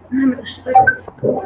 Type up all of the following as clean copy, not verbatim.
Ai, meu Deus.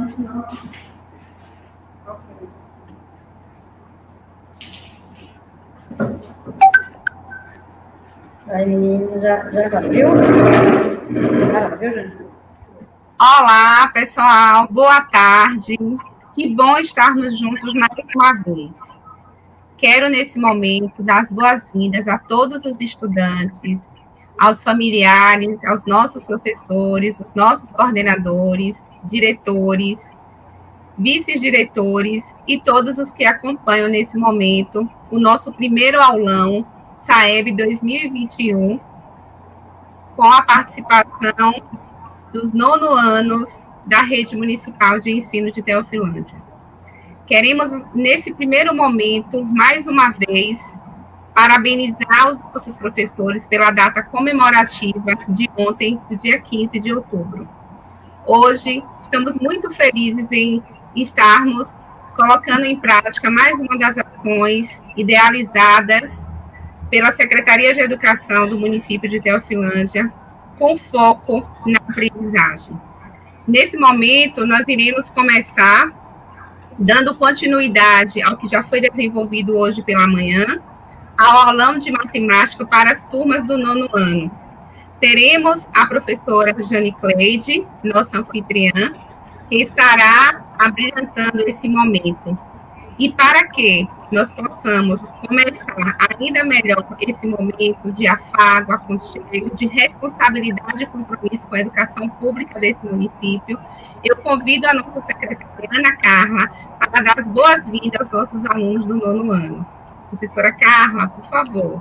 Aí, menina, já viu? Já viu, gente? Olá, pessoal. Boa tarde. Que bom estarmos juntos mais uma vez. Quero, nesse momento, dar as boas-vindas a todos os estudantes, aos familiares, aos nossos professores, aos nossos coordenadores, diretores, vice-diretores e todos os que acompanham nesse momento o nosso primeiro aulão SAEB 2021, com a participação dos 9º anos da Rede Municipal de Ensino de Teofilândia. Queremos, nesse primeiro momento, mais uma vez, parabenizar os nossos professores pela data comemorativa de ontem, do dia 15 de outubro. Hoje, estamos muito felizes em estarmos colocando em prática mais uma das ações idealizadas pela Secretaria de Educação do município de Teofilândia, com foco na aprendizagem. Nesse momento, nós iremos começar dando continuidade ao que já foi desenvolvido hoje pela manhã, ao aulão de matemática para as turmas do 9º ano. Teremos a professora Jane Cleide, nossa anfitriã, que estará abrilhantando esse momento. E para que nós possamos começar ainda melhor esse momento de afago, aconchego, de responsabilidade e compromisso com a educação pública desse município, eu convido a nossa secretária Ana Carla para dar as boas-vindas aos nossos alunos do 9º ano. Professora Carla, por favor.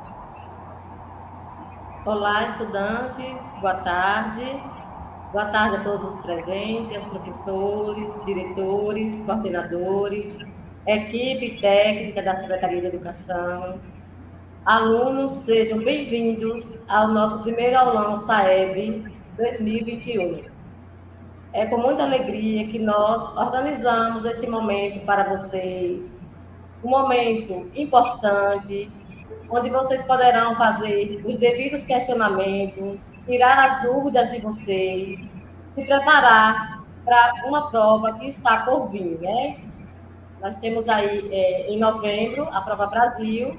Olá, estudantes, boa tarde. Boa tarde a todos os presentes, aos professores, diretores, coordenadores, equipe técnica da Secretaria de Educação. Alunos, sejam bem-vindos ao nosso primeiro aulão SAEB 2021. É com muita alegria que nós organizamos este momento para vocês, um momento importante, onde vocês poderão fazer os devidos questionamentos, tirar as dúvidas de vocês, se preparar para uma prova que está por vir, né? Nós temos aí, em novembro, a Prova Brasil,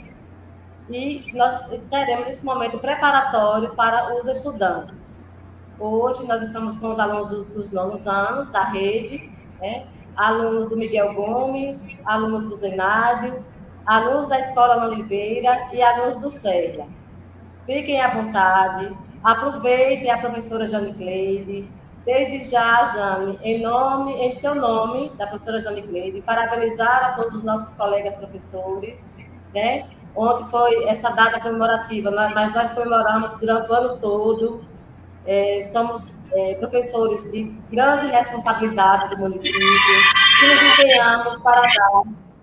e nós teremos esse momento preparatório para os estudantes. Hoje nós estamos com os alunos dos 9º anos da rede, né? Alunos do Miguel Gomes, alunos do Zenádio, alunos da Escola Ana Oliveira e alunos do Serra. Fiquem à vontade, aproveitem a professora Jane Cleide. Desde já, Jane, em seu nome, da professora Jane Cleide, parabenizar a todos os nossos colegas professores, né? Ontem foi essa data comemorativa, mas nós comemoramos durante o ano todo. Somos professores de grande responsabilidade do município, que nos empenhamos para dar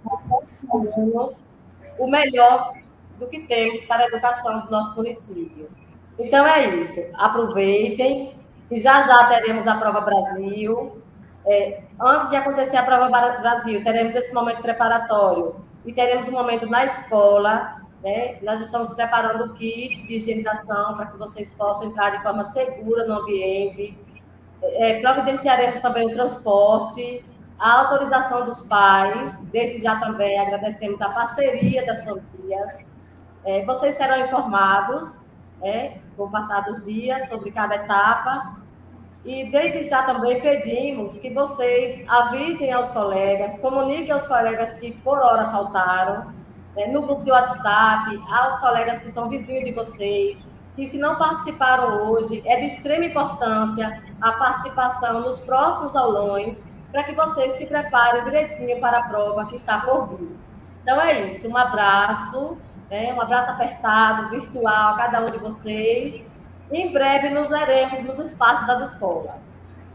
aos alunos o melhor do que temos para a educação do nosso município. Então é isso, aproveitem, e já teremos a Prova Brasil. Antes de acontecer a Prova Brasil, teremos esse momento preparatório e teremos um momento na escola, né? Nós estamos preparando o kit de higienização para que vocês possam entrar de forma segura no ambiente. Providenciaremos também o transporte, a autorização dos pais. Desde já também agradecemos a parceria das famílias. Vocês serão informados, com o passar dos dias, sobre cada etapa. E desde já também pedimos que vocês avisem aos colegas, comuniquem aos colegas que por hora faltaram, no grupo de WhatsApp, aos colegas que são vizinhos de vocês, que se não participaram hoje, é de extrema importância a participação nos próximos aulões, para que vocês se preparem direitinho para a prova que está por vir. Então é isso, um abraço apertado, virtual a cada um de vocês. Em breve nos veremos nos espaços das escolas.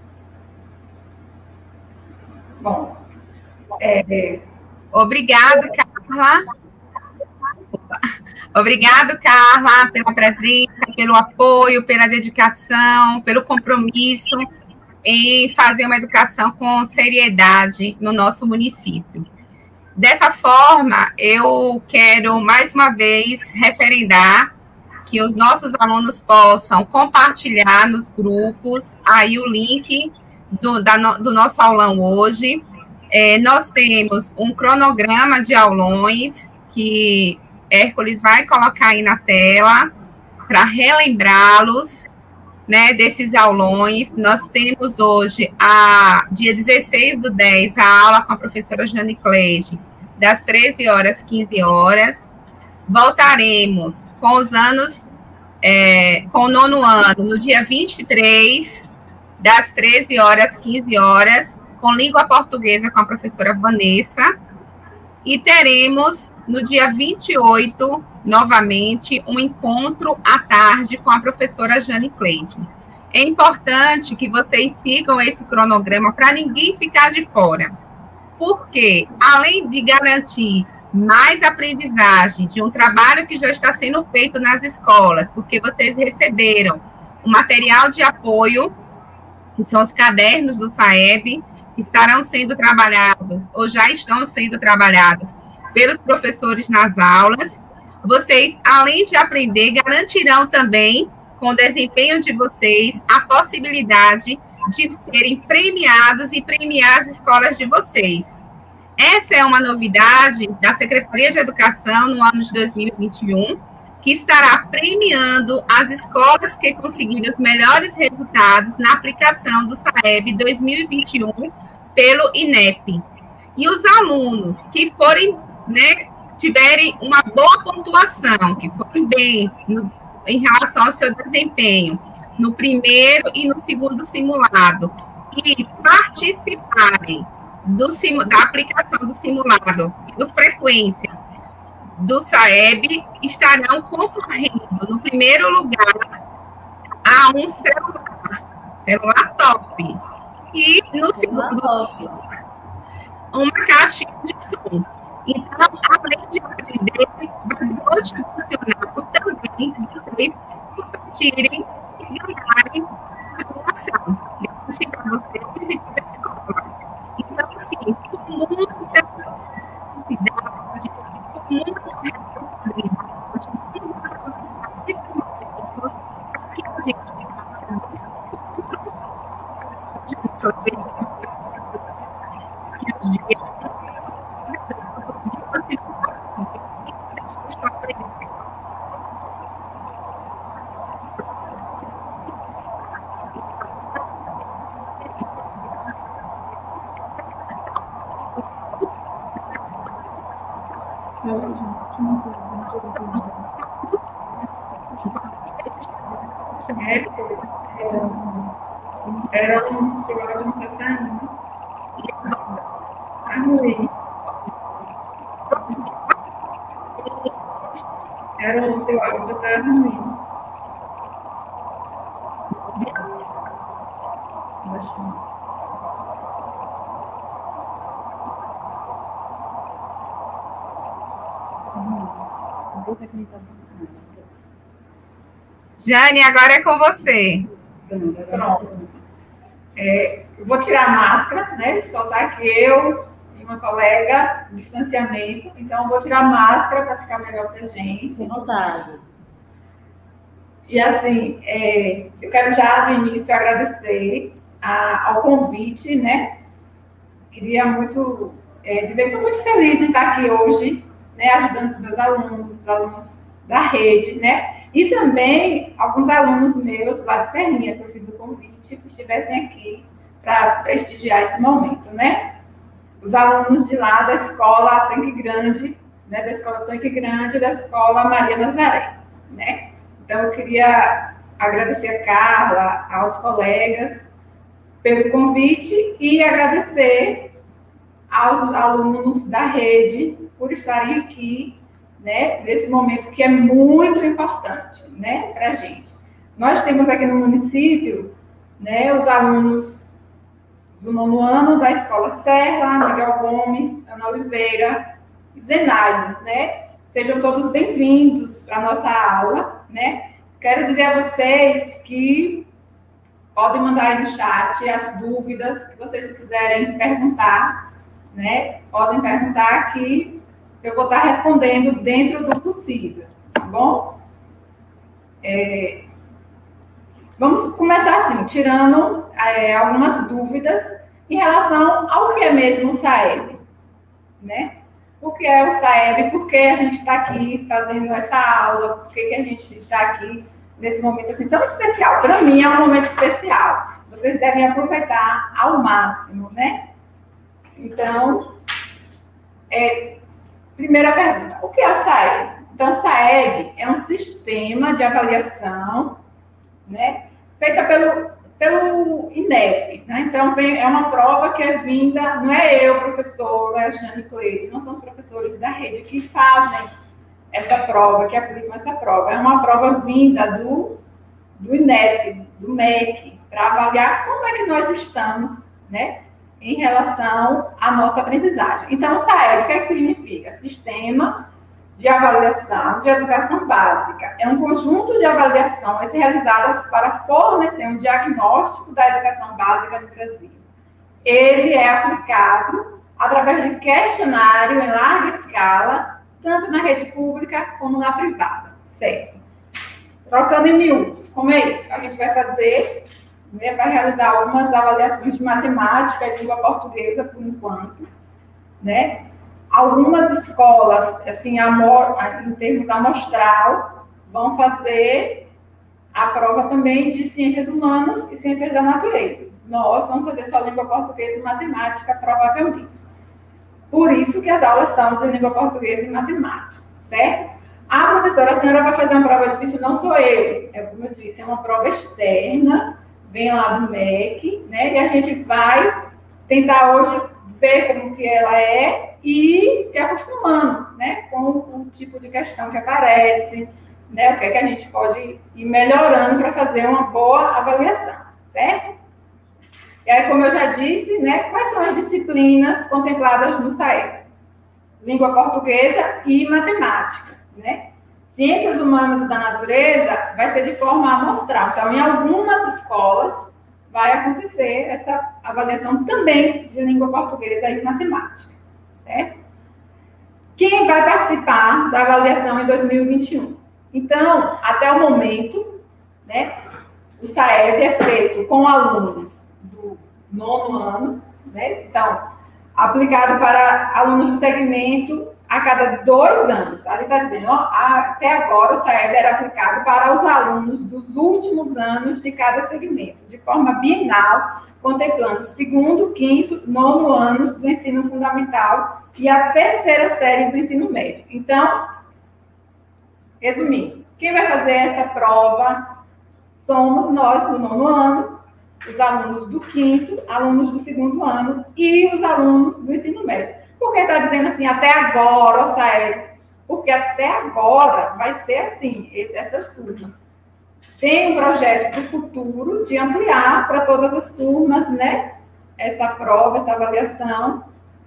Bom, obrigado, Carla. Obrigado, Carla, pela presença, pelo apoio, pela dedicação, pelo compromisso em fazer uma educação com seriedade no nosso município. Dessa forma, eu quero, mais uma vez, referendar que os nossos alunos possam compartilhar nos grupos aí o link do nosso aulão hoje. Nós temos um cronograma de aulões que Hércules vai colocar aí na tela para relembrá-los, né, desses aulões. Nós temos hoje, dia 16/10, a aula com a professora Jane Cleide, das 13 horas às 15 horas. Voltaremos com os anos, com o 9º ano, no dia 23, das 13 horas às 15 horas, com língua portuguesa com a professora Vanessa. E teremos, no dia 28, novamente, um encontro à tarde com a professora Jane Cleide. É importante que vocês sigam esse cronograma para ninguém ficar de fora. Porque, além de garantir mais aprendizagem de um trabalho que já está sendo feito nas escolas, porque vocês receberam o material de apoio, que são os cadernos do SAEB, que estarão sendo trabalhados, ou já estão sendo trabalhados, pelos professores nas aulas. Vocês, além de aprender, garantirão também, com o desempenho de vocês, a possibilidade de serem premiados e premiar as escolas de vocês. Essa é uma novidade da Secretaria de Educação no ano de 2021, que estará premiando as escolas que conseguirem os melhores resultados na aplicação do SAEB 2021 pelo INEP. E os alunos que forem, né, tiverem uma boa pontuação, que forem bem em relação ao seu desempenho no primeiro e no segundo simulado, e participarem da aplicação do simulado e do frequência do SAEB, estarão concorrendo, no primeiro lugar, a um celular top. E no segundo lugar, uma caixinha de som. Então, além de aprender, vai ser motivacional também vocês competirem e ganharem a doação. Garantir para vocês e para a escola. Então, assim, com muita necessidade, com muita responsabilidade, vamos aproveitar esses momentos para que a gente faça esse encontro, que os dias Era um celular não está saindo. Está ruim. Era o seu áudio está ruim. Jane, agora é com você. Pronto. Eu vou tirar a máscara, né? Só tá aqui eu e uma colega, distanciamento. Então, eu vou tirar a máscara para ficar melhor para a gente. À vontade. E, assim, eu quero já, de início, agradecer ao convite, né? Queria muito dizer que estou muito feliz em estar aqui hoje, né? Ajudando os meus alunos, os alunos da rede, né? E também alguns alunos meus lá de Serrinha, que eu fiz o convite, que estivessem aqui para prestigiar esse momento, né? Os alunos de lá da escola Tanque Grande, né? Da escola Tanque Grande e da escola Maria Nazaré, né? Então, eu queria agradecer a Carla, aos colegas, pelo convite e agradecer aos alunos da rede por estarem aqui, né, nesse momento que é muito importante, né, para a gente. Nós temos aqui no município, né, os alunos do 9º ano da Escola Serra, Miguel Gomes, Ana Oliveira e Zenaide, né? Sejam todos bem-vindos para a nossa aula, né? Quero dizer a vocês que podem mandar aí no chat as dúvidas que vocês quiserem perguntar, né? Podem perguntar aqui. Eu vou estar respondendo dentro do possível, tá bom? vamos começar assim, tirando algumas dúvidas em relação ao que é mesmo o SAEB, né? O que é o SAEB, por que a gente está aqui fazendo essa aula, por que a gente está aqui nesse momento assim tão especial. Para mim é um momento especial. Vocês devem aproveitar ao máximo, né? Então, primeira pergunta, o que é o SAEB? Então, o SAEB é um sistema de avaliação, né, feita pelo INEP, né? Então, é uma prova que é vinda, não é eu, professora Jane Cleide, não são os professores da rede que fazem essa prova, que aplicam essa prova. É uma prova vinda do INEP, do MEC, para avaliar como é que nós estamos, né, em relação à nossa aprendizagem. Então, o SAEB, o que é que significa? Sistema de Avaliação de Educação Básica. É um conjunto de avaliações realizadas para fornecer um diagnóstico da educação básica no Brasil. Ele é aplicado através de questionário em larga escala, tanto na rede pública como na privada, certo? Trocando em miúdos, como é isso? A gente vai fazer, né, vai realizar algumas avaliações de matemática e língua portuguesa, por enquanto, né? Algumas escolas, assim, em termos amostral, vão fazer a prova também de ciências humanas e ciências da natureza. Nós vamos fazer só língua portuguesa e matemática, provavelmente. Por isso que as aulas são de língua portuguesa e matemática, certo? Ah, professora, a senhora vai fazer uma prova difícil? Não sou eu. É como eu disse, é uma prova externa, vem lá do MEC, né? E a gente vai tentar hoje ver como que ela é e se acostumando, né, com o tipo de questão que aparece, né, o que é que a gente pode ir melhorando para fazer uma boa avaliação, certo? E aí, como eu já disse, né, quais são as disciplinas contempladas no SAEB? Língua portuguesa e matemática, né? Ciências humanas e da natureza vai ser de forma amostral. Então, em algumas escolas, vai acontecer essa avaliação também de língua portuguesa e matemática, certo? Quem vai participar da avaliação em 2021? Então, até o momento, né, o SAEB é feito com alunos do 9º ano, né? Então, aplicado para alunos do segmento a cada 2 anos. Ali está dizendo, ó, até agora o SAEB era aplicado para os alunos dos últimos anos de cada segmento, de forma bienal, contemplando 2º, 5º, 9º anos do ensino fundamental e a 3ª série do ensino médio. Então, resumindo, quem vai fazer essa prova somos nós do 9º ano, os alunos do 5º, alunos do 2º ano e os alunos do ensino médio. Por que está dizendo assim, até agora, o SAEB? Porque até agora vai ser assim, essas turmas. Tem um projeto para o futuro de ampliar para todas as turmas, né? Essa prova, essa avaliação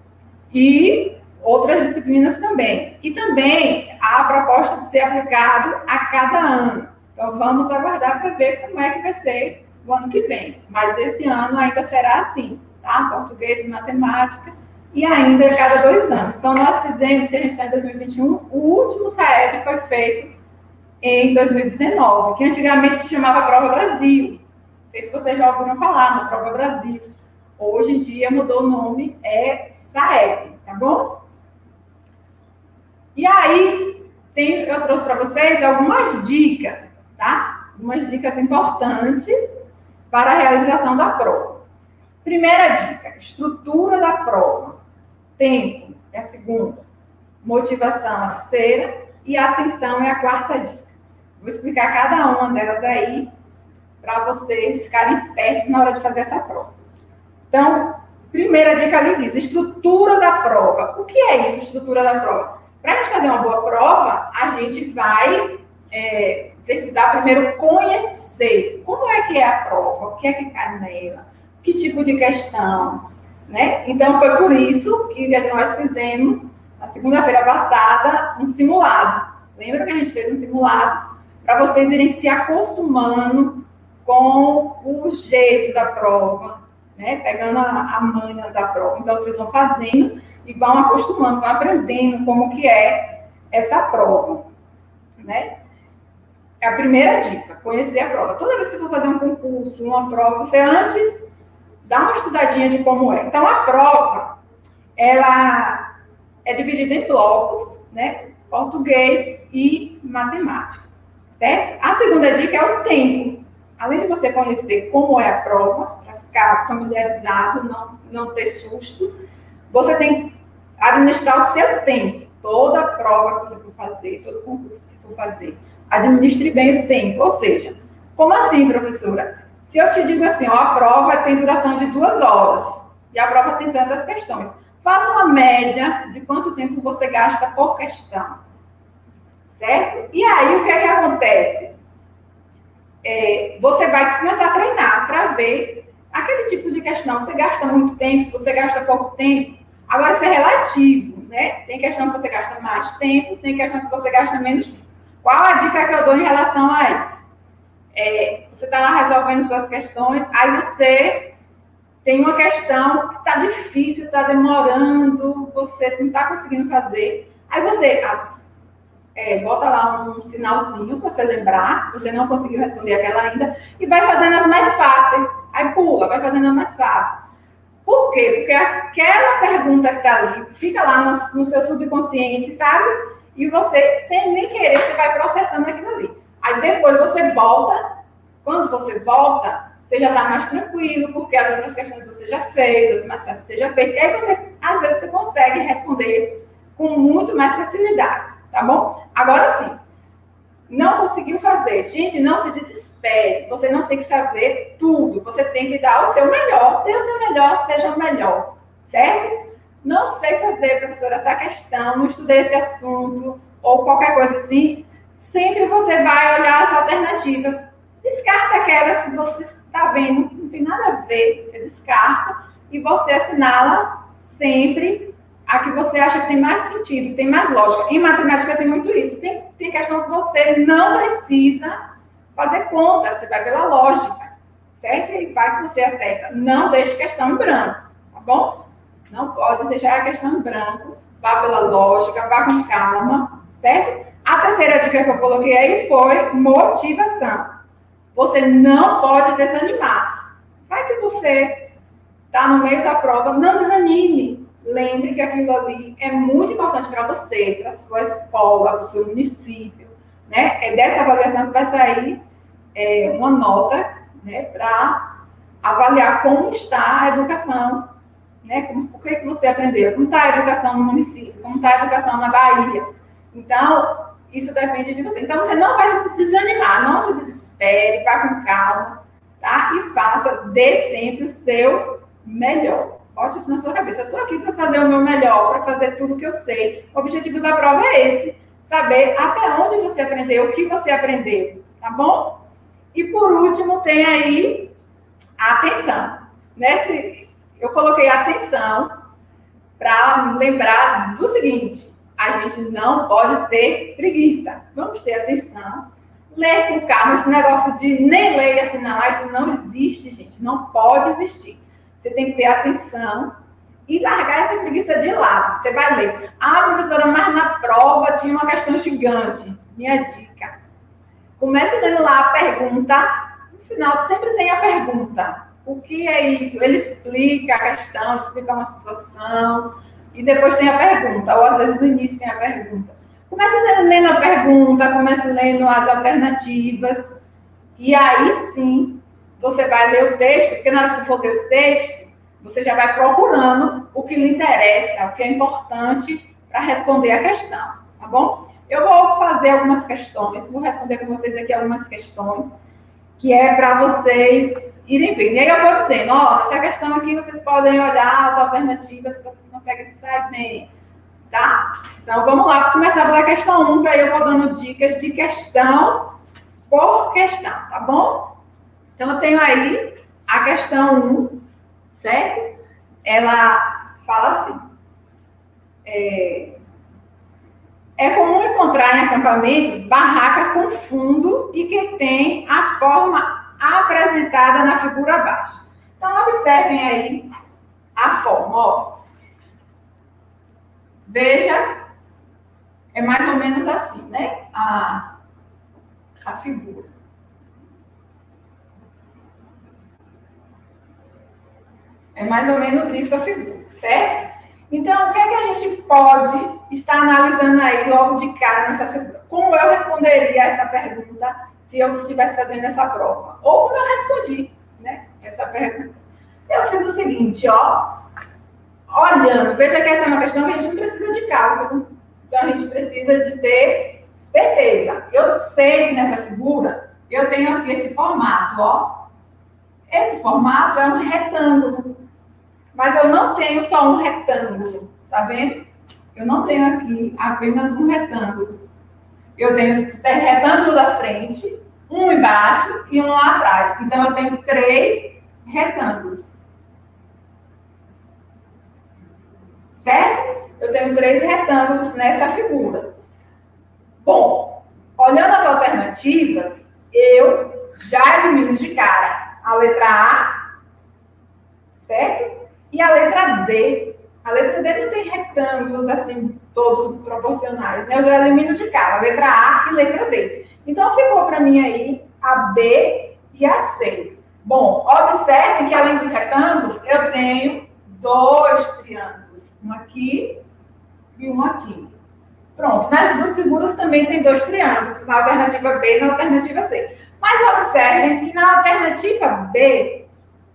e outras disciplinas também. E também há a proposta de ser aplicado a cada ano. Então, vamos aguardar para ver como é que vai ser o ano que vem. Mas esse ano ainda será assim, tá? Português e matemática. E ainda a cada 2 anos. Então, nós fizemos, se a gente está em 2021, o último SAEB foi feito em 2019, que antigamente se chamava Prova Brasil. Não sei se vocês já ouviram falar na Prova Brasil. Hoje em dia mudou o nome, é SAEB, tá bom? E aí, eu trouxe para vocês algumas dicas, tá? Algumas dicas importantes para a realização da prova. Primeira dica, estrutura da prova. Tempo é a segunda, motivação a terceira e atenção é a quarta dica. Vou explicar cada uma delas aí para vocês ficarem espertos na hora de fazer essa prova. Então, primeira dica ali diz, estrutura da prova. O que é isso, estrutura da prova? Para a gente fazer uma boa prova, a gente vai precisar primeiro conhecer como é que é a prova, o que é que cai nela, que tipo de questão, né? Então, foi por isso que nós fizemos, na segunda-feira passada, um simulado. Lembra que a gente fez um simulado? Para vocês irem se acostumando com o jeito da prova, né? Pegando a manha da prova. Então, vocês vão fazendo e vão acostumando, vão aprendendo como que é essa prova, né? é a primeira dica, conhecer a prova. Toda vez que você for fazer um concurso, uma prova, você antes dá uma estudadinha de como é. Então, a prova, ela é dividida em blocos, né? Português e matemática, certo? A segunda dica é o tempo. Além de você conhecer como é a prova, para ficar familiarizado, não ter susto, você tem que administrar o seu tempo. Toda prova que você for fazer, todo concurso que você for fazer, administre bem o tempo. Ou seja, como assim, professora? Se eu te digo assim, ó, a prova tem duração de 2 horas e a prova tem tantas questões, faça uma média de quanto tempo você gasta por questão, certo? E aí, o que é que acontece? Você vai começar a treinar para ver aquele tipo de questão. Você gasta muito tempo, você gasta pouco tempo. Agora, isso é relativo, né? Tem questão que você gasta mais tempo, tem questão que você gasta menos tempo. Qual a dica que eu dou em relação a isso? Você está lá resolvendo suas questões, aí você tem uma questão que está difícil, está demorando, você não está conseguindo fazer. Aí você bota lá um sinalzinho para você lembrar, você não conseguiu responder aquela ainda, e vai fazendo as mais fáceis. Aí pula, vai fazendo as mais fáceis. Por quê? Porque aquela pergunta que está ali fica lá no seu subconsciente, sabe? E você, sem nem querer, você vai processando aquilo ali. Aí depois você volta, quando você volta, você já está mais tranquilo, porque as outras questões você já fez, as mais fáceis você já fez. E aí você, às vezes, você consegue responder com muito mais facilidade, tá bom? Agora sim, não conseguiu fazer. Gente, não se desespere. Você não tem que saber tudo. Você tem que dar o seu melhor. Dê o seu melhor, seja o melhor. Certo? Não sei fazer, professora, essa questão, não estudei esse assunto, ou qualquer coisa assim. Sempre você vai olhar as alternativas. Descarta aquelas que você está vendo, não tem nada a ver. Você descarta e você assinala sempre a que você acha que tem mais sentido, tem mais lógica. Em matemática tem muito isso. Tem questão que você não precisa fazer conta, você vai pela lógica, certo? E vai que você acerta. Não deixe questão em branco, tá bom? Não pode deixar a questão em branco, vá pela lógica, vá com calma, certo? A terceira dica que eu coloquei aí foi motivação. Você não pode desanimar. Vai que você está no meio da prova, não desanime. Lembre que aquilo ali é muito importante para você, para a sua escola, para o seu município, né? É dessa avaliação que vai sair uma nota, né, para avaliar como está a educação, né? O que você aprendeu, como está a educação no município, como está a educação na Bahia. Então, isso depende de você. Então, você não vai se desanimar, não se desespere, vá com calma, tá? E dê sempre o seu melhor. Bote isso na sua cabeça. Eu estou aqui para fazer o meu melhor, para fazer tudo que eu sei. O objetivo da prova é esse. Saber até onde você aprendeu, o que você aprendeu, tá bom? E por último, tem aí a atenção. Eu coloquei a atenção para lembrar do seguinte: a gente não pode ter preguiça. Vamos ter atenção. Ler com calma. Esse negócio de nem ler e assinalar, isso não existe, gente. Não pode existir. Você tem que ter atenção e largar essa preguiça de lado. Você vai ler. Ah, professora, mas na prova tinha uma questão gigante. Minha dica. Comece lendo lá a pergunta. No final, sempre tem a pergunta. O que é isso? Ele explica a questão, explica uma situação. E depois tem a pergunta. Ou às vezes no início tem a pergunta. Comece lendo a pergunta, comece lendo as alternativas. E aí sim, você vai ler o texto, porque na hora que você for ler o texto, você já vai procurando o que lhe interessa, o que é importante para responder a questão, tá bom? Eu vou fazer algumas questões, vou responder com vocês aqui algumas questões, que é para vocês irem vendo. E aí eu vou dizendo, ó, essa questão aqui vocês podem olhar as alternativas que vocês conseguem se sair bem, tá? Então vamos lá, vou começar pela questão 1, que aí eu vou dando dicas de questão por questão, tá bom? Então, eu tenho aí a questão 1, certo? Ela fala assim: é comum encontrar em acampamentos barraca com fundo e que tem a forma apresentada na figura abaixo. Então, observem aí a forma, ó. Veja, é mais ou menos assim, né? A figura. É mais ou menos isso a figura, certo? Então, o que é que a gente pode estar analisando aí logo de cara nessa figura? Como eu responderia essa pergunta se eu estivesse fazendo essa prova? Ou como eu respondi, né, essa pergunta? Eu fiz o seguinte, ó. Olhando, veja que essa é uma questão que a gente não precisa de cálculo. Então, a gente precisa de ter certeza. Eu sei que nessa figura, eu tenho aqui esse formato, ó. Esse formato é um retângulo. Mas eu não tenho só um retângulo, tá vendo? Eu não tenho aqui apenas um retângulo. Eu tenho esse retângulo da frente, um embaixo e um lá atrás. Então, eu tenho 3 retângulos. Certo? Eu tenho 3 retângulos nessa figura. Bom, olhando as alternativas, eu já elimino de cara a letra A, certo? E a letra D. A letra D não tem retângulos assim, todos proporcionais, né? Eu já elimino de cara a letra A e letra D. Então, ficou para mim aí a B e a C. Bom, observe que além dos retângulos, eu tenho 2 triângulos. Um aqui e um aqui. Pronto. Nas 2 figuras também tem 2 triângulos, na alternativa B e na alternativa C. Mas observem que na alternativa B,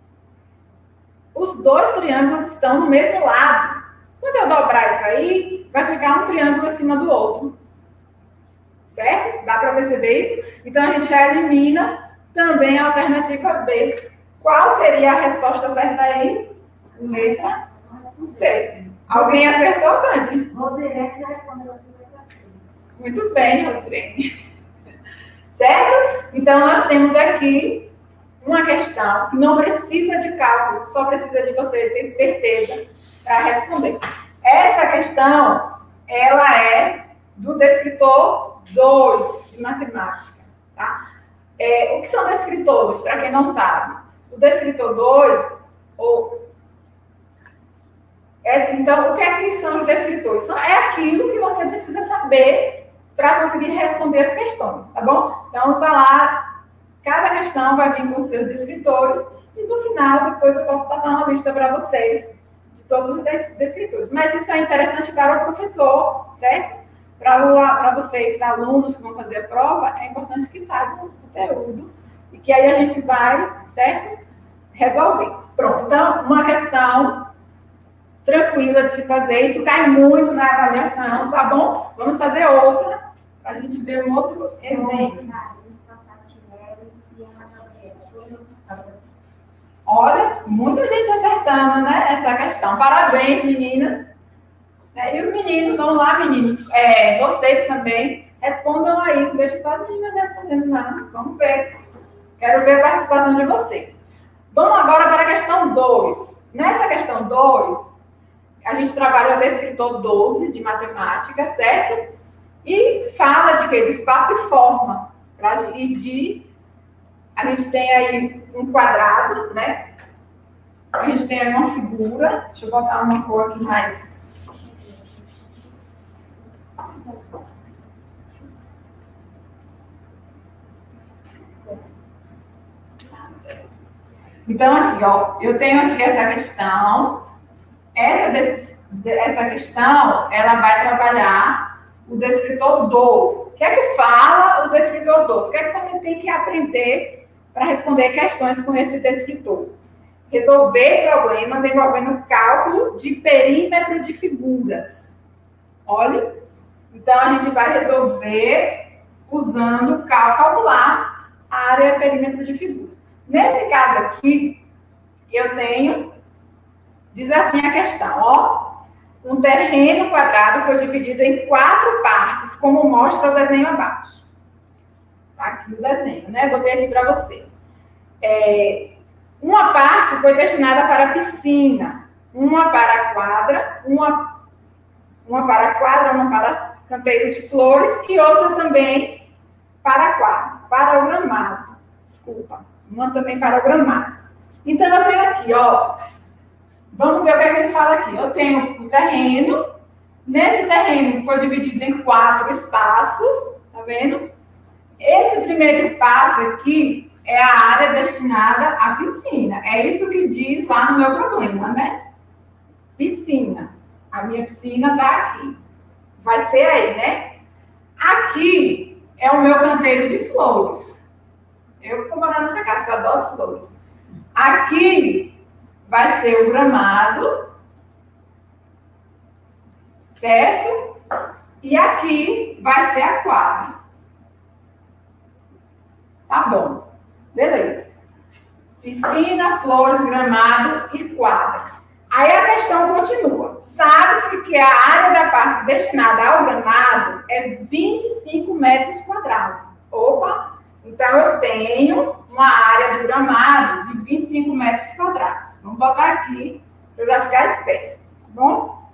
os 2 triângulos estão no mesmo lado. Quando eu dobrar isso aí, vai ficar um triângulo acima do outro. Certo? Dá para perceber isso? Então, a gente já elimina também a alternativa B. Qual seria a resposta certa aí? Letra C. Alguém acertou, Cande? Rosirene já respondeu aqui letra C. Muito bem, Rosirene. Certo? Então, nós temos aqui uma questão que não precisa de cálculo, só precisa de você ter certeza para responder. Essa questão, ela é do descritor 2 de matemática, tá? O que são descritores, para quem não sabe? O descritor 2, então, o que é que são os descritores? É aquilo que você precisa saber para conseguir responder as questões, tá bom? Então, tá lá, cada questão vai vir com os seus descritores e no final, depois eu posso passar uma lista para vocês de todos os descritores. Mas isso é interessante para o professor, certo? Para vocês, alunos que vão fazer a prova, é importante que saibam o conteúdo e que aí a gente vai, certo? Resolver. Pronto, então, uma questão tranquila de se fazer, isso cai muito na avaliação, tá bom? Vamos fazer outra, para a gente ver um outro exemplo. Olha, muita gente acertando, né, essa questão. Parabéns, meninas. E os meninos, vamos lá, meninos. Vocês também, respondam aí. Não deixa só as meninas respondendo, não. Vamos ver. Quero ver a participação de vocês. Vamos agora para a questão 2. Nessa questão 2, a gente trabalha o descritor 12 de matemática, certo? E fala de quê? De espaço e forma. A gente tem aí um quadrado, né? A gente tem aí uma figura. Deixa eu botar uma cor aqui mais. Então, aqui, ó, eu tenho aqui essa questão. Essa questão, ela vai trabalhar o descritor 12. O que é que fala o descritor 12? O que é que você tem que aprender para responder questões com esse descritor? Resolver problemas envolvendo cálculo de perímetro de figuras. Olha, então a gente vai resolver usando calcular a área perímetro de figuras. Nesse caso aqui, eu tenho, diz assim a questão, ó. Um terreno quadrado foi dividido em 4 partes, como mostra o desenho abaixo. Aqui o desenho, né? Botei aqui para vocês. Uma parte foi destinada para a piscina, uma para a quadra, uma para a quadra, uma para canteiro de flores e outra também para a quadra, para o gramado. Desculpa, uma também para o gramado. Então, eu tenho aqui, ó. Vamos ver o que é que ele fala aqui. Eu tenho o terreno. Nesse terreno foi dividido em 4 espaços. Tá vendo? Esse primeiro espaço aqui é a área destinada à piscina. É isso que diz lá no meu problema, né? Piscina. A minha piscina está aqui. Vai ser aí, né? Aqui é o meu canteiro de flores. Eu estou morando nessa casa, que eu adoro flores. Aqui vai ser o gramado, certo? E aqui vai ser a quadra. Tá bom. Beleza. Piscina, flores, gramado e quadra. Aí a questão continua. Sabe-se que a área da parte destinada ao gramado é 25 metros quadrados. Opa! Então, eu tenho uma área do gramado de 25 metros quadrados. Vamos botar aqui para eu já ficar esperto, tá bom?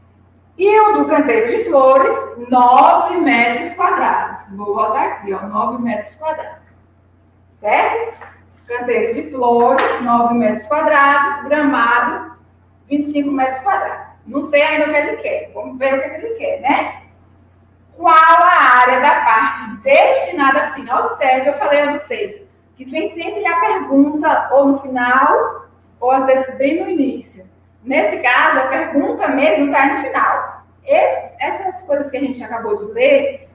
E o do canteiro de flores, 9 metros quadrados. Vou botar aqui, ó, 9 metros quadrados. Certo? Canteiro de flores, 9 metros quadrados. Gramado, 25 metros quadrados. Não sei ainda o que ele quer. Vamos ver o que ele quer, né? Qual a área da parte destinada à piscina? Observe, eu falei a vocês que vem sempre a pergunta ou no final, ou às vezes bem no início. Nesse caso, a pergunta mesmo está no final. Essas coisas que a gente acabou de ler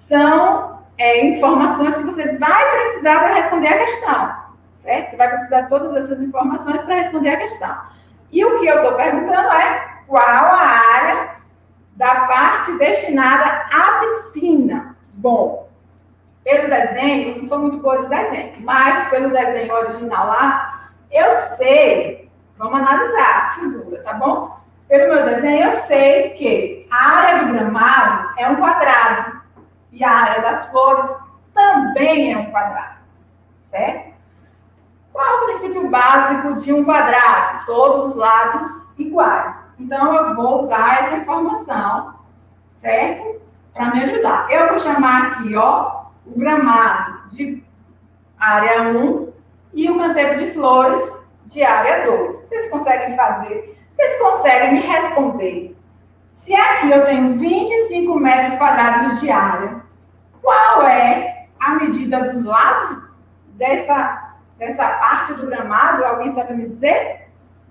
são informações que você vai precisar para responder a questão. Certo? Você vai precisar de todas essas informações para responder a questão. E o que eu estou perguntando é qual a área da parte destinada à piscina. Bom, pelo desenho, eu não sou muito boa de desenho, mas pelo desenho original lá, eu sei, vamos analisar a figura, tá bom? Pelo meu desenho, eu sei que a área do gramado é um quadrado e a área das flores também é um quadrado, certo? Qual é o princípio básico de um quadrado? Todos os lados iguais. Então, eu vou usar essa informação, certo? Para me ajudar. Eu vou chamar aqui, ó, o gramado de área 1 e o canteiro de flores de área 2. Vocês conseguem fazer? Vocês conseguem me responder? Se aqui eu tenho 25 metros quadrados de área, qual é a medida dos lados dessa parte do gramado? Alguém sabe me dizer?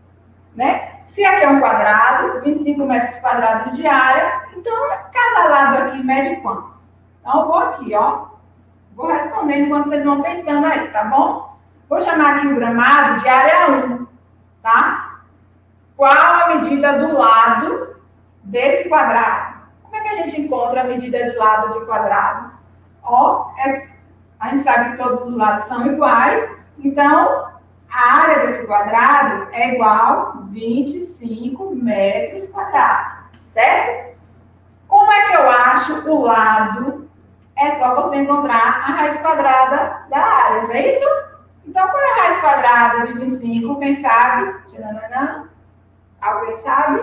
Né? Se aqui é um quadrado, 25 metros quadrados de área, então cada lado aqui mede quanto? Então, eu vou aqui, ó. Vou respondendo enquanto vocês vão pensando aí, tá bom? Vou chamar aqui o gramado de área 1, tá? Qual a medida do lado desse quadrado? Como é que a gente encontra a medida de lado de quadrado? Ó, a gente sabe que todos os lados são iguais, então a área desse quadrado é igual a 25 metros quadrados, certo? Como é que eu acho o lado? É só você encontrar a raiz quadrada da área, não é isso? Então, qual é a raiz quadrada de 25? Quem sabe? Tchananã. Alguém sabe?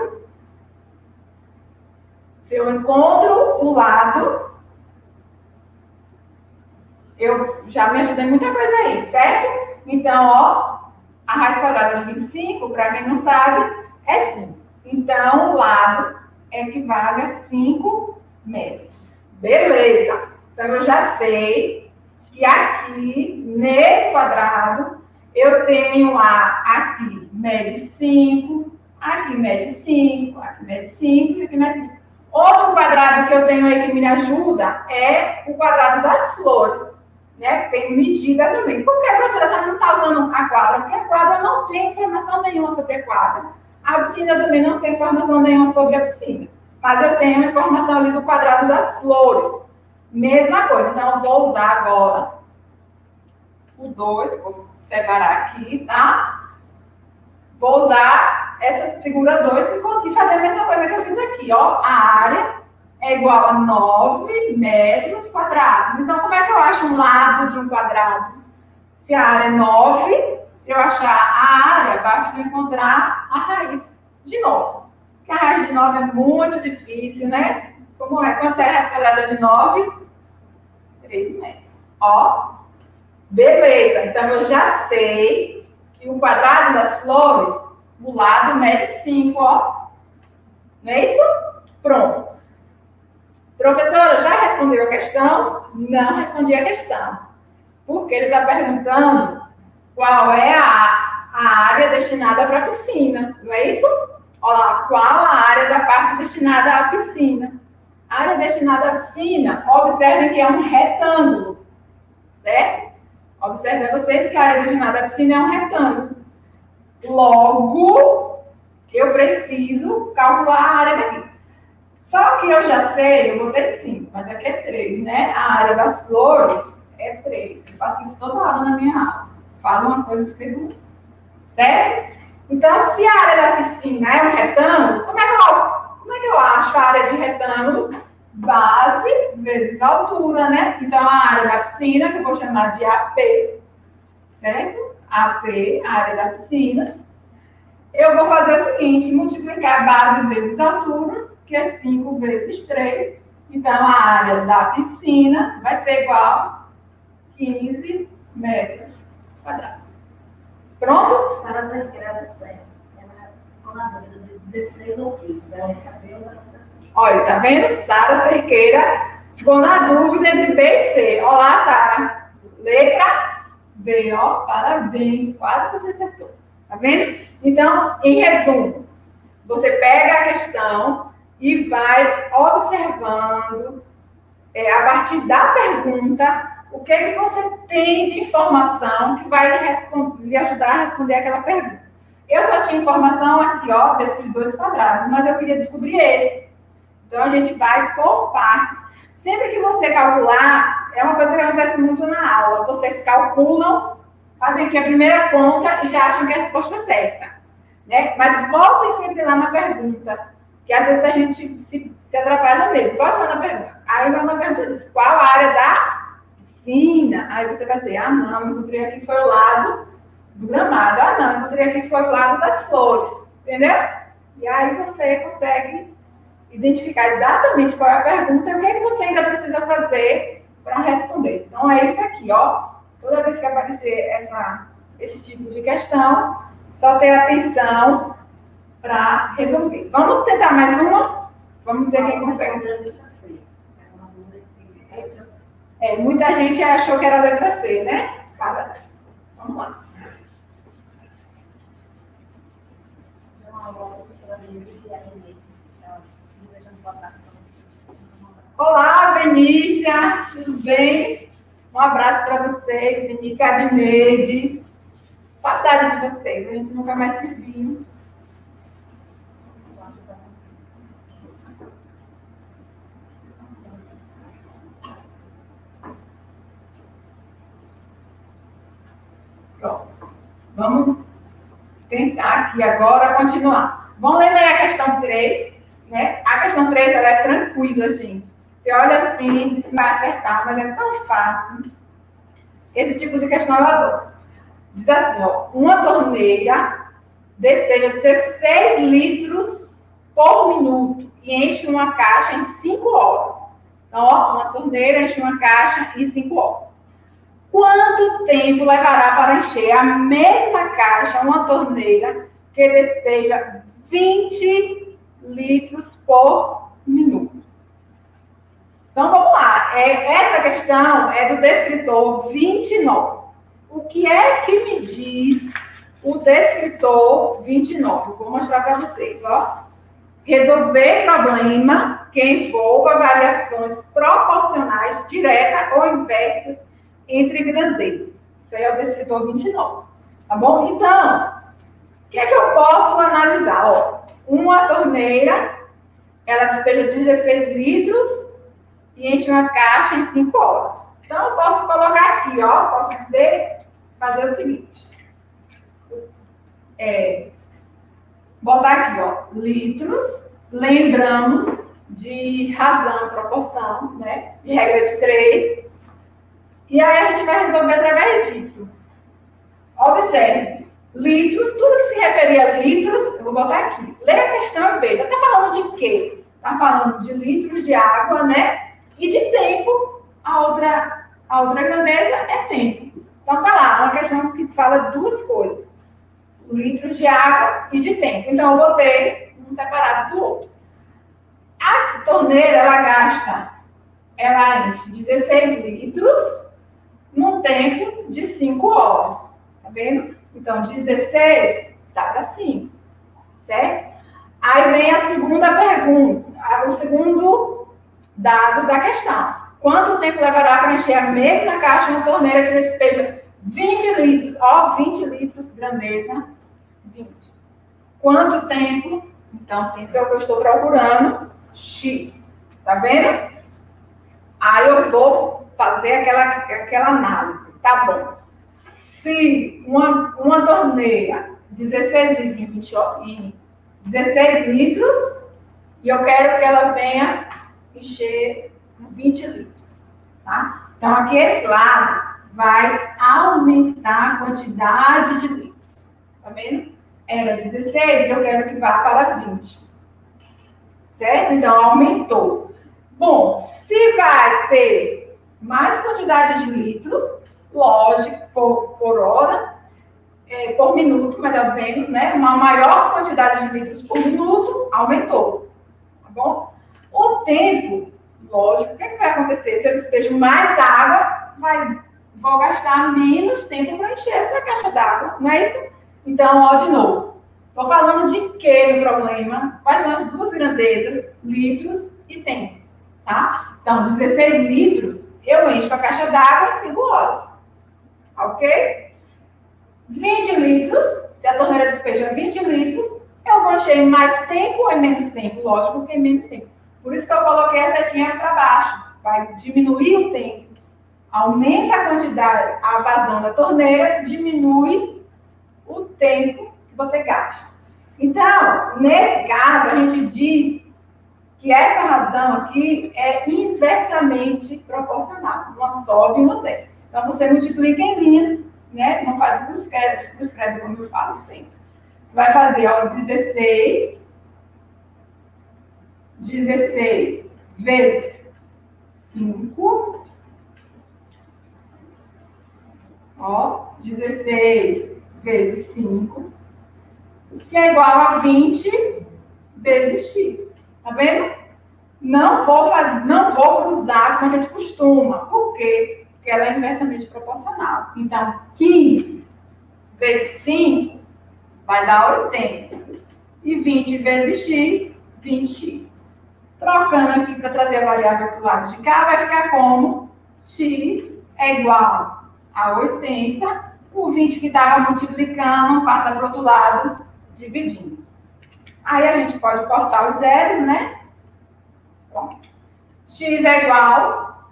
Se eu encontro o lado, eu já me ajudei muita coisa aí, certo? Então, ó, a raiz quadrada de 25, para quem não sabe, é 5. Então, o lado equivale a 5 metros. Beleza. Então, eu já sei que aqui, nesse quadrado, eu tenho aqui mede 5, aqui mede 5, aqui mede 5 e aqui mede 5. Outro quadrado que eu tenho aí que me ajuda é o quadrado das flores, né? Tem medida também. Por que a professora só não está usando a quadra? Porque a quadra não tem informação nenhuma sobre a quadra. A piscina também não tem informação nenhuma sobre a piscina. Mas eu tenho informação ali do quadrado das flores. Mesma coisa. Então, eu vou usar agora o 2, vou separar aqui, tá? Vou usar essa figura 2 e fazer a mesma coisa que eu fiz aqui, ó. A área é igual a 9 metros quadrados. Então, como é que eu acho um lado de um quadrado? Se a área é 9, eu achar a área, basta encontrar a raiz de 9. Porque a raiz de 9 é muito difícil, né? Como é? Quanto é a raiz quadrada de 9? 3 metros. Ó, beleza. Então, eu já sei que o quadrado das flores, o lado mede 5, ó. Não é isso? Pronto. Professora, já respondeu a questão? Não respondi a questão. Porque ele está perguntando qual é a área destinada para a piscina, não é isso? Olha lá, qual a área da parte destinada à piscina? A área destinada à piscina, observem que é um retângulo, certo? Observem vocês que a área destinada à piscina é um retângulo. Logo, eu preciso calcular a área daqui. Só que eu já sei, eu vou ter 5, mas aqui é 3, né? A área das flores é 3. Eu faço isso toda aula na minha aula. Falo uma coisa e escrevo outra. Certo? Então, se a área da piscina é um retângulo, como é que eu acho a área de retângulo? Base vezes altura, né? Então, a área da piscina, que eu vou chamar de AP, certo? AP, a área da piscina. Eu vou fazer o seguinte, multiplicar base vezes altura, que é 5 vezes 3. Então, a área da piscina vai ser igual a 15 metros quadrados. Pronto? Sara Cerqueira do Céu. Ela ficou na dúvida de 16 ou 15. Ela é cabelo da assim. Olha, tá vendo? Sara Cerqueira ficou na dúvida entre B e C. Olá, Sara. Letra B, ó. Parabéns. Quase você acertou. Tá vendo? Então, em resumo, você pega a questão e vai observando, a partir da pergunta, o que é que você tem de informação que vai lhe ajudar a responder aquela pergunta. Eu só tinha informação aqui, ó, desses 2 quadrados, mas eu queria descobrir esse. Então, a gente vai por partes. Sempre que você calcular, é uma coisa que acontece muito na aula. Vocês calculam, fazem aqui a primeira conta e já acham que a resposta é certa. Né? Mas voltem sempre lá na pergunta, que às vezes a gente se atrapalha mesmo. Volte lá na pergunta. Aí lá na pergunta diz, qual a área da piscina? Aí você vai dizer, não, encontrei aqui foi o lado do gramado. Não, encontrei aqui foi o lado das flores. Entendeu? E aí você consegue identificar exatamente qual é a pergunta e o que é que você ainda precisa fazer para responder. Então, é isso aqui, ó. Toda vez que aparecer esse tipo de questão, só ter atenção para resolver. Vamos tentar mais uma? Vamos ver quem consegue. Muita gente achou que era a letra C, né? Vamos lá. Olá, Vinícia. Tudo bem? Um abraço para vocês, Vinícia, Adneide. Saudade de vocês, a gente nunca mais se viu. Pronto. Vamos tentar aqui agora continuar. Vamos ler a questão 3, né? A questão 3 ela é tranquila, gente. Você olha assim, diz que vai acertar, mas é tão fácil. Esse tipo de questão eu adoro. Diz assim, ó, uma torneira despeja 16 litros por minuto e enche uma caixa em 5 horas. Então, ó, uma torneira enche uma caixa em 5 horas. Quanto tempo levará para encher a mesma caixa, uma torneira que despeja 20 litros por minuto? Então, vamos lá. Essa questão é do descritor 29. O que é que me diz o descritor 29? Vou mostrar para vocês, ó. Resolver problema que envolva variações proporcionais, diretas ou inversas entre grandezas. Isso aí é o descritor 29. Tá bom? Então, o que é que eu posso analisar? Ó, uma torneira, ela despeja 16 litros e enche uma caixa em 5 horas. Então, eu posso colocar aqui, ó, posso fazer o seguinte. Botar aqui, ó, litros, lembramos de razão, proporção, né? De regra de 3. E aí a gente vai resolver através disso. Observe, litros, tudo que se referir a litros, eu vou botar aqui. Leia a questão e veja. Está falando de quê? Está falando de litros de água, né? E de tempo, a outra grandeza é tempo. Então, tá lá, uma questão que fala duas coisas. Litros de água e de tempo. Então, eu botei um separado do outro. A torneira, ela enche 16 litros num tempo de 5 horas. Tá vendo? Então, 16 está para 5, certo? Aí vem a segunda pergunta, o segundo dado da questão. Quanto tempo levará para encher a mesma caixa de uma torneira que despeja 20 litros? Ó, 20 litros, grandeza, 20. Quanto tempo? Então, tempo é o que eu estou procurando, X. Tá vendo? Aí eu vou fazer aquela análise. Tá bom. Se uma torneira, 16 litros e 16 litros, e eu quero que ela venha encher 20 litros, tá? Então, aqui esse lado vai aumentar a quantidade de litros, tá vendo? Era 16, eu quero que vá para 20, certo? Então, aumentou. Bom, se vai ter mais quantidade de litros, lógico, por hora, por minuto, melhor dizendo, né? Uma maior quantidade de litros por minuto, aumentou, tá bom? O tempo, lógico, o que vai acontecer? Se eu despejo mais água, vou gastar menos tempo para encher essa caixa d'água, não é isso? Então, ó, de novo. Estou falando de que no problema? Quais são as duas grandezas? Litros e tempo, tá? Então, 16 litros, eu encho a caixa d'água em 5 horas, ok? 20 litros, se a torneira despeja 20 litros, eu vou encher em mais tempo ou em menos tempo? Lógico que em menos tempo. Por isso que eu coloquei a setinha para baixo. Vai diminuir o tempo. Aumenta a quantidade, a vazão da torneira, diminui o tempo que você gasta. Então, nesse caso, a gente diz que essa razão aqui é inversamente proporcional. Uma sobe e uma desce. Então, você multiplica em linhas, né? Não faz cruz credo, como eu falo sempre. Você vai fazer, ó, 16 vezes 5. Ó, 16 vezes 5, que é igual a 20 vezes x. Tá vendo? Não vou cruzar como a gente costuma. Por quê? Porque ela é inversamente proporcional. Então, 15 vezes 5 vai dar 80. E 20 vezes x, 20x. Trocando aqui para trazer a variável para o lado de cá, vai ficar como x é igual a 80. O 20 que estava multiplicando passa para o outro lado, dividindo. Aí a gente pode cortar os zeros, né? Pronto. X é igual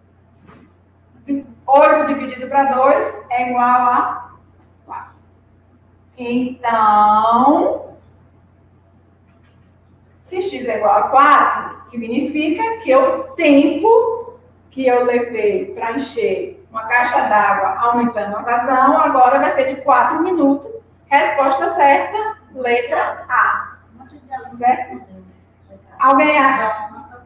8 dividido para 2 é igual a 4. Então, se x é igual a 4, significa que o tempo que eu levei para encher uma caixa d'água aumentando a vazão, agora vai ser de 4 minutos. Resposta certa, letra A. Certo? Alguém acha?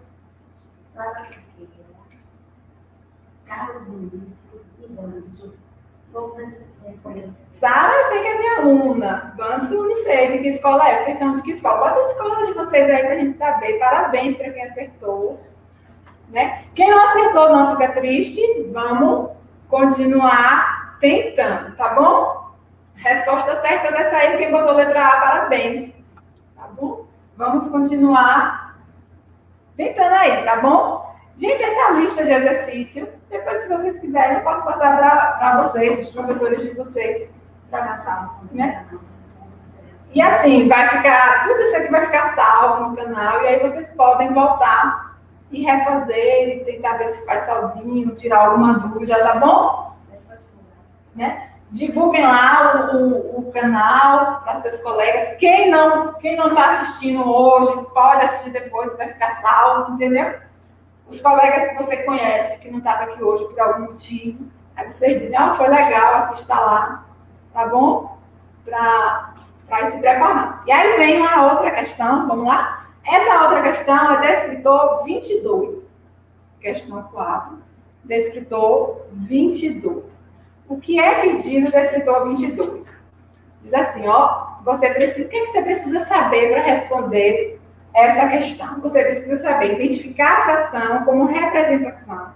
Carlos Vinícius e Vanso. Vamos responder. Sara, eu sei que é minha aluna. Vanso, não sei de que escola é. Vocês são de que escola? Bota a escola de vocês aí pra gente saber. Parabéns para quem acertou. Né? Quem não acertou, não fica triste. Vamos continuar tentando, tá bom? Resposta certa dessa aí, quem botou letra A, parabéns. Tá bom? Vamos continuar tentando aí, tá bom? Gente, essa lista de exercício, depois, se vocês quiserem, eu posso passar para vocês, os professores de vocês, para a sala, né? E assim, vai ficar, tudo isso aqui vai ficar salvo no canal, e aí vocês podem voltar e refazer, e tentar ver se faz sozinho, tirar alguma dúvida, tá bom? Né? Divulguem lá o canal para seus colegas. Quem não está assistindo hoje, pode assistir depois, vai ficar salvo, entendeu? Os colegas que você conhece, que não estavam aqui hoje por algum motivo, aí vocês dizem, foi legal, assista lá, tá bom? Para ir se preparando. E aí vem uma outra questão, vamos lá? Essa outra questão é descritor 22. Questão 4, descritor 22. O que é que diz o descritor 22? Diz assim, ó, o que você precisa saber para responder essa questão? Você precisa saber identificar a fração como representação, que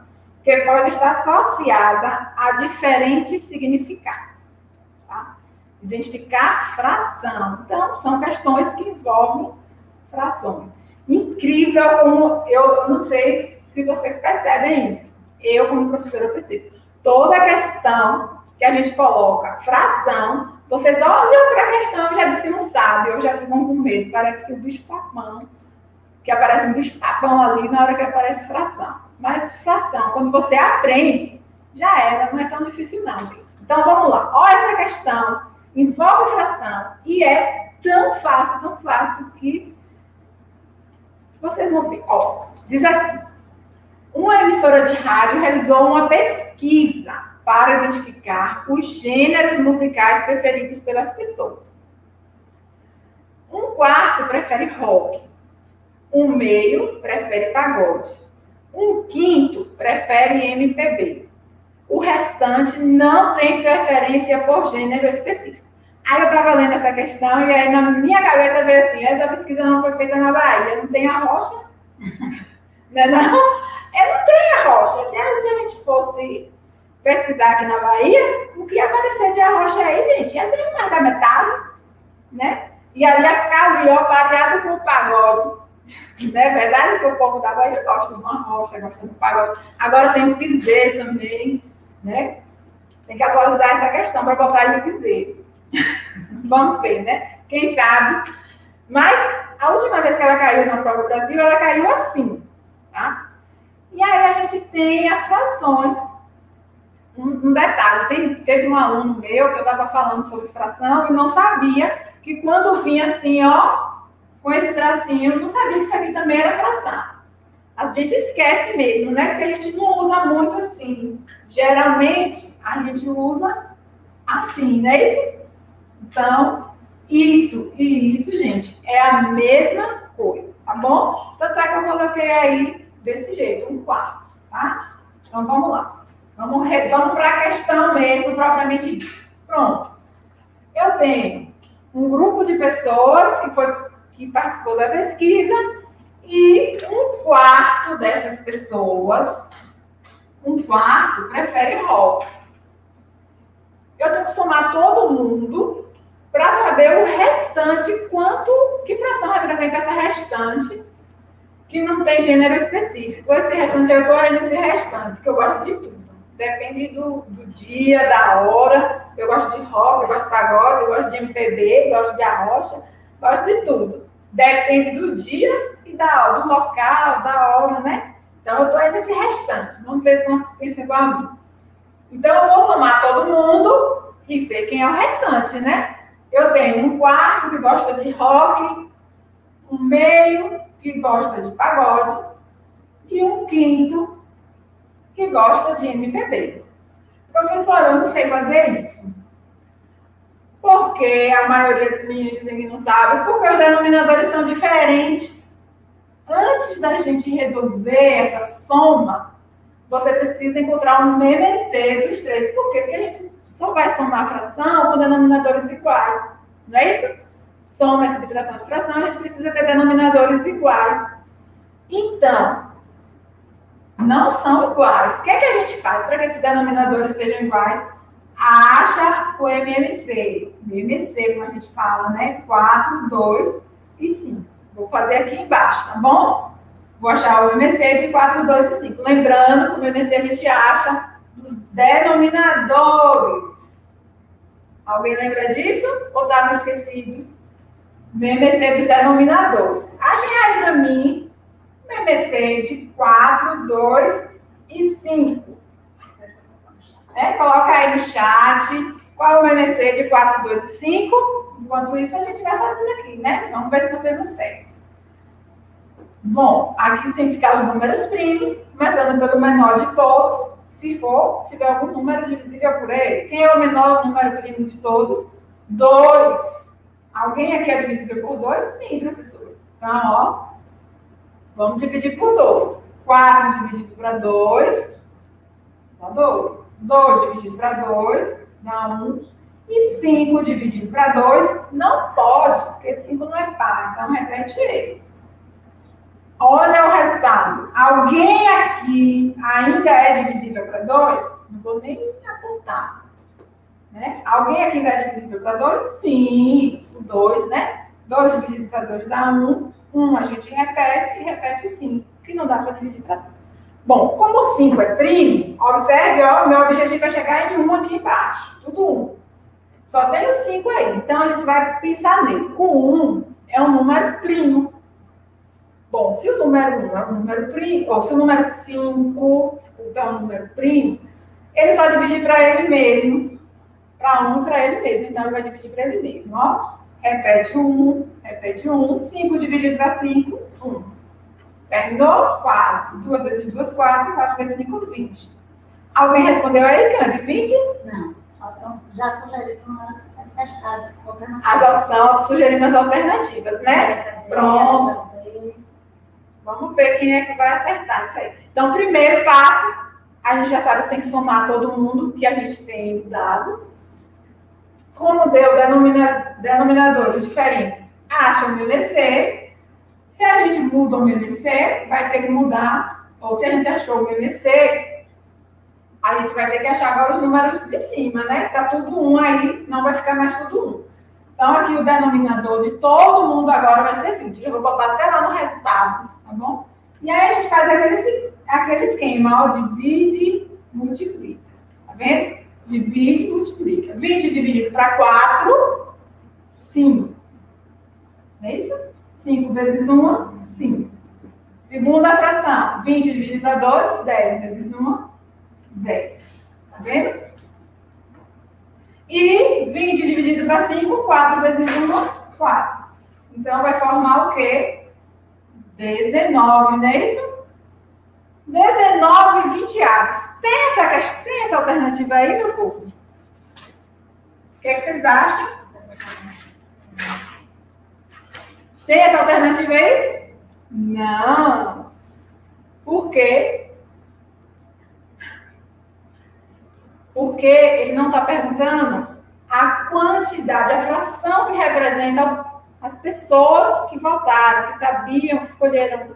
porque pode estar associada a diferentes significados. Tá? Identificar fração. Então, são questões que envolvem frações. Incrível como, eu não sei se vocês percebem isso. Eu, como professora, percebo. Toda questão que a gente coloca fração, vocês olham para a questão e já dizem que não sabe, ou já ficam com medo. Parece que o bicho-papão, que aparece um bicho-papão ali na hora que aparece fração. Mas fração, quando você aprende, já era, não é tão difícil não, gente. Então, vamos lá. Olha essa questão, envolve fração, e é tão fácil que vocês vão ver. Ó, diz assim, uma emissora de rádio realizou uma pesquisa para identificar os gêneros musicais preferidos pelas pessoas. Um quarto prefere rock, um meio prefere pagode, um quinto prefere MPB. O restante não tem preferência por gênero específico. Aí eu estava lendo essa questão e aí na minha cabeça veio assim, essa pesquisa não foi feita na Bahia, não tem a rocha? Não é não? Não tem a rocha. Se a gente fosse pesquisar aqui na Bahia, o que ia aparecer de arrocha aí, gente? Ia ser mais da metade, né? E aí ia ficar ali, ó, pareado com o pagode. Não é verdade que o povo da Bahia gosta de uma rocha, gosta do pagode. Agora tem o piseiro também, né? Tem que atualizar essa questão para botar aí no piseiro. Vamos ver, né? Quem sabe. Mas a última vez que ela caiu na prova do Brasil, ela caiu assim, tá? E aí a gente tem as frações. Um detalhe, teve um aluno meu que eu estava falando sobre fração e não sabia que quando vinha assim, ó, com esse tracinho, eu não sabia que isso aqui também era fração. A gente esquece mesmo, né? Porque a gente não usa muito assim. Geralmente, a gente usa assim, não é isso? Então, isso e isso, gente, é a mesma coisa, tá bom? Tanto é que eu coloquei aí desse jeito, um quarto, tá? Então, vamos lá. Vamos para a questão mesmo, propriamente dita. Pronto. Eu tenho um grupo de pessoas que participou da pesquisa e um quarto dessas pessoas, um quarto prefere rock. Eu tenho que somar todo mundo para saber o restante, que fração representa essa restante, que não tem gênero específico. Esse restante, eu estou aí nesse restante, que eu gosto de tudo. Depende do dia, da hora. Eu gosto de rock, eu gosto de pagode, eu gosto de MPB, eu gosto de arrocha, gosto de tudo. Depende do dia e do local, da hora, né? Então, eu estou aí nesse restante. Vamos ver quantos pensam igual a mim. Então, eu vou somar todo mundo e ver quem é o restante, né? Eu tenho um quarto que gosta de rock, um meio que gosta de pagode e um quinto que gosta de MPB. Professora, eu não sei fazer isso. Porque a maioria dos meninos dizem que não sabe, porque os denominadores são diferentes. Antes da gente resolver essa soma, você precisa encontrar um MMC dos três. Por quê? Porque a gente só vai somar fração com denominadores iguais. Não é isso? Soma e subtração de fração, a gente precisa ter denominadores iguais. Então, não são iguais. O que é que a gente faz para que esses denominadores sejam iguais? Acha o MMC. MMC, como a gente fala, né? 4, 2 e 5. Vou fazer aqui embaixo, tá bom? Vou achar o MMC de 4, 2 e 5. Lembrando que o MMC a gente acha dos denominadores. Alguém lembra disso? Ou estavam esquecidos? MMC dos denominadores. Achem aí para mim o MMC de 4, 2 e 5. Coloca aí no chat qual é o MMC de 4, 2 e 5. Enquanto isso, a gente vai fazendo aqui, né? Vamos ver se vocês acertam. Bom, aqui tem que ficar os números primos, começando pelo menor de todos. Se tiver algum número divisível por ele. Quem é o menor número primo de todos? 2. Alguém aqui é divisível por 2? Sim, professor. Então, ó, vamos dividir por 2. 4 dividido para 2, dá 2. 2 dividido para 2, dá 1. E 5 dividido para 2, não pode, porque 5 não é par. Então, repete ele. Olha o resultado. Alguém aqui ainda é divisível para 2? Não vou nem apontar. Né? Alguém aqui ainda é divisível para 2? Sim, o 2, né? 2 dividido para 2 dá 1. 1 a gente repete e repete 5, que não dá para dividir para 2. Bom, como 5 é primo, observe, ó, meu objetivo é chegar em 1 aqui embaixo. Tudo 1. Só tem o 5 aí. Então, a gente vai pensar nele. O 1 é um número primo. Bom, se o número 1 é um número primo, ou se o número 5, desculpa, é um número primo, ele só divide para ele mesmo. Para 1 para ele mesmo. Então, ele vai dividir para ele mesmo, ó. Repete 1, repete 1. 5 dividido para 5, 1. Terminou? Quase. 2 vezes 2, 4. 4 vezes 5, 20. Alguém respondeu aí, Cande? 20? Não. Então, já sugeriram as alternativas. Sugerindo as alternativas, né? Pronto. Vamos ver quem é que vai acertar isso aí. Então, primeiro passo, a gente já sabe que tem que somar todo mundo que a gente tem dado. Como deu denominadores diferentes, acha o MMC. Se a gente muda o MMC, vai ter que mudar. Ou se a gente achou o MMC, a gente vai ter que achar agora os números de cima, né? Tá tudo 1 aí, não vai ficar mais tudo 1. Então, aqui o denominador de todo mundo agora vai ser 20. Eu vou botar até lá no resultado, tá bom? E aí a gente faz aquele esquema, ó, divide, multiplica. Tá vendo? Divide e multiplica. 20 dividido para 4, 5. Não é isso? 5 vezes 1, 5. Segunda fração, 20 dividido para 2, 10 vezes 1, 10. Tá vendo? E 20 dividido para 5, 4 vezes 1, 4. Então, vai formar o quê? 19, não é isso? 19 e 20 aves. Tem essa alternativa aí, meu povo? O que vocês acham? Tem essa alternativa aí? Não. Por quê? Porque ele não está perguntando a quantidade, a fração que representa as pessoas que votaram, que sabiam, que escolheram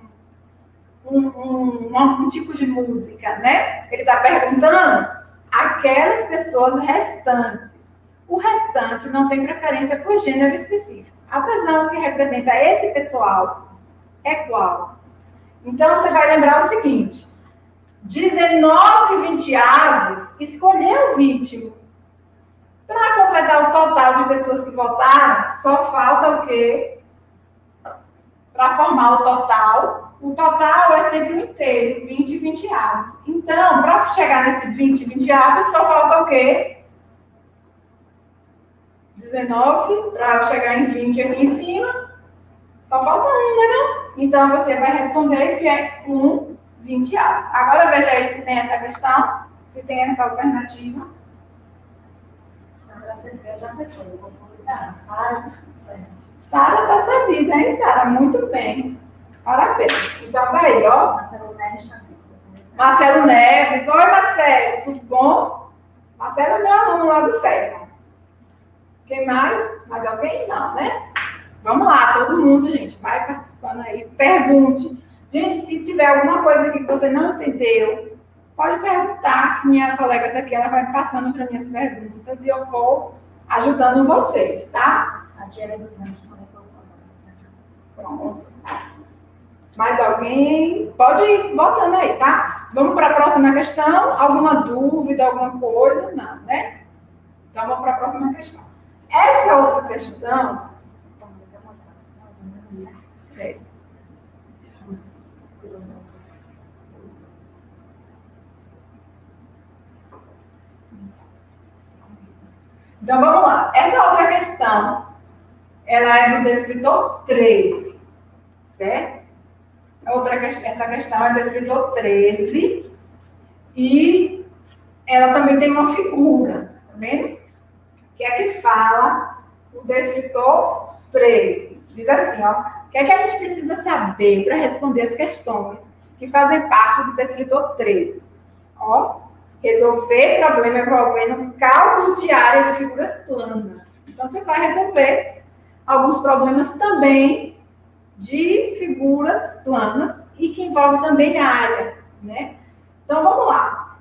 um tipo de música, né? Ele está perguntando aquelas pessoas restantes. O restante não tem preferência por gênero específico. A fração que representa esse pessoal é qual? Então, você vai lembrar o seguinte: 19 e 20 aves escolheu o ritmo. Para completar o total de pessoas que votaram, só falta o quê? Para formar o total é sempre o inteiro, 20 e 20 aves. Então, para chegar nesse 20 e 20 aves, só falta o quê? 19, para chegar em 20 aqui em cima, só falta 1, né, não? Então, você vai responder que é 20 aves. Agora, veja aí se tem essa questão, se tem essa alternativa. Sara, você já acertou, eu vou convidar. Sara, Sara está sabida, hein, Sara? Muito bem. Parabéns. Então, daí, ó. Marcelo Neves também. Marcelo Neves. Oi, Marcelo. Tudo bom? Marcelo é meu aluno lá do SECA. Quem mais? Mais alguém? Não, né? Vamos lá, todo mundo, gente. Vai participando aí. Pergunte. Gente, se tiver alguma coisa aqui que você não entendeu, pode perguntar, que minha colega está aqui, ela vai me passando para minhas perguntas e eu vou ajudando vocês, tá? A Diana dos Anjos também colocou. Pronto. Mais alguém? Pode ir botando aí, tá? Vamos para a próxima questão. Alguma dúvida, alguma coisa? Não, né? Então, vamos para a próxima questão. Essa outra questão... Então, vamos lá. Essa outra questão, ela é do descritor 13, certo? Essa questão é do descritor 13 e ela também tem uma figura, tá vendo? Que é que fala o descritor 13. Diz assim, ó, o que é que a gente precisa saber para responder as questões que fazem parte do descritor 13? Ó, resolver problema envolvendo cálculo de área de figuras planas. Então, você vai resolver alguns problemas também de figuras planas e que envolve também a área, né? Então, vamos lá.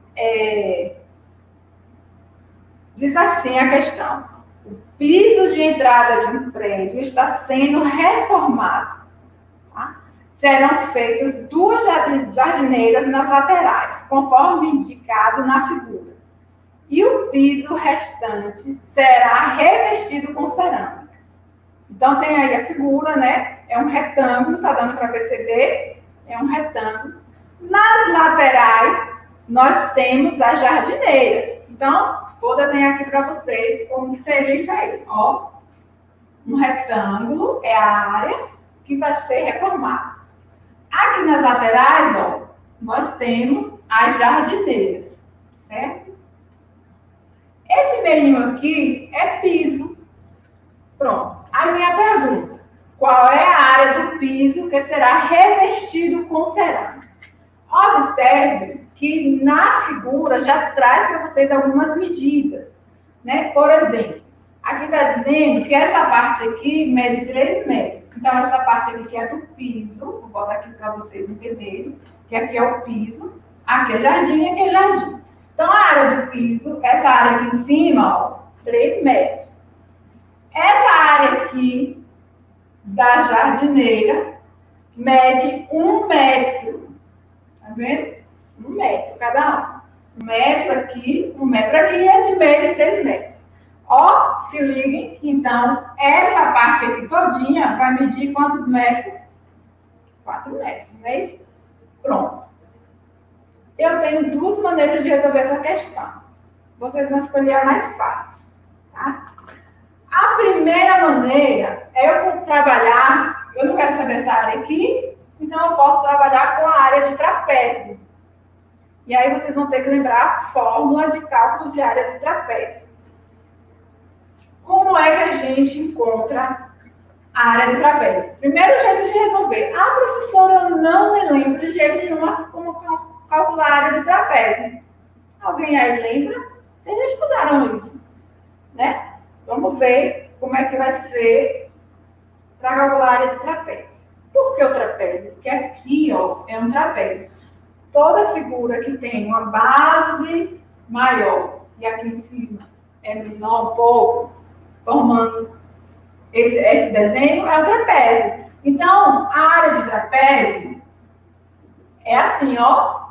Diz assim a questão: o piso de entrada de um prédio está sendo reformado. Tá? Serão feitas 2 jardineiras nas laterais, conforme indicado na figura. E o piso restante será revestido com cerâmica. Então, tem aí a figura, né? É um retângulo, tá dando para perceber? É um retângulo. Nas laterais, nós temos as jardineiras. Então, vou desenhar aqui para vocês como seria isso aí. Ó, um retângulo é a área que vai ser reformada. Aqui nas laterais, ó, nós temos as jardineiras, certo? Esse meio aqui é piso. Pronto. Aí vem a pergunta: qual é a área do piso que será revestido com cerâmica? Observe que na figura já traz para vocês algumas medidas, né? Por exemplo, aqui está dizendo que essa parte aqui mede 3 metros. Então, essa parte aqui que é do piso, vou botar aqui para vocês entenderem, que aqui é o piso, aqui é jardim e aqui é jardim. Então, a área do piso, essa área aqui em cima, ó, 3 metros. Essa área aqui da jardineira mede 1 metro. Tá vendo? 1 metro cada um. 1 metro aqui, 1 metro aqui e esse meio 3 metros. Ó, se liguem que então essa parte aqui todinha vai medir quantos metros? 4 metros, não é isso? Pronto. Eu tenho 2 maneiras de resolver essa questão. Vocês vão escolher a mais fácil, tá? A primeira maneira é eu trabalhar, eu não quero saber essa área aqui, então eu posso trabalhar com a área de trapézio. E aí vocês vão ter que lembrar a fórmula de cálculos de área de trapézio. Como é que a gente encontra a área de trapézio? Primeiro jeito de resolver. Ah, professora, eu não me lembro de jeito nenhum como calcular a área de trapézio. Alguém aí lembra? Vocês já estudaram isso, né? Vamos ver como é que vai ser para calcular a área de trapézio. Por que o trapézio? Porque aqui, ó, é um trapézio. Toda figura que tem uma base maior e aqui em cima é menor um pouco, formando esse desenho, é o trapézio. Então, a área de trapézio é assim, ó.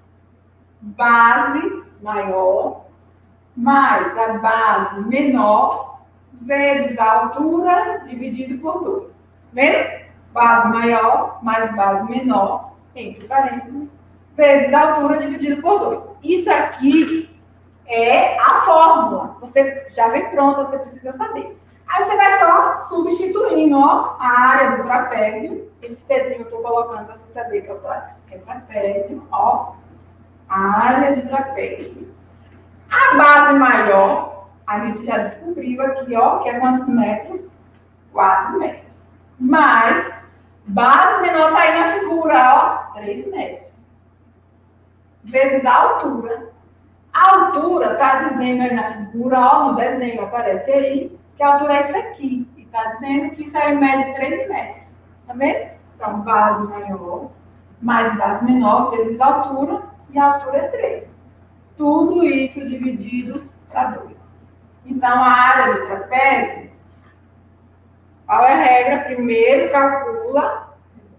Base maior mais a base menor vezes a altura dividido por 2. Vendo? Base maior mais base menor, entre parênteses, vezes a altura dividido por 2. Isso aqui é a fórmula. Você já vem pronta, você precisa saber. Aí você vai só substituindo, ó, a área do trapézio. Esse pezinho eu estou colocando para você saber que é trapézio, ó. A área de trapézio. A base maior, a gente já descobriu aqui, ó, que é quantos metros? 4 metros. Mais base menor está aí na figura, ó, 3 metros. Vezes a altura. A altura está dizendo aí na figura, ó, no desenho aparece aí, que a altura é essa aqui. E está dizendo que isso aí mede 3 metros. Tá vendo? Então, base maior mais base menor vezes a altura, e a altura é 3. Tudo isso dividido para 2. Então, a área do trapézio, qual é a regra? Primeiro calcula.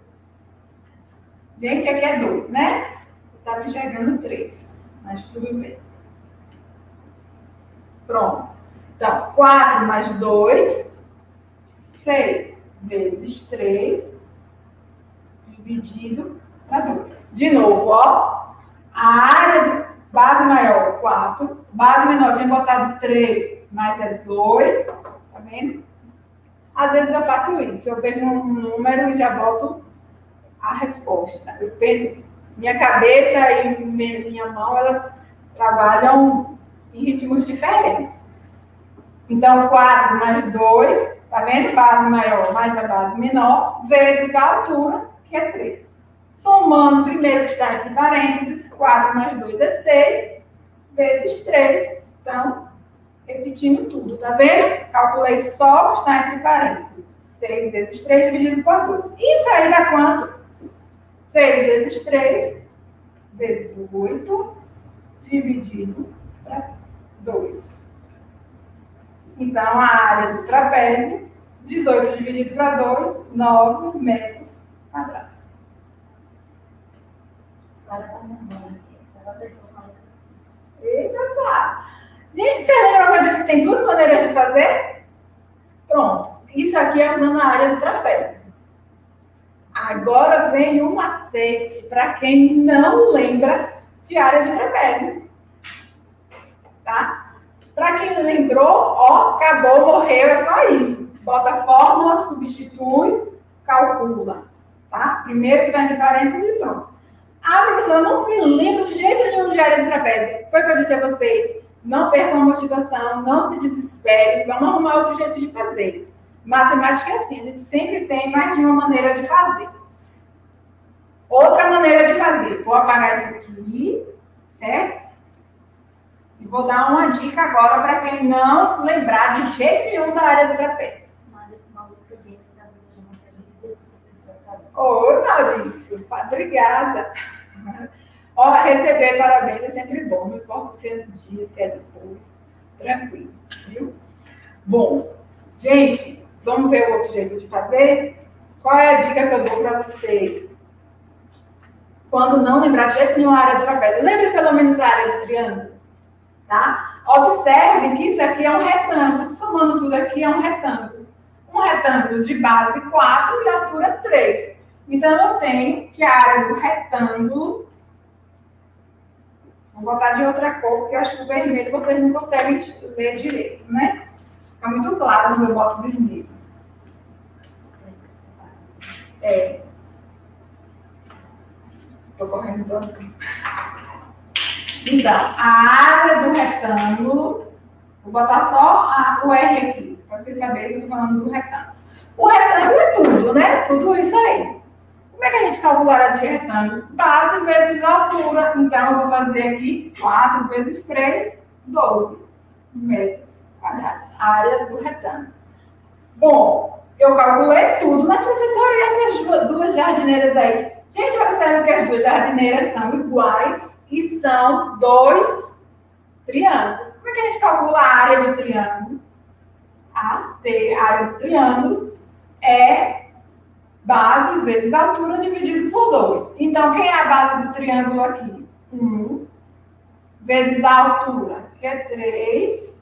Gente, aqui é 2, né? Eu estava enxergando 3, mas tudo bem. Pronto. Então, 4 mais 2, 6 vezes 3, dividido para 2. De novo, ó. A área de base maior, 4. Base menor, tinha botado 3, mas é 2. Tá vendo? Às vezes eu faço isso. Eu vejo um número e já boto a resposta. Minha cabeça e minha mão, elas trabalham em ritmos diferentes. Então, 4 mais 2, tá vendo? Base maior mais a base menor, vezes a altura, que é 3. Somando, primeiro que está entre parênteses, 4 mais 2 é 6, vezes 3. Então, repetindo tudo, tá vendo? Calculei só o que está entre parênteses. 6 vezes 3 dividido por 2. Isso aí dá quanto? 6 vezes 3, 18, dividido por 2. Então, a área do trapézio, 18 dividido por 2, 9 metros quadrados. Eita, sabe. Gente, você lembra que eu disse que tem duas maneiras de fazer? Pronto. Isso aqui é usando a área do trapézio. Agora vem um macete para quem não lembra de área de trapézio. Tá? Para quem não lembrou, ó, acabou, morreu, é só isso. Bota a fórmula, substitui, calcula. Tá? Primeiro que vai entre parênteses e pronto. Ah, professora, eu não me lembro de jeito nenhum de área de trapézio. Foi o que eu disse a vocês. Não percam a motivação, não se desespere, vamos arrumar outro jeito de fazer. Matemática é assim, a gente sempre tem mais de uma maneira de fazer. Outra maneira de fazer, vou apagar isso aqui, certo? E vou dar uma dica agora para quem não lembrar de jeito nenhum da área do trapézio. Oi, Maurício, obrigada. Ó, receber parabéns é sempre bom, não importa se é no dia, se é depois, tranquilo, viu? Bom, gente, vamos ver o outro jeito de fazer? Qual é a dica que eu dou para vocês? Quando não lembrar de jeito nenhum a área do trapézio, lembre pelo menos a área do triângulo, tá? Observe que isso aqui é um retângulo, somando tudo aqui é um retângulo. Um retângulo de base 4 e altura 3. Então, eu tenho que a área do retângulo... Vou botar de outra cor, porque eu acho que o vermelho vocês não conseguem ler direito, né? Fica muito claro quando eu boto vermelho. Estou correndo todo tempo. Então, a área do retângulo... Vou botar só o R aqui, para vocês saberem que eu estou falando do retângulo. O retângulo é tudo, né? Tudo isso aí. Como é que a gente calcula a área de retângulo? Base vezes altura. Então, eu vou fazer aqui 4 vezes 3, 12 metros quadrados. Área do retângulo. Bom, eu calculei tudo, mas, professora, e essas duas jardineiras aí? Gente, observe que as duas jardineiras são iguais e são 2 triângulos. Como é que a gente calcula a área de triângulo? A área do triângulo é base vezes altura dividido por 2. Então, quem é a base do triângulo aqui? 1 vezes a altura, que é 3,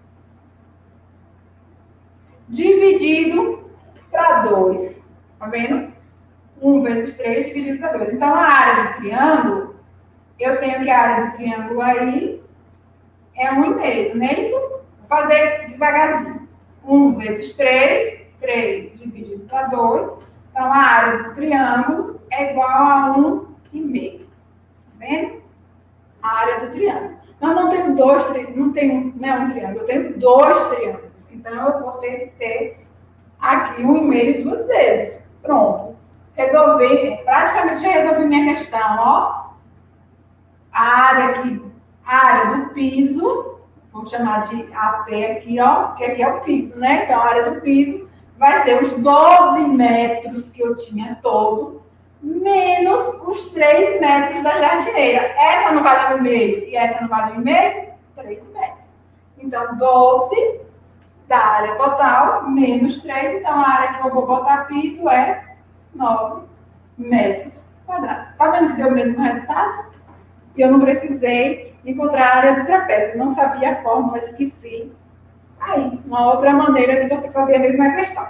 dividido para 2. Tá vendo? 1 vezes 3 dividido para 2. Então, a área do triângulo, eu tenho que a área do triângulo aí é 1,5, não é isso? Vou fazer devagarzinho. 1 vezes 3, 3 dividido para 2. Então, a área do triângulo é igual a 1,5. Tá vendo? A área do triângulo. Nós não temos dois triângulos, não é um triângulo, eu tenho 2 triângulos. Então, eu vou ter que ter aqui 1,5 duas vezes. Pronto. Resolvi, praticamente já resolvi minha questão, ó. A área aqui, a área do piso, vou chamar de AP aqui, ó, que aqui é o piso, né? Então, a área do piso vai ser os 12 metros que eu tinha todo, menos os 3 metros da jardineira. Essa não vale 1,5 e essa não vale 1,5? 3 metros. Então, 12 da área total, menos 3. Então, a área que eu vou botar piso é 9 metros quadrados. Tá vendo que deu o mesmo resultado? E eu não precisei encontrar a área do trapézio. Eu não sabia a fórmula, esqueci. Aí, uma outra maneira de você fazer a mesma questão.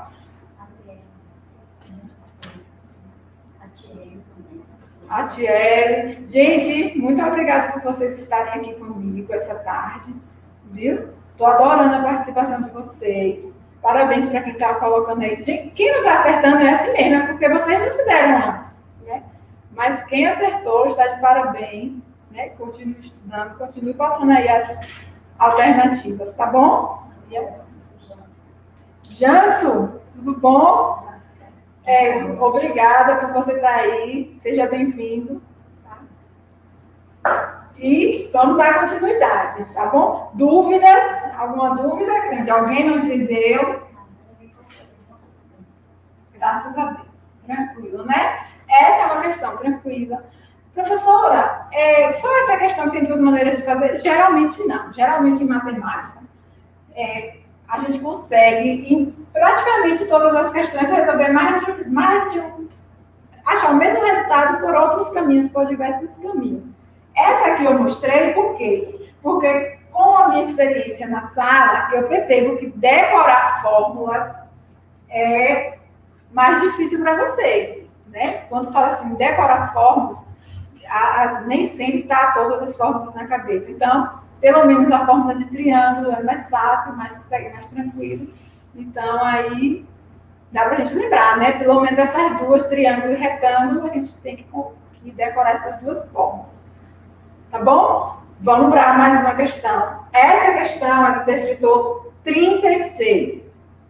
A Thierry. Gente, muito obrigada por vocês estarem aqui comigo essa tarde. Viu? Estou adorando a participação de vocês. Parabéns para quem está colocando aí. Gente, quem não está acertando é assim mesmo, é porque vocês não fizeram antes. Né? Mas quem acertou está de parabéns. Né? Continue estudando, continue botando aí as alternativas, tá bom? Janso, tudo bom? Obrigada por você estar aí. Seja bem-vindo. Tá? E vamos dar continuidade, tá bom? Dúvidas? Alguma dúvida? Alguém não entendeu? Graças a Deus. Tranquilo, né? Essa é uma questão tranquila. Professora, só essa questão tem duas maneiras de fazer? Geralmente não. Geralmente em matemática, a gente consegue, em praticamente todas as questões, resolver mais de um, achar o mesmo resultado por outros caminhos, por diversos caminhos. Essa aqui eu mostrei por quê? Porque com a minha experiência na sala, eu percebo que decorar fórmulas é mais difícil para vocês, né? Quando fala assim, decorar fórmulas, nem sempre está todas as fórmulas na cabeça. Então, pelo menos a fórmula de triângulo é mais fácil, mais tranquilo. Então, aí dá para a gente lembrar, né? Pelo menos essas duas, triângulo e retângulo, a gente tem que decorar essas duas fórmulas. Tá bom? Vamos para mais uma questão. Essa questão é do descritor 36.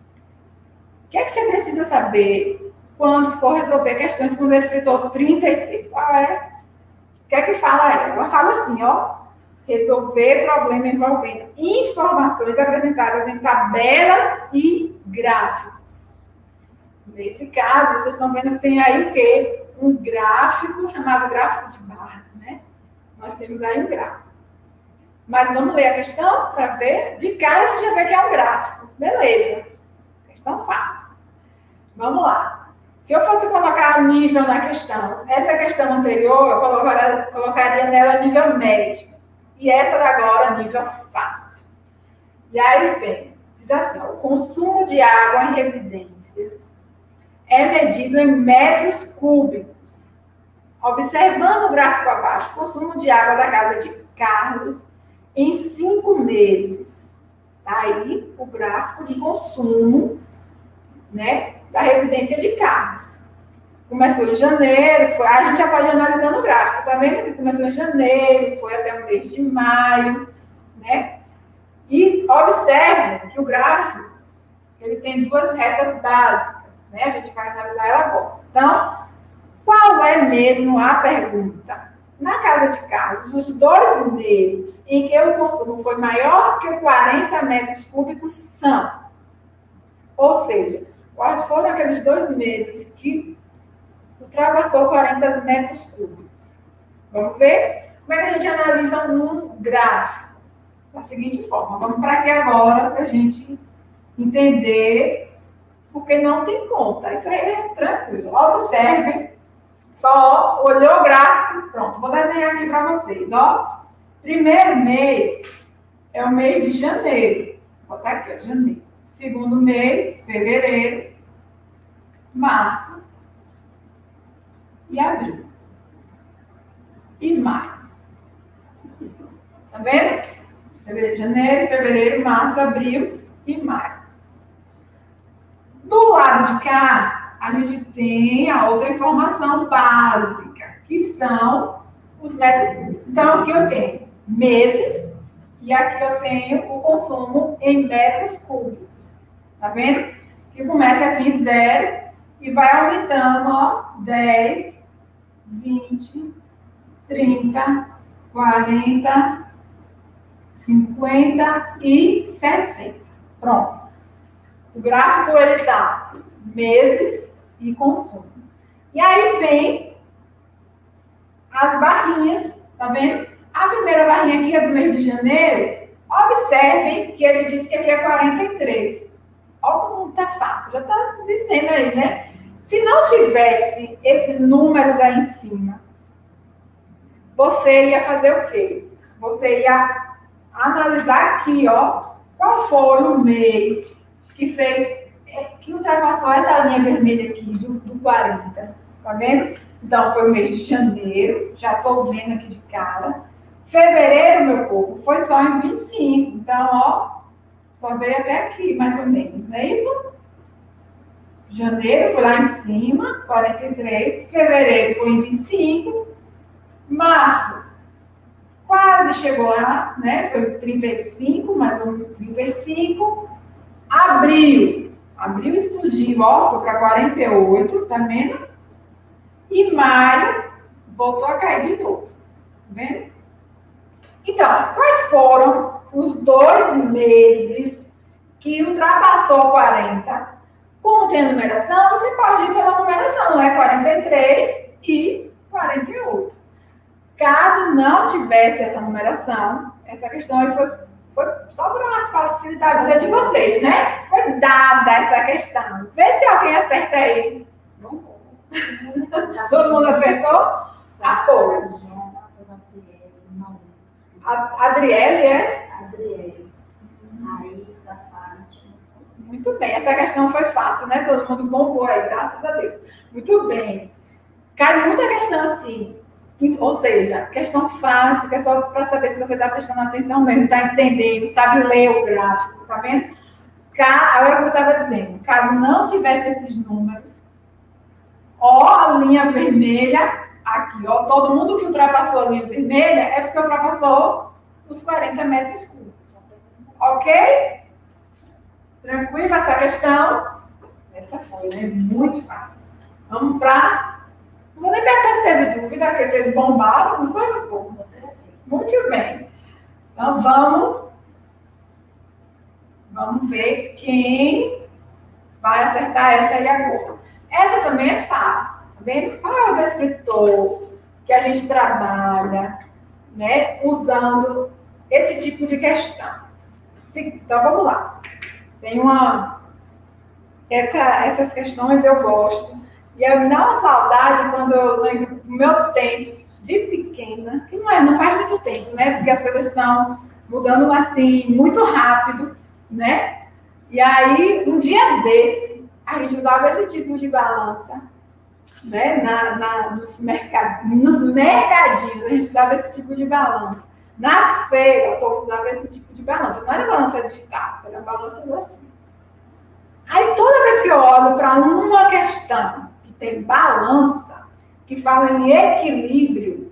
O que é que você precisa saber quando for resolver questões com o descritor 36? Qual é? O que é que fala ela? Ela fala assim, ó. Resolver problema envolvendo informações apresentadas em tabelas e gráficos. Nesse caso, vocês estão vendo que tem aí o quê? Um gráfico chamado gráfico de barras, né? Nós temos aí um gráfico. Mas vamos ler a questão para ver? De cara a gente já vê que é um gráfico. Beleza. Questão fácil. Vamos lá. Se eu fosse colocar o nível na questão, essa questão anterior eu colocaria nela nível médio. E essa da agora, nível fácil. E aí vem, diz assim, ó, o consumo de água em residências é medido em metros cúbicos. Observando o gráfico abaixo, o consumo de água da casa de Carlos em 5 meses. Tá aí o gráfico de consumo, né, da residência de Carlos. Começou em janeiro, a gente já pode ir analisando o gráfico, tá vendo que começou em janeiro, foi até o mês de maio, né? E observe que o gráfico, ele tem duas retas básicas, né? A gente vai analisar ela agora. Então, qual é mesmo a pergunta? Na casa de Carlos, os 2 meses em que o consumo foi maior que 40 metros cúbicos são. Ou seja, quais foram aqueles 2 meses que ultrapassou 40 metros cúbicos? Vamos ver? Como é que a gente analisa um gráfico? Da seguinte forma. Vamos para aqui agora para a gente entender, porque não tem conta. Isso aí é tranquilo. Observem. Só olhou o gráfico, pronto. Vou desenhar aqui para vocês, ó. Primeiro mês é o mês de janeiro. Vou botar aqui, ó, janeiro. Segundo mês, fevereiro, março e abril. E maio. Tá vendo? Janeiro, fevereiro, março, abril e maio. Do lado de cá, a gente tem a outra informação básica, que são os metros cúbicos. Então, aqui eu tenho meses e aqui eu tenho o consumo em metros cúbicos. Tá vendo? Que começa aqui em 0 e vai aumentando, ó, 10, 20, 30, 40, 50 e 60. Pronto. O gráfico, ele dá meses e consumo. E aí vem as barrinhas, tá vendo? A primeira barrinha aqui é do mês de janeiro. Observem que ele diz que aqui é 43. Olha como tá fácil, já tá dizendo aí, né? Se não tivesse esses números aí em cima, você ia fazer o quê? Você ia analisar aqui, ó, qual foi o mês que ultrapassou essa linha vermelha aqui do 40, tá vendo? Então, foi o mês de janeiro, já tô vendo aqui de cara. Fevereiro, meu povo, foi só em 25, então, ó, só veio até aqui, mais ou menos, não é isso? Janeiro foi lá em cima, 43, fevereiro foi em 25, março quase chegou lá, né? Foi 35, mais ou menos 35. Abril explodiu, ó, foi para 48, tá vendo? E maio voltou a cair de novo, tá vendo? Então, quais foram os 2 meses que ultrapassou 40 com não tem a numeração, você pode ir pela numeração, é 43 e 48. Caso não tivesse essa numeração, essa questão aí foi só para facilitar a vida de vocês, né? Foi dada essa questão. Vê se alguém acerta aí. Todo mundo acertou? Apoio. A Adriele é? Adriele. Raíssa, Fátima. Muito bem, essa questão foi fácil, né? Todo mundo bombou aí, graças a Deus. Muito bem. Cai muita questão assim. Ou seja, questão fácil, que é só para saber se você está prestando atenção mesmo, está entendendo, sabe ler o gráfico, tá vendo? Agora eu estava dizendo, caso não tivesse esses números, ó a linha vermelha aqui, ó, todo mundo que ultrapassou a linha vermelha é porque ultrapassou os 40 metros cúbicos. Ok? Tranquila essa questão? Essa foi, né? Muito fácil. Vamos para... Não vou nem perguntar se teve dúvida, porque vocês bombaram, não foi um pouco. Muito bem. Então, vamos ver quem vai acertar essa aí agora. Essa também é fácil. Tá vendo? Qual é o descritor que a gente trabalha, né, usando esse tipo de questão? Então, vamos lá. Tem essas questões eu gosto. E eu me dá uma saudade quando eu lembro do meu tempo de pequena, que não faz muito tempo, né? Porque as coisas estão mudando assim, muito rápido, né? E aí, um dia desse, a gente usava esse tipo de balança, né? Nos mercadinhos, a gente usava esse tipo de balança. Na feira, o povo usava esse tipo de balança. Não era balança digital, era balança assim. Aí, toda vez que eu olho para uma questão que tem balança, que fala em equilíbrio,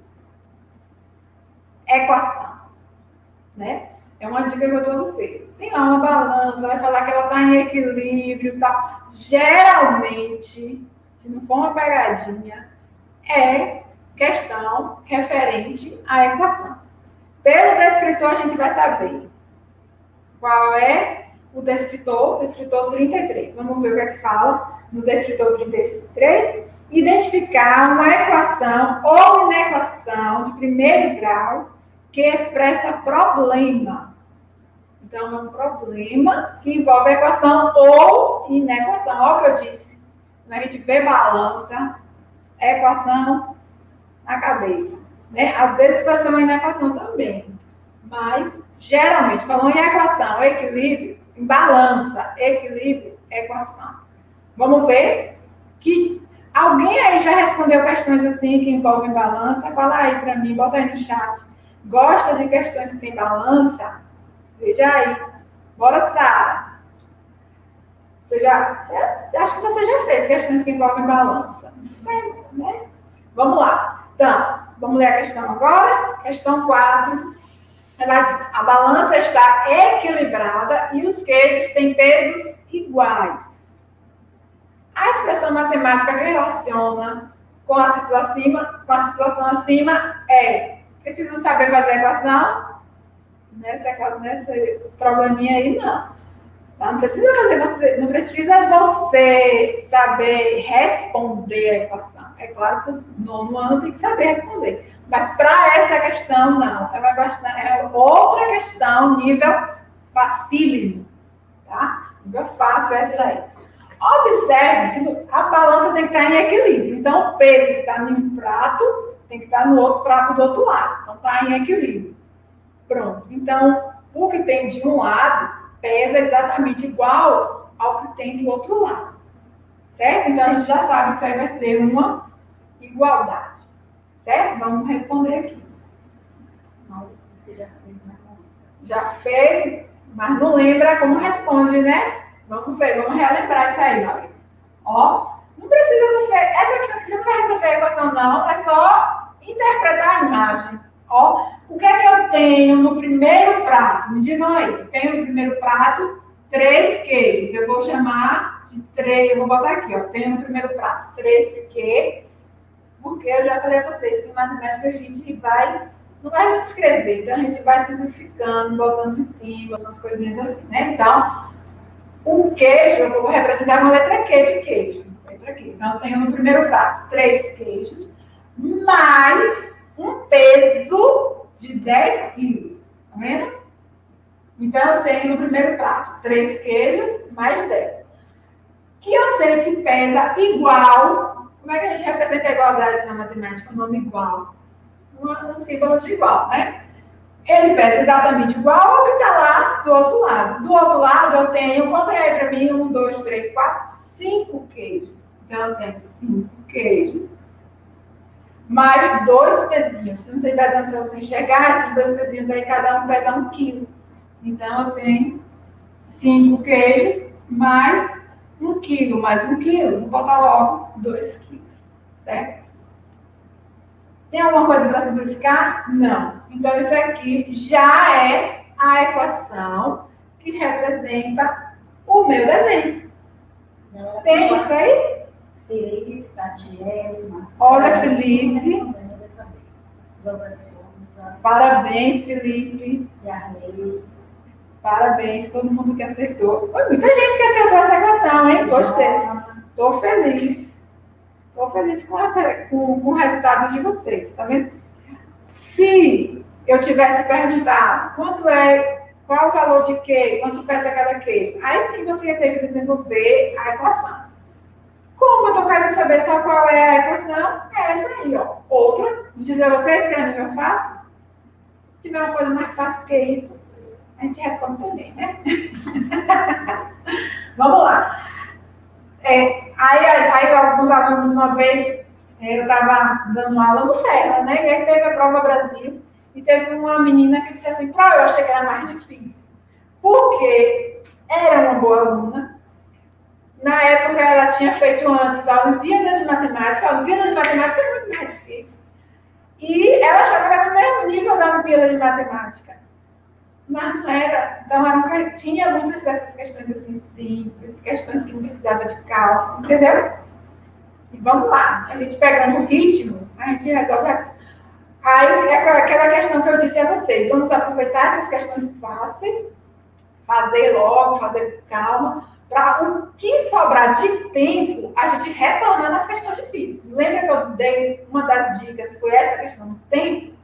equação, né? É uma dica que eu dou a vocês. Tem lá uma balança, vai falar que ela está em equilíbrio e tal. Geralmente, se não for uma pegadinha, é questão referente à equação. Pelo descritor, a gente vai saber qual é o descritor 33. Vamos ver o que é que fala no descritor 33. Identificar uma equação ou inequação de primeiro grau que expressa problema. Então, é um problema que envolve equação ou inequação. Olha o que eu disse. Quando a gente vê balança, é equação na cabeça, né? Às vezes pode ser uma inequação também. Mas, geralmente, falando em equação, equilíbrio, em balança, equilíbrio, equação. Vamos ver que alguém aí já respondeu questões assim que envolvem balança? Fala aí para mim, bota aí no chat. Gosta de questões que tem balança? Veja aí. Bora, Sara. Você acha que você já fez questões que envolvem balança? Não sei, né? Vamos lá. Então, vamos ler a questão agora. Questão 4. Ela diz, a balança está equilibrada e os queijos têm pesos iguais. A expressão matemática que relaciona com a situação acima é, preciso saber fazer a equação? Nesse probleminha aí, não. Tá? Não precisa você saber responder a equação. É claro que no ano tem que saber responder. Mas para essa questão, não. É outra questão, nível facílimo. Tá? Nível fácil essa daí. Observe que a balança tem que estar em equilíbrio. Então, o peso que está em um prato tem que estar no outro prato do outro lado. Então, está em equilíbrio. Pronto. Então, o que tem de um lado pesa exatamente igual ao que tem do outro lado. Certo? Então, a gente já sabe que isso aí vai ser uma igualdade. Certo? Vamos responder aqui. Você já fez, né? Já fez, mas não lembra como responde, né? Vamos ver, vamos relembrar isso aí, Maurício. Ó, não precisa você... Essa questão que você não vai resolver a equação, não. É só interpretar a imagem. Ó, o que é que eu tenho no primeiro prato? Me digam aí. Eu tenho no primeiro prato 3 queijos. Eu vou chamar de 3... Eu vou botar aqui, ó. Tenho no primeiro prato 3 queijos. Porque eu já falei a vocês que em matemática a gente não vai muito escrever, então a gente vai simplificando, botando em cima, umas coisinhas assim, né? Então, O queijo, eu vou representar uma letra Q de queijo. Letra Q. Então, eu tenho no primeiro prato 3 queijos, mais um peso de 10 quilos. Tá vendo? Então, eu tenho no primeiro prato 3 queijos, mais 10. Que eu sei que pesa igual. Como é que a gente representa a igualdade na matemática? O nome igual. Um símbolo de igual, né? Ele pesa exatamente igual ao que está lá do outro lado. Do outro lado, eu tenho, conta aí para mim, 1, 2, 3, 4, 5 queijos. Então, eu tenho 5 queijos, mais 2 pezinhos. Se não tiver dando para você enxergar, esses 2 pezinhos aí, cada um pesa 1 quilo. Então, eu tenho 5 queijos, mais 1 quilo, mais 1 quilo. Vou botar logo 2 quilos, certo? Tem alguma coisa para simplificar? Não. Então, isso aqui já é a equação que representa o meu desenho. Tem isso aí? Felipe, Tatiele, Marcelo. Olha, Felipe. Parabéns, Felipe. Parabéns, todo mundo que acertou. Foi muita gente que acertou essa equação, hein? Gostei. Estou feliz. Estou feliz com o resultado de vocês, tá vendo? Se eu tivesse perguntado qual o valor de queijo, quanto pesa cada queijo, aí sim você ia ter que desenvolver a equação. Como eu estou querendo saber só qual é a equação, é essa aí, ó. Outra, vou dizer a vocês que é nível fácil. Se tiver uma coisa mais fácil que isso, a gente responde também, né? Vamos lá. Aí alguns alunos, uma vez, eu estava dando uma aula no Serra, né? E aí teve a Prova Brasil, e teve uma menina que disse assim, eu achei que era mais difícil. Porque era uma boa aluna. Na época, ela tinha feito antes a Olimpíada de Matemática. A Olimpíada de Matemática é muito mais difícil. E ela achava que era o mesmo nível da Olimpíada de Matemática. Mas não era. Então, tinha muitas dessas questões assim simples, questões que não precisavam de cálculo, entendeu? E vamos lá. A gente pegando o ritmo, a gente resolve. Aí, é aquela questão que eu disse a vocês. Vamos aproveitar essas questões fáceis, fazer logo, fazer com calma, para o que sobrar de tempo, a gente retornar nas questões difíceis. Lembra que eu dei uma das dicas, foi essa questão do tempo?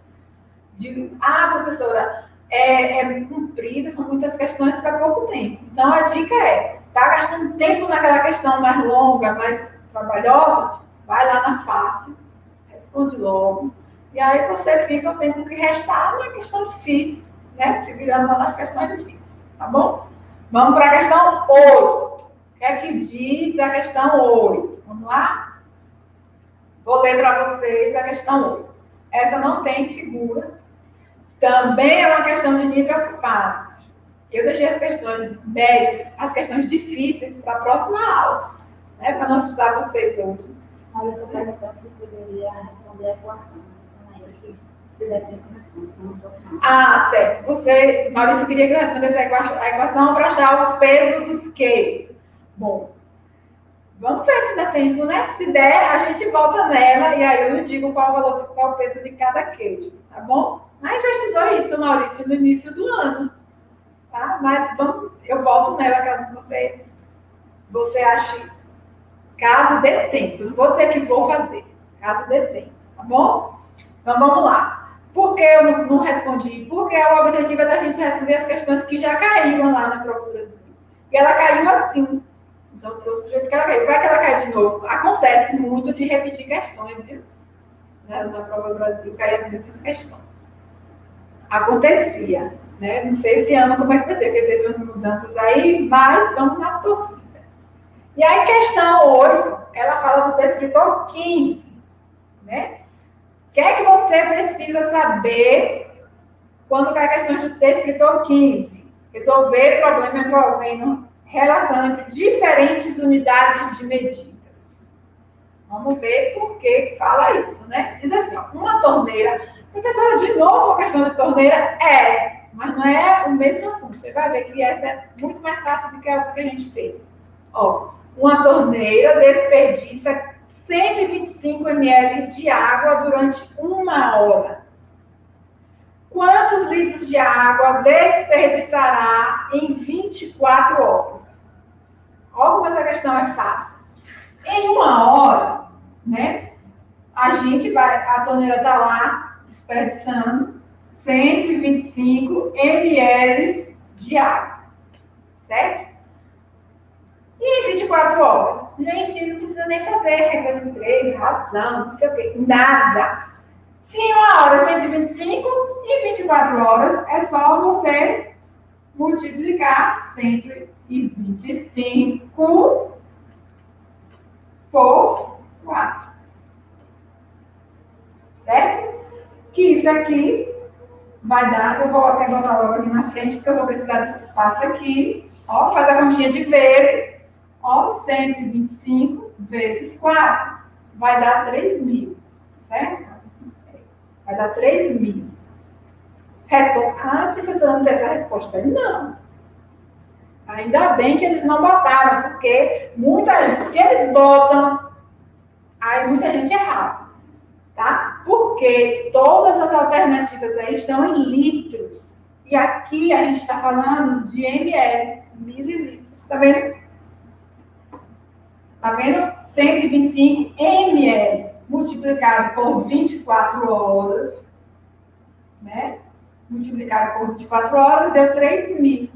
Professora, é comprido, são muitas questões para pouco tempo. Então, a dica é, tá gastando tempo naquela questão mais longa, mais trabalhosa? Vai lá na fácil, responde logo, e aí você fica o tempo que restar na questão difícil, né? Se virando lá nas questões difíceis, tá bom? Vamos para a questão 8. O que é que diz a questão 8? Vamos lá? Vou ler para vocês a questão 8. Essa não tem figura. Também é uma questão de nível fácil. Eu deixei as questões médias, as questões difíceis para a próxima aula, né? Para não assustar vocês hoje. Mas eu estou perguntando se poderia responder a equação. Se der tempo, responde, senão não posso falar. Certo. Você, Maurício, queria que eu respondesse a equação para achar o peso dos queijos. Bom, vamos ver se dá tempo, né? Se der, a gente volta nela e aí eu digo qual o peso de cada queijo, tá bom? Mas já estudou isso, Maurício, no início do ano, tá? Mas eu volto nela caso você ache, caso dê tempo. Não vou dizer que vou fazer, caso dê tempo, tá bom? Então vamos lá. Por que eu não respondi? Porque o objetivo é da gente responder as questões que já caíram lá na Prova Brasil. E ela caiu assim. Então, eu trouxe do jeito que ela caiu. Vai que ela cai de novo. Acontece muito de repetir questões, viu? Na Prova Brasil, cair as mesmas questões. Acontecia, né? Não sei esse ano como é que vai ser, porque teve umas mudanças aí, mas vamos na torcida. E aí, questão 8, ela fala do descritor 15, né? O que é que você precisa saber quando cai a questão de descritor 15? Resolver problema envolvendo relação entre diferentes unidades de medidas. Vamos ver por que fala isso, né? Diz assim, ó, uma torneira. Professora, de novo a questão de torneira? Mas não é o mesmo assunto. Você vai ver que essa é muito mais fácil do que a que a gente fez. Ó, uma torneira desperdiça 125 ml de água durante 1 hora. Quantos litros de água desperdiçará em 24 horas? uma hora, né, a torneira está lá desperdiçando 125 ml de água, certo? E em 24 horas? Gente, não precisa nem fazer regra de 3, razão, não sei o quê, nada. Se em uma hora 125, em 24 horas é só você multiplicar 125 por 4. Certo? Que isso aqui vai dar, eu vou até botar logo aqui na frente, porque eu vou precisar desse espaço aqui. Ó, faz a continha de vezes. Ó, 125 vezes 4 vai dar 3.000. Certo? Vai dar 3.000. Ah, professora, não tem essa resposta. Não. Ainda bem que eles não botaram, porque muita gente, se eles botam, aí muita gente errava. Tá? Porque todas as alternativas aí estão em litros. E aqui a gente está falando de ml, mililitros. Tá vendo? Tá vendo? 125 ml multiplicado por 24 horas, né? Multiplicado por 24 horas deu 3.000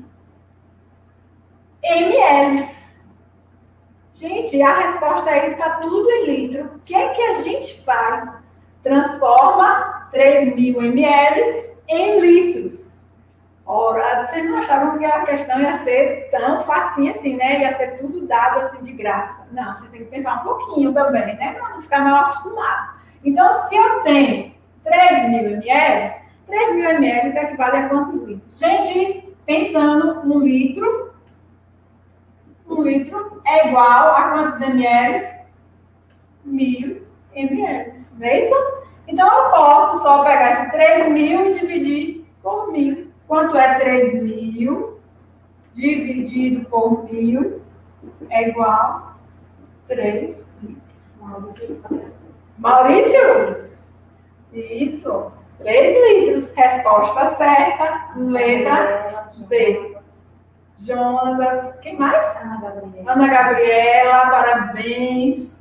ml. Gente, a resposta aí está tudo em litro. O que é que a gente faz? Transforma 3.000 ml em litros. Ora, vocês não achavam que a questão ia ser tão facinho assim, né? Ia ser tudo dado assim de graça. Não, vocês têm que pensar um pouquinho também, né? Para não ficar mal acostumado. Então, se eu tenho 3.000 ml, 3.000 ml equivale a quantos litros? Gente, pensando, um litro é igual a quantos ml? 1.000 ml. Não é isso? Então, eu posso só pegar esse 3.000 e dividir por 1.000. Quanto é 3.000 dividido por 1.000 é igual a 3 litros. Maurício? Isso. 3 litros. Resposta certa. Letra B. Jonas. Quem mais? Ana Gabriela. Parabéns.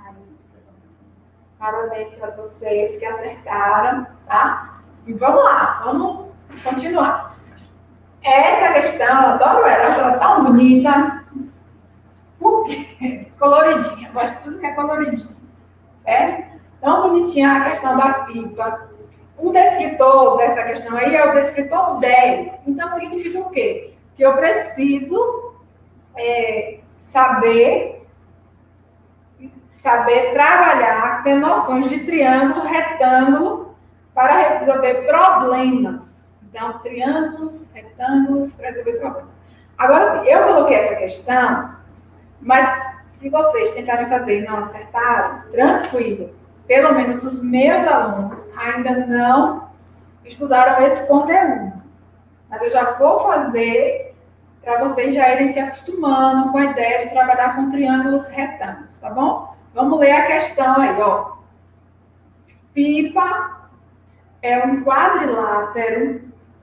Parabéns para vocês que acertaram, tá? E vamos lá, vamos continuar. Essa questão, eu adoro ela, acho ela tão bonita. Por quê? Coloridinha, eu gosto de tudo que é coloridinho. Certo? Tão bonitinha a questão da pipa. O descritor dessa questão aí é o descritor 10. Então, significa o quê? Que eu preciso saber trabalhar, ter noções de triângulo, retângulo, para resolver problemas. Então, triângulos, retângulos, para resolver problemas. Agora, sim, eu coloquei essa questão, mas se vocês tentarem fazer e não acertarem, tranquilo. Pelo menos os meus alunos ainda não estudaram esse conteúdo. Mas eu já vou fazer para vocês já irem se acostumando com a ideia de trabalhar com triângulos retângulos, tá bom? Vamos ler a questão aí, ó. Pipa é um quadrilátero.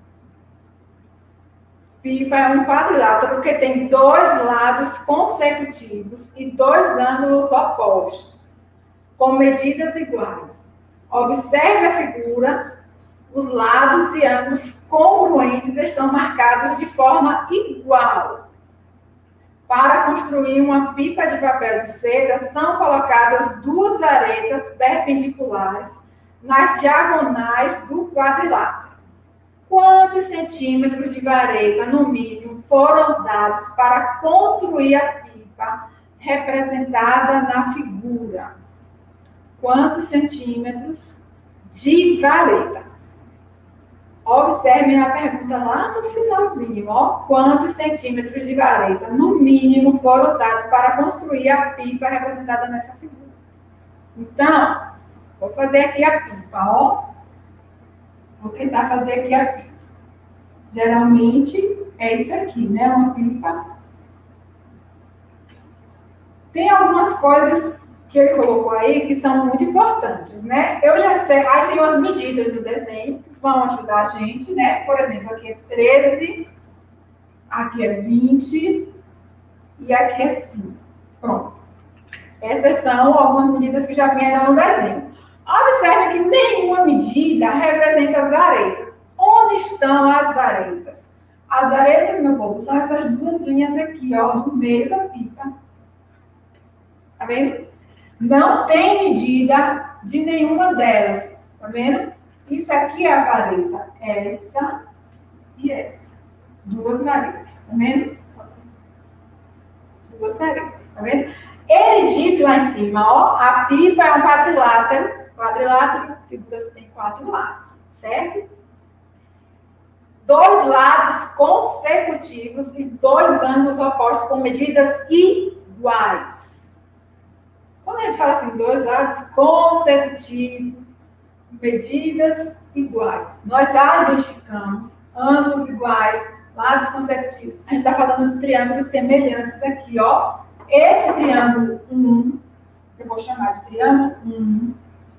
Pipa é um quadrilátero que tem 2 lados consecutivos e 2 ângulos opostos, com medidas iguais. Observe a figura. Os lados e ângulos congruentes estão marcados de forma igual. Para construir uma pipa de papel de seda, são colocadas 2 varetas perpendiculares nas diagonais do quadrilátero. Quantos centímetros de vareta, no mínimo, foram usados para construir a pipa representada na figura? Quantos centímetros de vareta? Observem a pergunta lá no finalzinho, ó. Quantos centímetros de vareta, no mínimo, foram usados para construir a pipa representada nessa figura? Então, vou fazer aqui a pipa, ó. Vou tentar fazer aqui a pipa. Geralmente, é isso aqui, né? Uma pipa. Tem algumas coisas que ele colocou aí que são muito importantes, né? Eu já sei, aí tem umas medidas no desenho que vão ajudar a gente, né? Por exemplo, aqui é 13, aqui é 20 e aqui é 5. Pronto. Essas são algumas medidas que já vieram no desenho. Observe que nenhuma medida representa as varetas. Onde estão as varetas? As varetas, meu povo, são essas duas linhas aqui, ó, no meio da pipa. Tá vendo? Não tem medida de nenhuma delas. Tá vendo? Isso aqui é a vareta. Essa e essa. Duas varetas. Tá vendo? Duas varetas. Tá vendo? Ele disse lá em cima, ó, a pipa é um quadrilátero. Quadrilátero, figuras que tem 4 lados, certo? 2 lados consecutivos e 2 ângulos opostos com medidas iguais. Quando a gente fala assim, 2 lados consecutivos, medidas iguais, nós já identificamos ângulos iguais, lados consecutivos. A gente está falando de triângulos semelhantes aqui, ó. Esse triângulo 1, eu vou chamar de triângulo 1,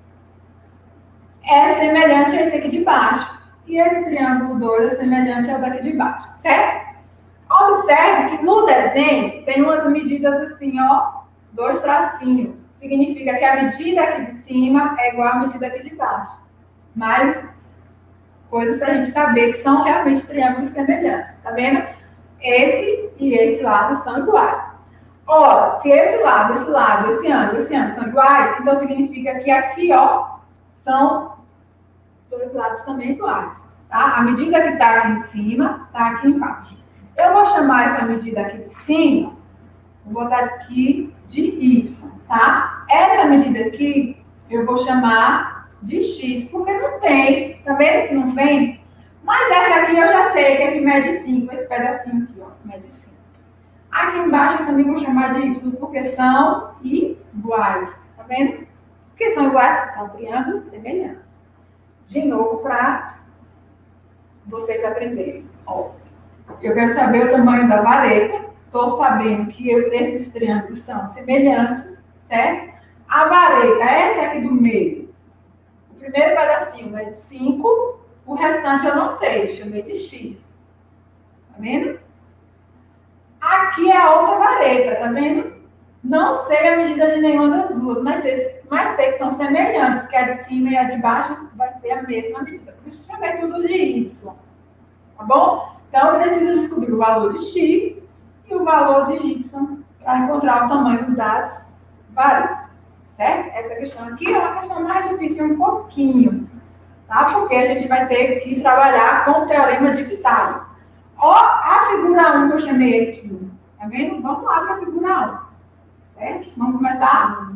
é semelhante a esse aqui de baixo. E esse triângulo 2 é semelhante ao daqui de baixo, certo? Observe que no desenho tem umas medidas assim, ó, 2 tracinhos. Significa que a medida aqui de cima é igual à medida aqui de baixo. Mas coisas para a gente saber que são realmente triângulos semelhantes, tá vendo? Esse e esse lado são iguais. Ora, se esse lado, esse ângulo são iguais, então significa que aqui, ó, são 2 lados também iguais, tá? A medida que está aqui em cima, está aqui embaixo. Eu vou chamar essa medida aqui de cima, vou botar aqui de Y, tá? Essa medida aqui, eu vou chamar de X, porque não tem, tá vendo que não vem? Mas essa aqui eu já sei que aqui mede 5, esse pedacinho aqui, ó, mede 5. Aqui embaixo eu também vou chamar de Y, porque são iguais, tá vendo? Porque são iguais, são triângulos semelhantes. De novo, para vocês aprenderem. Ó, eu quero saber o tamanho da vareta. Estou sabendo que esses triângulos são semelhantes, certo? A vareta, essa aqui do meio. O primeiro pedacinho é de 5, o restante eu não sei, chamei de X. Tá vendo? Aqui é a outra vareta, tá vendo? Não sei a medida de nenhuma das duas, mas sei que são semelhantes, que a de cima e a de baixo vai ser a mesma medida. Por isso chamei tudo de Y. Tá bom? Então, eu preciso descobrir o valor de X e o valor de Y para encontrar o tamanho das varetas. Certo? Essa questão aqui é uma questão mais difícil um pouquinho. Tá? Porque a gente vai ter que trabalhar com o teorema de Pitágoras. Ó, a figura 1 que eu chamei aqui. Tá vendo? Vamos lá para a figura 1. Certo? Vamos começar?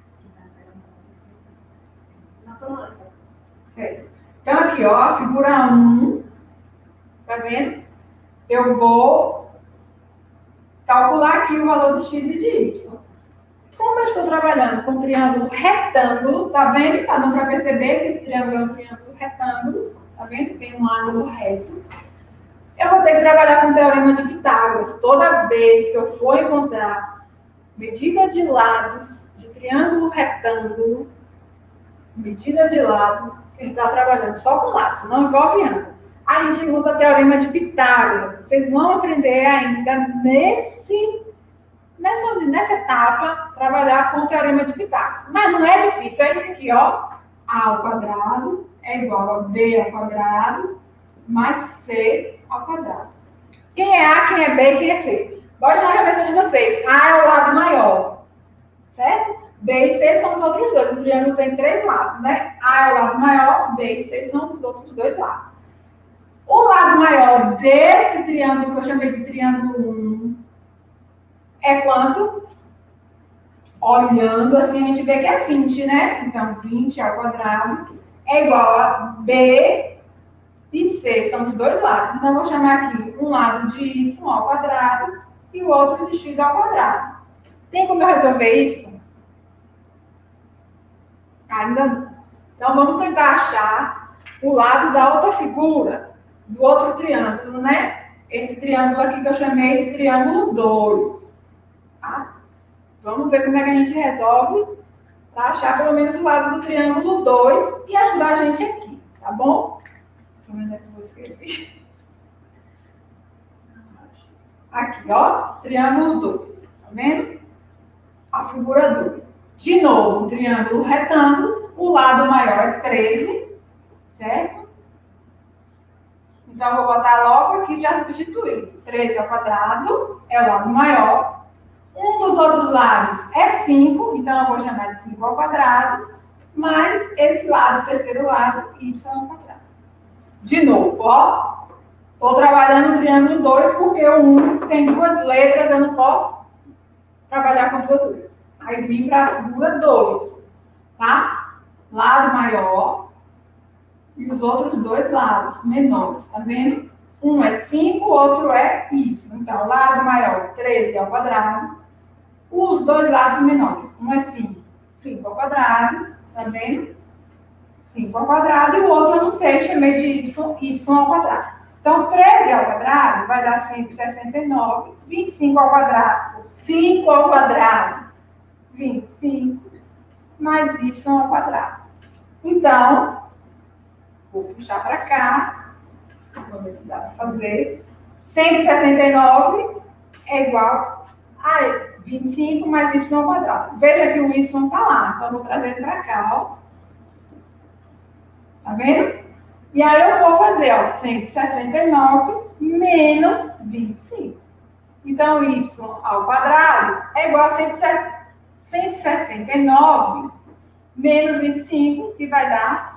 Certo. Então, aqui, ó, a figura 1. Tá vendo? Eu vou calcular aqui o valor de X e de Y. Como eu estou trabalhando com um triângulo retângulo, tá vendo? Tá dando para perceber que esse triângulo é um triângulo retângulo. Tá vendo? Tem um ângulo reto. Eu vou ter que trabalhar com o teorema de Pitágoras. Toda vez que eu for encontrar medida de lados de triângulo retângulo, medida de lado, ele está trabalhando só com lados, não envolve ângulo. A gente usa o teorema de Pitágoras. Vocês vão aprender ainda nessa etapa, trabalhar com o teorema de Pitágoras. Mas não é difícil. É esse aqui, ó. A ao quadrado é igual a B ao quadrado mais C ao quadrado. Quem é A, quem é B e quem é C? Bote na cabeça de vocês. A é o lado maior, certo? B e C são os outros dois. O triângulo tem 3 lados, né? A é o lado maior, B e C são os outros 2 lados. O lado maior desse triângulo, que eu chamei de triângulo 1, é quanto? Olhando assim, a gente vê que é 20, né? Então, 20 ao quadrado é igual a B e C, são os 2 lados. Então, eu vou chamar aqui um lado de Y ao quadrado e o outro de X ao quadrado. Tem como eu resolver isso? Ainda não. Então, vamos tentar achar o lado da outra figura, do outro triângulo, né? Esse triângulo aqui que eu chamei de triângulo 2. Tá? Vamos ver como é que a gente resolve para achar pelo menos o lado do triângulo 2 e ajudar a gente aqui, tá bom? Deixa eu ver onde é que eu vou escrever. Aqui, ó, triângulo 2, tá vendo? a figura 2. De novo, um triângulo retângulo, o lado maior é 13, certo? Então, vou botar logo aqui já substituir. 13 ao quadrado é o lado maior. Um dos outros lados é 5, então eu vou chamar de 5 ao quadrado, mais esse lado, o terceiro lado, y ao quadrado. De novo, ó. Estou trabalhando o triângulo 2 porque o 1 tem duas letras, eu não posso trabalhar com duas letras. Aí vim para a figura 2, tá? Lado maior e os outros dois lados menores, tá vendo? Um é 5, o outro é y. Então, lado maior, 13 ao quadrado. Os dois lados menores, um é 5, 5 ao quadrado, tá vendo? 5 ao quadrado e o outro eu não sei, chamei de y ao quadrado. Então, 13 ao quadrado vai dar 169, 25 ao quadrado, 5 ao quadrado, 25, mais y ao quadrado. Então, vou puxar para cá, vamos ver se dá para fazer. 169 é igual a 25 mais y ao quadrado. Veja que o y está lá, então vou trazer para cá, ó. Tá vendo? E aí eu vou fazer, ó, 169 menos 25. Então, y ao quadrado é igual a 169 menos 25, que vai dar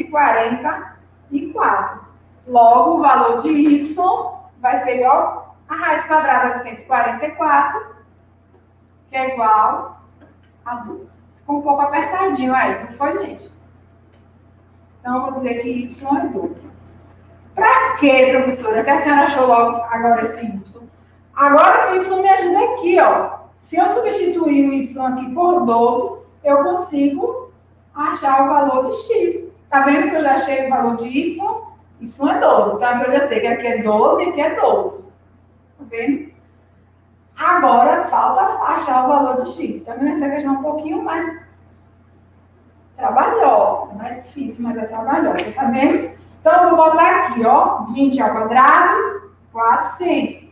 144. Logo, o valor de y vai ser igual a raiz quadrada de 144, que é igual a 12. Ficou um pouco apertadinho aí, não foi, gente? Então, eu vou dizer que y é 12. Para quê, professora? Que a senhora achou logo agora esse y? Agora esse y me ajuda aqui, ó. Se eu substituir o y aqui por 12, eu consigo achar o valor de x. Tá vendo que eu já achei o valor de y? Y é 12. Então, eu já sei que aqui é 12 e aqui é 12. Tá vendo? Agora, falta achar o valor de x. Tá vendo? Essa questão é um pouquinho mais trabalhosa. Não é difícil, mas é trabalhosa. Tá vendo? Então, eu vou botar aqui, ó. 20 ao quadrado, 400.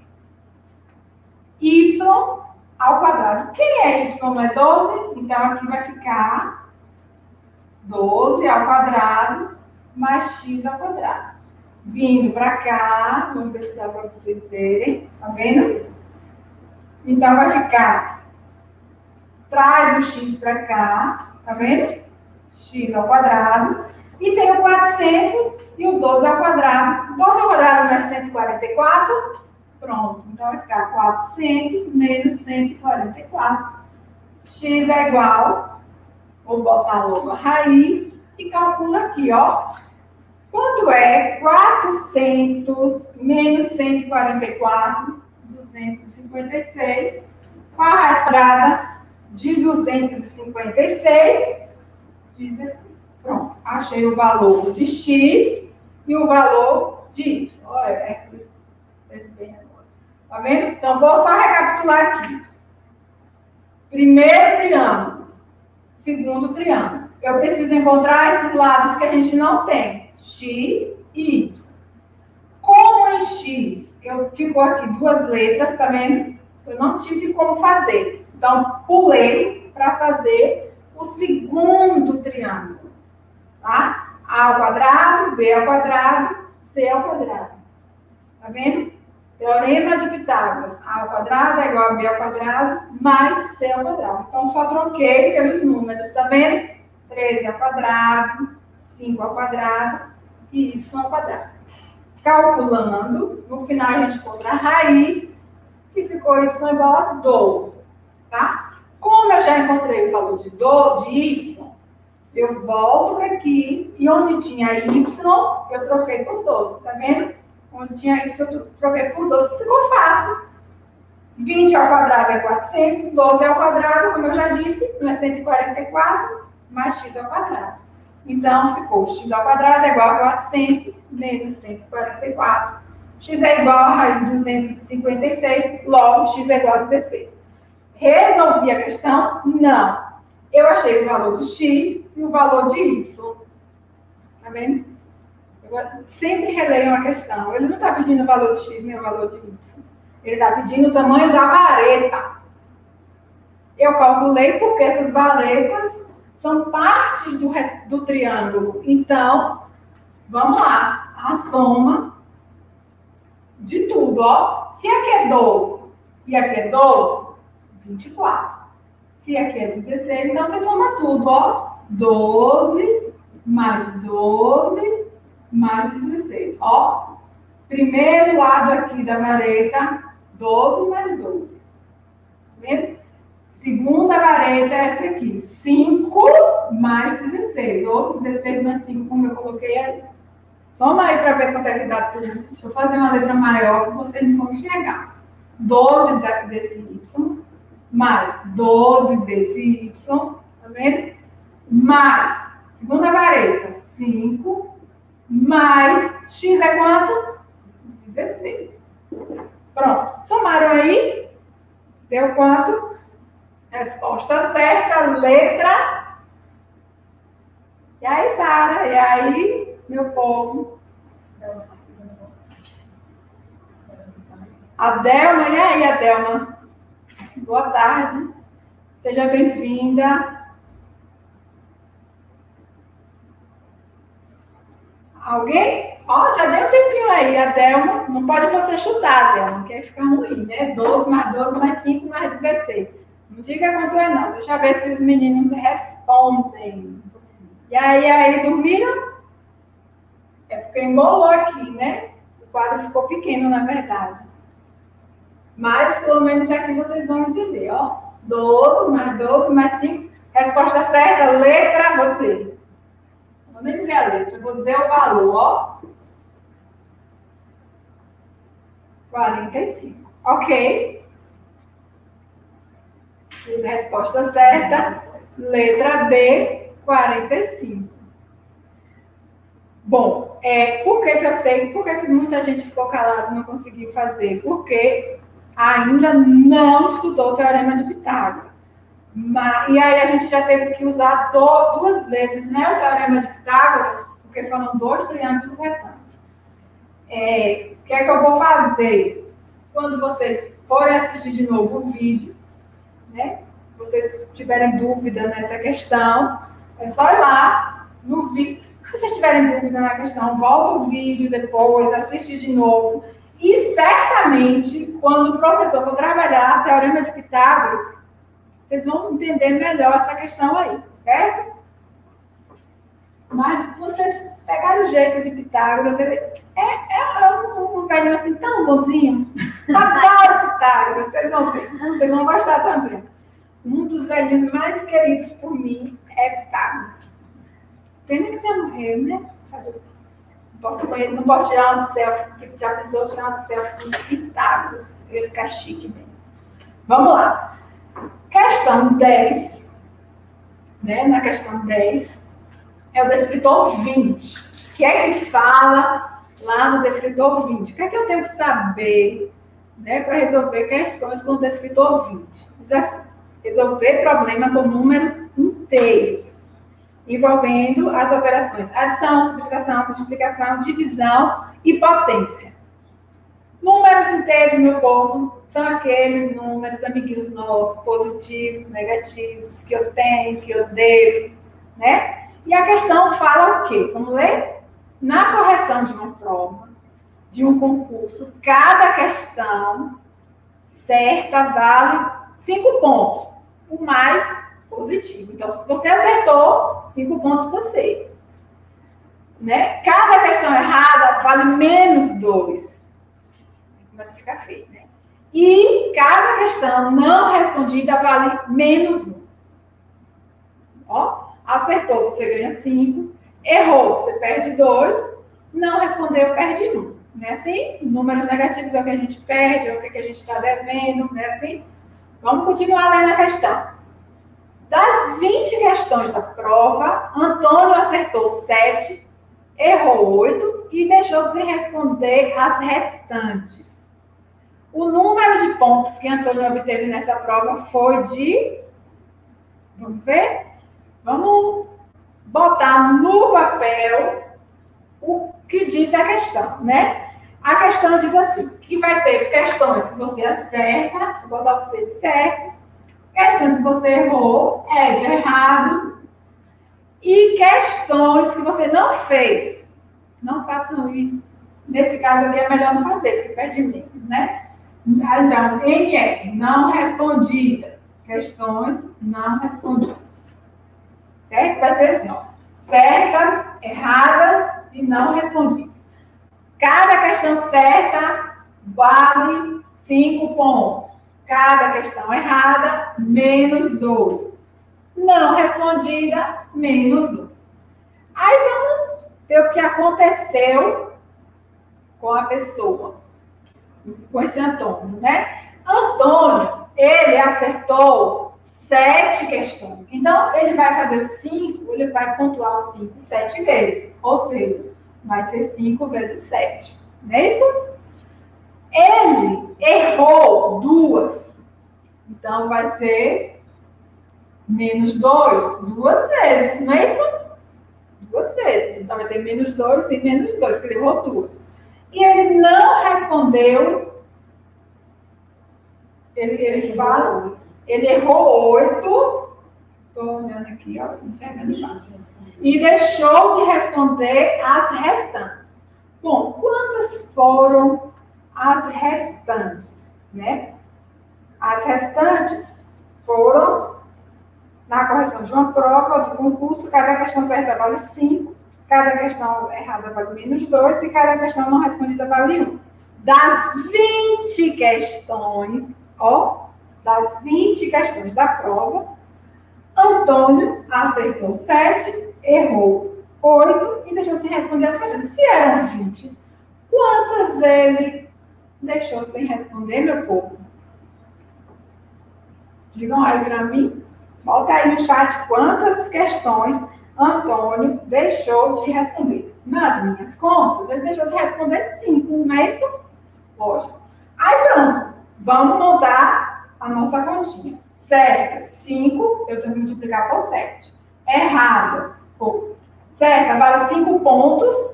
Y ao quadrado. Quem é y? Não é 12? Então, aqui vai ficar 12 ao quadrado mais x ao quadrado. Vindo para cá, vamos ver se dá para vocês verem. Tá vendo? Então, vai ficar, traz o x para cá, tá vendo? X ao quadrado. E tem o 400 e o 12 ao quadrado. 12 ao quadrado não é 144? Pronto. Então, vai ficar 400 menos 144. X é igual, vou botar logo a raiz e calcula aqui, ó. Quanto é 400 menos 144? 256. Qual a raiz quadrada de 256? 16. Pronto. Achei o valor de x e o valor de y. Olha, fez bem agora. Tá vendo? Então, vou só recapitular aqui. Primeiro triângulo. Segundo triângulo. Eu preciso encontrar esses lados que a gente não tem. X e y. Como em x ficou aqui duas letras, tá vendo? Eu não tive como fazer. Então, pulei para fazer o segundo triângulo. Tá? A ao quadrado, B ao quadrado, C ao quadrado. Tá vendo? Teorema de Pitágoras. A ao quadrado é igual a B ao quadrado mais C ao quadrado. Então, só troquei pelos números, tá vendo? 13 ao quadrado, 5 ao quadrado e y ao quadrado. Calculando, no final a gente encontra a raiz, que ficou y igual a 12, tá? Como eu já encontrei o valor de y, eu volto para aqui, e onde tinha y, eu troquei por 12, tá vendo? Onde tinha y, eu troquei por 12, ficou fácil. 20 ao quadrado é 400, 12 ao quadrado, como eu já disse, não é 144, mais x ao quadrado. Então, ficou x ao quadrado é igual a 400 menos 144. X é igual a raiz de 256, logo x é igual a 16. Resolvi a questão? Não. Eu achei o valor de x e o valor de y. Tá vendo? Eu sempre releio uma questão. Ele não está pedindo o valor de x nem o valor de y. Ele está pedindo o tamanho da vareta. Eu calculei porque essas valetas são partes do triângulo. Então, vamos lá. A soma de tudo, ó. Se aqui é 12 e aqui é 12, 24. Se aqui é 16, então você soma tudo, ó. 12 mais 12 mais 16. Ó, primeiro lado aqui da vareta, 12 mais 12. Tá vendo? Segunda vareta é essa aqui, 5 mais 16. Ou 16 mais 5, como eu coloquei aí. Soma aí para ver quanto é que dá tudo. Deixa eu fazer uma letra maior que vocês não vão enxergar. 12 desse Y, mais 12 desse Y, tá vendo? Mais, segunda vareta, 5, mais X é quanto? 16. Pronto, somaram aí? Deu quanto? Resposta certa, letra. E aí, Sara? E aí, meu povo? A Delma, e aí, Adelma? Boa tarde. Seja bem-vinda. Alguém? Ó, já deu um tempinho aí, a Delma. Não pode você chutar, Delma, que aí fica ruim, né? 12 mais 5 mais 16. Não diga quanto é, não. Deixa eu ver se os meninos respondem. E aí, dormiram? É porque embolou aqui, né? O quadro ficou pequeno, na verdade. Mas, pelo menos aqui vocês vão entender, ó. 12 mais 5. Resposta certa, letra, você. Não vou nem dizer a letra, vou dizer o valor, ó. 45. Ok. Resposta certa, letra B, 45. Bom, por que eu sei? Por que muita gente ficou calada e não conseguiu fazer? Porque ainda não estudou o Teorema de Pitágoras. E aí a gente já teve que usar duas vezes, né, o Teorema de Pitágoras, porque foram 2 triângulos retângulos. O que é que eu vou fazer? Quando vocês forem assistir de novo o vídeo, né, se vocês tiverem dúvida nessa questão, é só ir lá no vídeo. Se vocês tiverem dúvida na questão, volta o vídeo depois, assiste de novo. E certamente, quando o professor for trabalhar o Teorema de Pitágoras, vocês vão entender melhor essa questão aí, certo? Mas vocês pegaram o jeito de Pitágoras, ele um velhinho assim tão bonzinho. Adoro Pitágoras, vocês vão ver. Vocês vão gostar também. Um dos velhinhos mais queridos por mim é Pitágoras. Pena que já morreu, né? Não posso tirar uma selfie, porque já precisou tirar uma selfie com Pitágoras. Eu ia ficar chique mesmo. Vamos lá. Questão 10. Né? Na questão 10, é o descritor 20. O que é que fala lá no descritor 20? O que é que eu tenho que saber, né, para resolver questões com o descritor 20? Diz assim: resolver problema com números inteiros, envolvendo as operações adição, subtração, multiplicação, divisão e potência. Números inteiros, meu povo, são aqueles números, amiguinhos nossos, positivos, negativos, que eu tenho, que eu devo, né? E a questão fala o quê? Vamos ler? Na correção de uma prova, de um concurso, cada questão certa vale 5 pontos, o mais positivo. Então, se você acertou, 5 pontos para você. Né? Cada questão errada vale menos 2. Começa a ficar feio, né? E cada questão não respondida vale menos 1. Ó, acertou, você ganha 5. Errou, você perde 2. Não respondeu, perde 1. Não é assim? Números negativos é o que a gente perde, é o que a gente está devendo, não é assim? Vamos continuar lendo a questão. Das 20 questões da prova, Antônio acertou 7, errou 8 e deixou sem responder as restantes. O número de pontos que Antônio obteve nessa prova foi de... Vamos ver? Vamos botar no papel o que diz a questão, né? A questão diz assim, que vai ter questões que você acerta, vou botar o C certo, Questões que você errou, é de errado. E questões que você não fez. Não façam isso. Nesse caso aqui é melhor não fazer, porque perde menos, né? Então, NR, não respondidas. Questões não respondidas. Certo? Vai ser assim, ó. Certas, erradas e não respondidas. Cada questão certa vale 5 pontos. Cada questão errada, menos 2. Não respondida, menos 1. Aí vamos ver o que aconteceu com a pessoa, com esse Antônio, né? Antônio, ele acertou 7 questões. Então, ele vai fazer os 5, ele vai pontuar os 5 7 vezes. Ou seja, vai ser 5 vezes 7. Não é isso? Ele errou 2. Então, vai ser menos 2, 2 vezes, não é isso? 2 vezes. Então, vai ter menos 2 e menos 2, que ele errou 2. E ele não respondeu. Ele fala, ele errou 8. Estou olhando aqui, ó, enxergando já. E deixou de responder as restantes. Bom, quantas foram as restantes, né? As restantes foram, na correção de uma prova ou de concurso, cada questão certa vale 5, cada questão errada vale menos 2 e cada questão não respondida vale 1. Das 20 questões, ó, das 20 questões da prova, Antônio acertou 7, errou 8 e deixou sem responder as questões. Se eram 20, quantas ele deixou sem responder, meu povo? Digam aí para mim. Bota aí no chat quantas questões Antônio deixou de responder. Nas minhas contas, ele deixou de responder 5, não é isso? Lógico. Aí pronto, vamos montar a nossa continha. Certas, 5, eu tenho que multiplicar por 7. Erradas, pô. Certa, vale 5 pontos.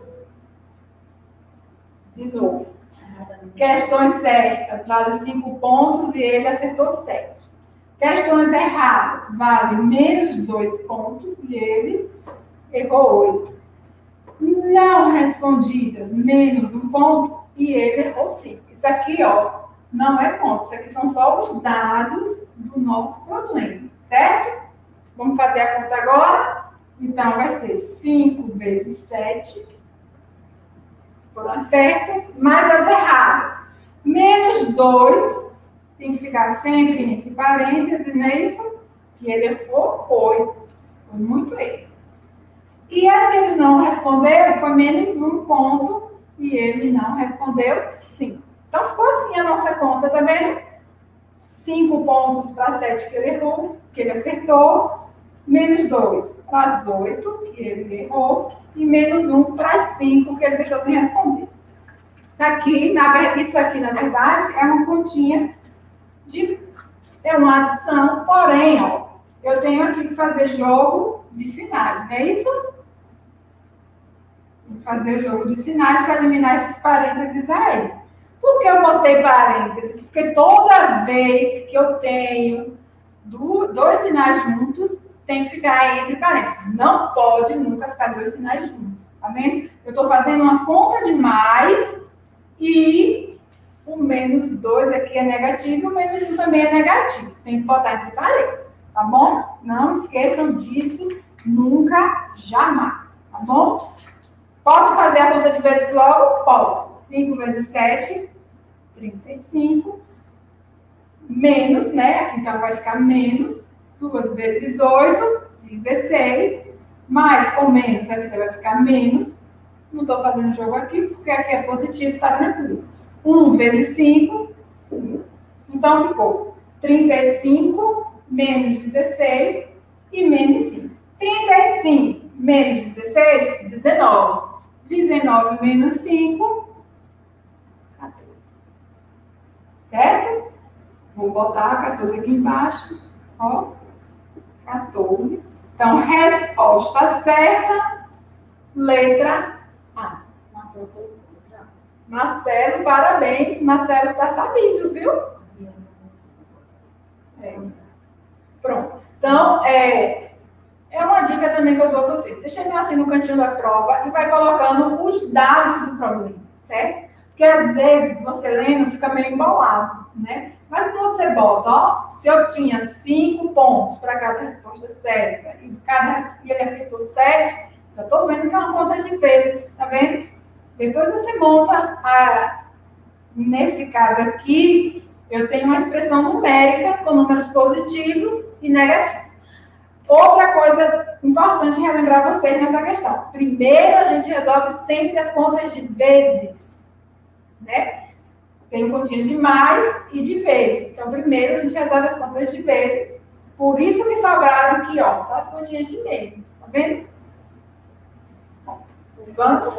De novo. Questões certas, vale 5 pontos e ele acertou 7. Questões erradas, vale menos 2 pontos e ele errou 8. Não respondidas, menos 1 ponto e ele errou 5. Isso aqui, ó, não é ponto. Isso aqui são só os dados do nosso problema, certo? Vamos fazer a conta agora? Então, vai ser 5 vezes 7, foram as certas, mais as erradas. Menos 2, tem que ficar sempre entre parênteses, não é isso? E ele errou 8. Foi muito erro. E as que eles não responderam foi menos 1 ponto e ele não respondeu 5. Então, ficou assim a nossa conta, tá vendo? 5 pontos para 7 que ele errou, que ele acertou, menos 2 para as 8, que ele errou, e menos 1 para as 5, que ele deixou sem responder. Isso aqui, na verdade, é uma continha é uma adição, porém, ó, eu tenho aqui que fazer jogo de sinais, não é isso? Vou fazer o jogo de sinais para eliminar esses parênteses aí. Por que eu botei parênteses? Porque toda vez que eu tenho 2 sinais juntos, tem que ficar entre parênteses. Não pode nunca ficar 2 sinais juntos, tá vendo? Eu estou fazendo uma conta de mais e o menos 2 aqui é negativo, o menos 1 também é negativo. Tem que botar entre parênteses, tá bom? Não esqueçam disso nunca, jamais, tá bom? Posso fazer a conta de vezes logo? Posso. 5 vezes 7, 35. Menos, né? Aqui então vai ficar menos. 2 vezes 8, 16. Mais com menos, aqui já vai ficar menos. Não estou fazendo jogo aqui, porque aqui é positivo, tá tranquilo. 1 vezes 5, 5. Então, ficou 35 menos 16 e menos 5. 35 menos 16, 19. 19 menos 5, 14. Certo? Vou botar 14 aqui embaixo. Ó, 14. Então, resposta certa, letra A. Marcelo, parabéns. Marcelo está sabendo, viu? É. Então, é uma dica também que eu dou a vocês. Você chega assim no cantinho da prova e vai colocando os dados do problema, certo? Porque às vezes você lendo fica meio embolado, né? Mas quando você bota, ó, se eu tinha 5 pontos para cada resposta certa e ele acertou 7, eu estou vendo que é uma conta de vezes, tá vendo? Depois você monta, nesse caso aqui, eu tenho uma expressão numérica com números positivos e negativos. Outra coisa importante relembrar vocês nessa questão. Primeiro, a gente resolve sempre as contas de vezes, né? Tem continhas de mais e de vezes. Então, primeiro, a gente resolve as contas de vezes. Por isso que sobraram aqui, ó, só as continhas de meses, tá vendo? Quantos?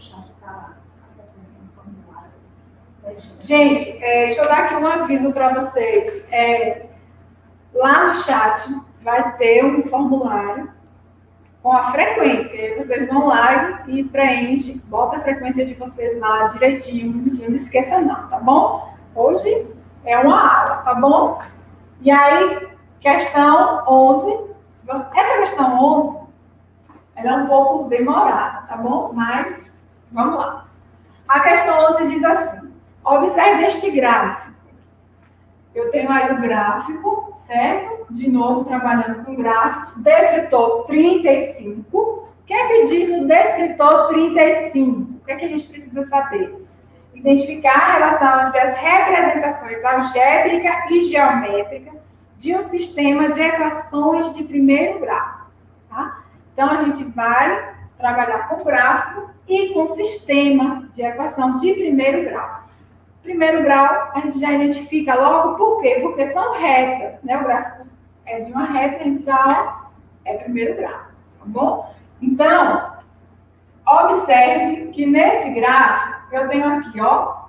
Gente, deixa eu dar aqui um aviso para vocês. Lá no chat vai ter um formulário com a frequência. Aí vocês vão lá e preenchem, bota a frequência de vocês lá direitinho, não esqueça não, tá bom? Hoje é uma aula, tá bom? E aí, questão 11. Essa questão 11, ela é um pouco demorada, tá bom? Mas, vamos lá. A questão 11 diz assim: observe este gráfico. Eu tenho aí o gráfico, certo? De novo, trabalhando com gráfico. Descritor 35. O que é que diz no descritor 35? O que é que a gente precisa saber? Identificar a relação entre as representações algébrica e geométrica de um sistema de equações de primeiro grau. Tá? Então, a gente vai trabalhar com gráfico e com sistema de equação de primeiro grau. Primeiro grau, a gente já identifica logo por quê? Porque são retas, né? O gráfico é de uma reta, a gente já é primeiro grau, tá bom? Então, observe que nesse gráfico, eu tenho aqui, ó,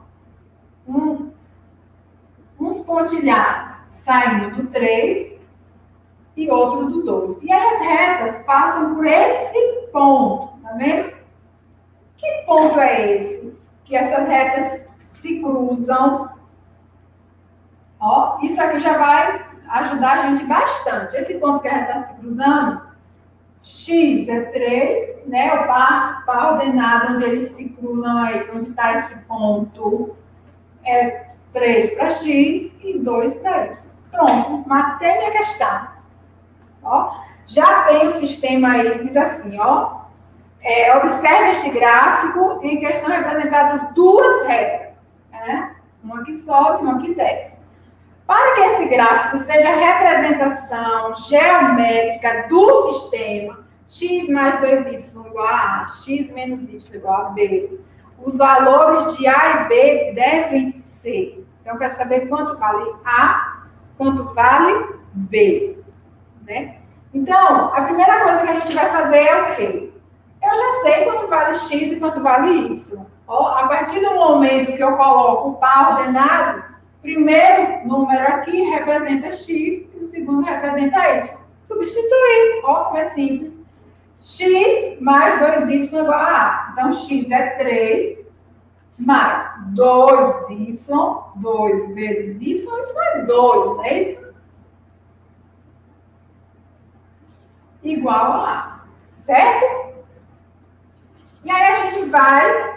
uns pontilhados saindo do 3 e outro do 2. E aí as retas passam por esse ponto, tá vendo? Que ponto é esse? Que essas retas se cruzam. Ó, isso aqui já vai ajudar a gente bastante. Esse ponto que a reta está se cruzando, x é 3, né? O par ordenado onde eles se cruzam aí, onde está esse ponto, é 3 para x e 2 para y. Pronto, matei minha questão. Ó, já tem o sistema aí, diz assim, ó. Observe este gráfico em que estão representadas duas retas, né? Uma que sobe e uma que desce. Para que esse gráfico seja a representação geométrica do sistema x mais 2y igual a A, x menos y igual a B, os valores de A e B devem ser. Então, eu quero saber quanto vale A, quanto vale B, né? Então, a primeira coisa que a gente vai fazer é o quê? Eu já sei quanto vale x e quanto vale y. Ó, a partir do momento que eu coloco o par ordenado, o primeiro número aqui representa x e o segundo representa y. Substituir, ó, como é simples. X mais 2y igual a A. Então, x é 3 mais 2y, 2 vezes y, y é 2, não é isso? Igual a A, certo? E aí a gente vai...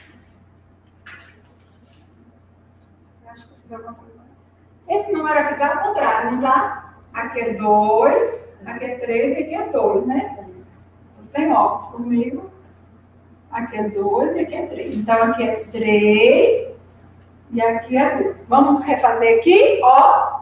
Esse número aqui está ao contrário, não está? Aqui é 2, aqui é 3 e aqui é 2, né? Sem óculos comigo. Aqui é 2 e aqui é 3. Então, aqui é 3 e aqui é 2. Vamos refazer aqui, ó.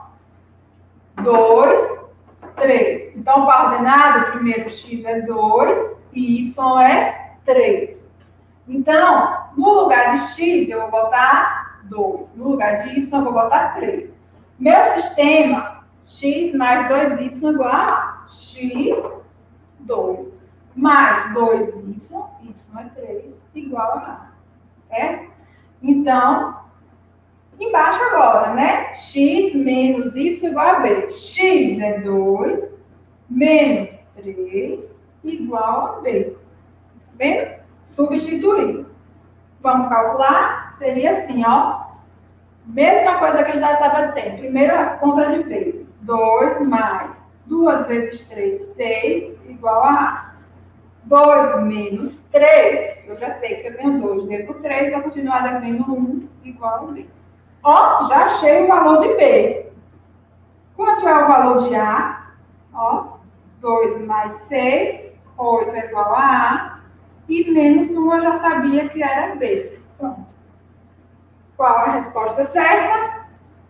2, 3. Então, o par ordenado, primeiro x é 2 e y é 3. Então, no lugar de x, eu vou botar 2. No lugar de y, eu vou botar 3. Meu sistema, x mais 2y igual a x, 2. Mais 2y, y é 3, igual a A. Certo? Então, embaixo agora, né? X menos y igual a B. X é 2, menos 3, igual a B. Tá vendo? Substituir. Vamos calcular? Seria assim, ó. Mesma coisa que eu já estava dizendo. Primeiro, a conta de vezes. 2 mais 2 vezes 3, 6, igual a 2 menos 3. Eu já sei que se eu tenho 2 vezes 3, eu vou continuar devendo 1 igual a B. Ó, já achei o valor de B. Quanto é o valor de A? Ó, 2 mais 6, 8 é igual a A. E menos 1 eu já sabia que era B. Pronto. Qual a resposta certa?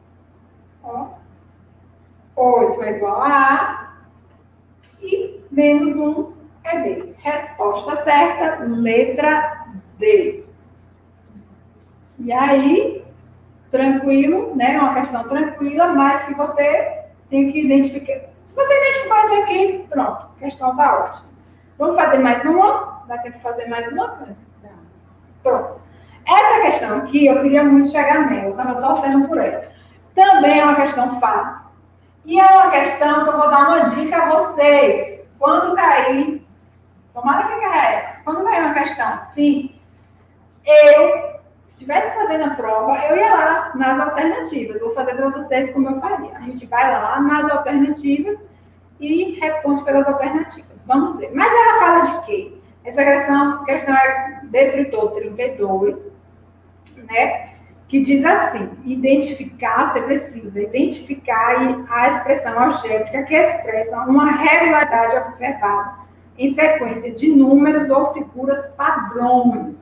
Ó, 8 é igual a A. E menos 1 é B. Resposta certa, letra D. E aí, tranquilo, né? Uma questão tranquila, mas que você tem que identificar. Se você identificar isso aqui, pronto, a questão está ótima. Vamos fazer mais uma? Vai ter que fazer mais uma, Cândida? Pronto. Essa questão aqui, eu queria muito chegar nela, eu estava torcendo por ela. Também é uma questão fácil. E é uma questão que eu vou dar uma dica a vocês. Quando cair, tomara que caia. Quando cair uma questão assim, se estivesse fazendo a prova, eu ia lá nas alternativas. Vou fazer para vocês como eu faria. A gente vai lá nas alternativas e responde pelas alternativas. Vamos ver. Mas ela fala de quê? Essa questão é descritor 32, né? Que diz assim, identificar, você precisa identificar a expressão algébrica que expressa uma regularidade observada em sequência de números ou figuras padrões.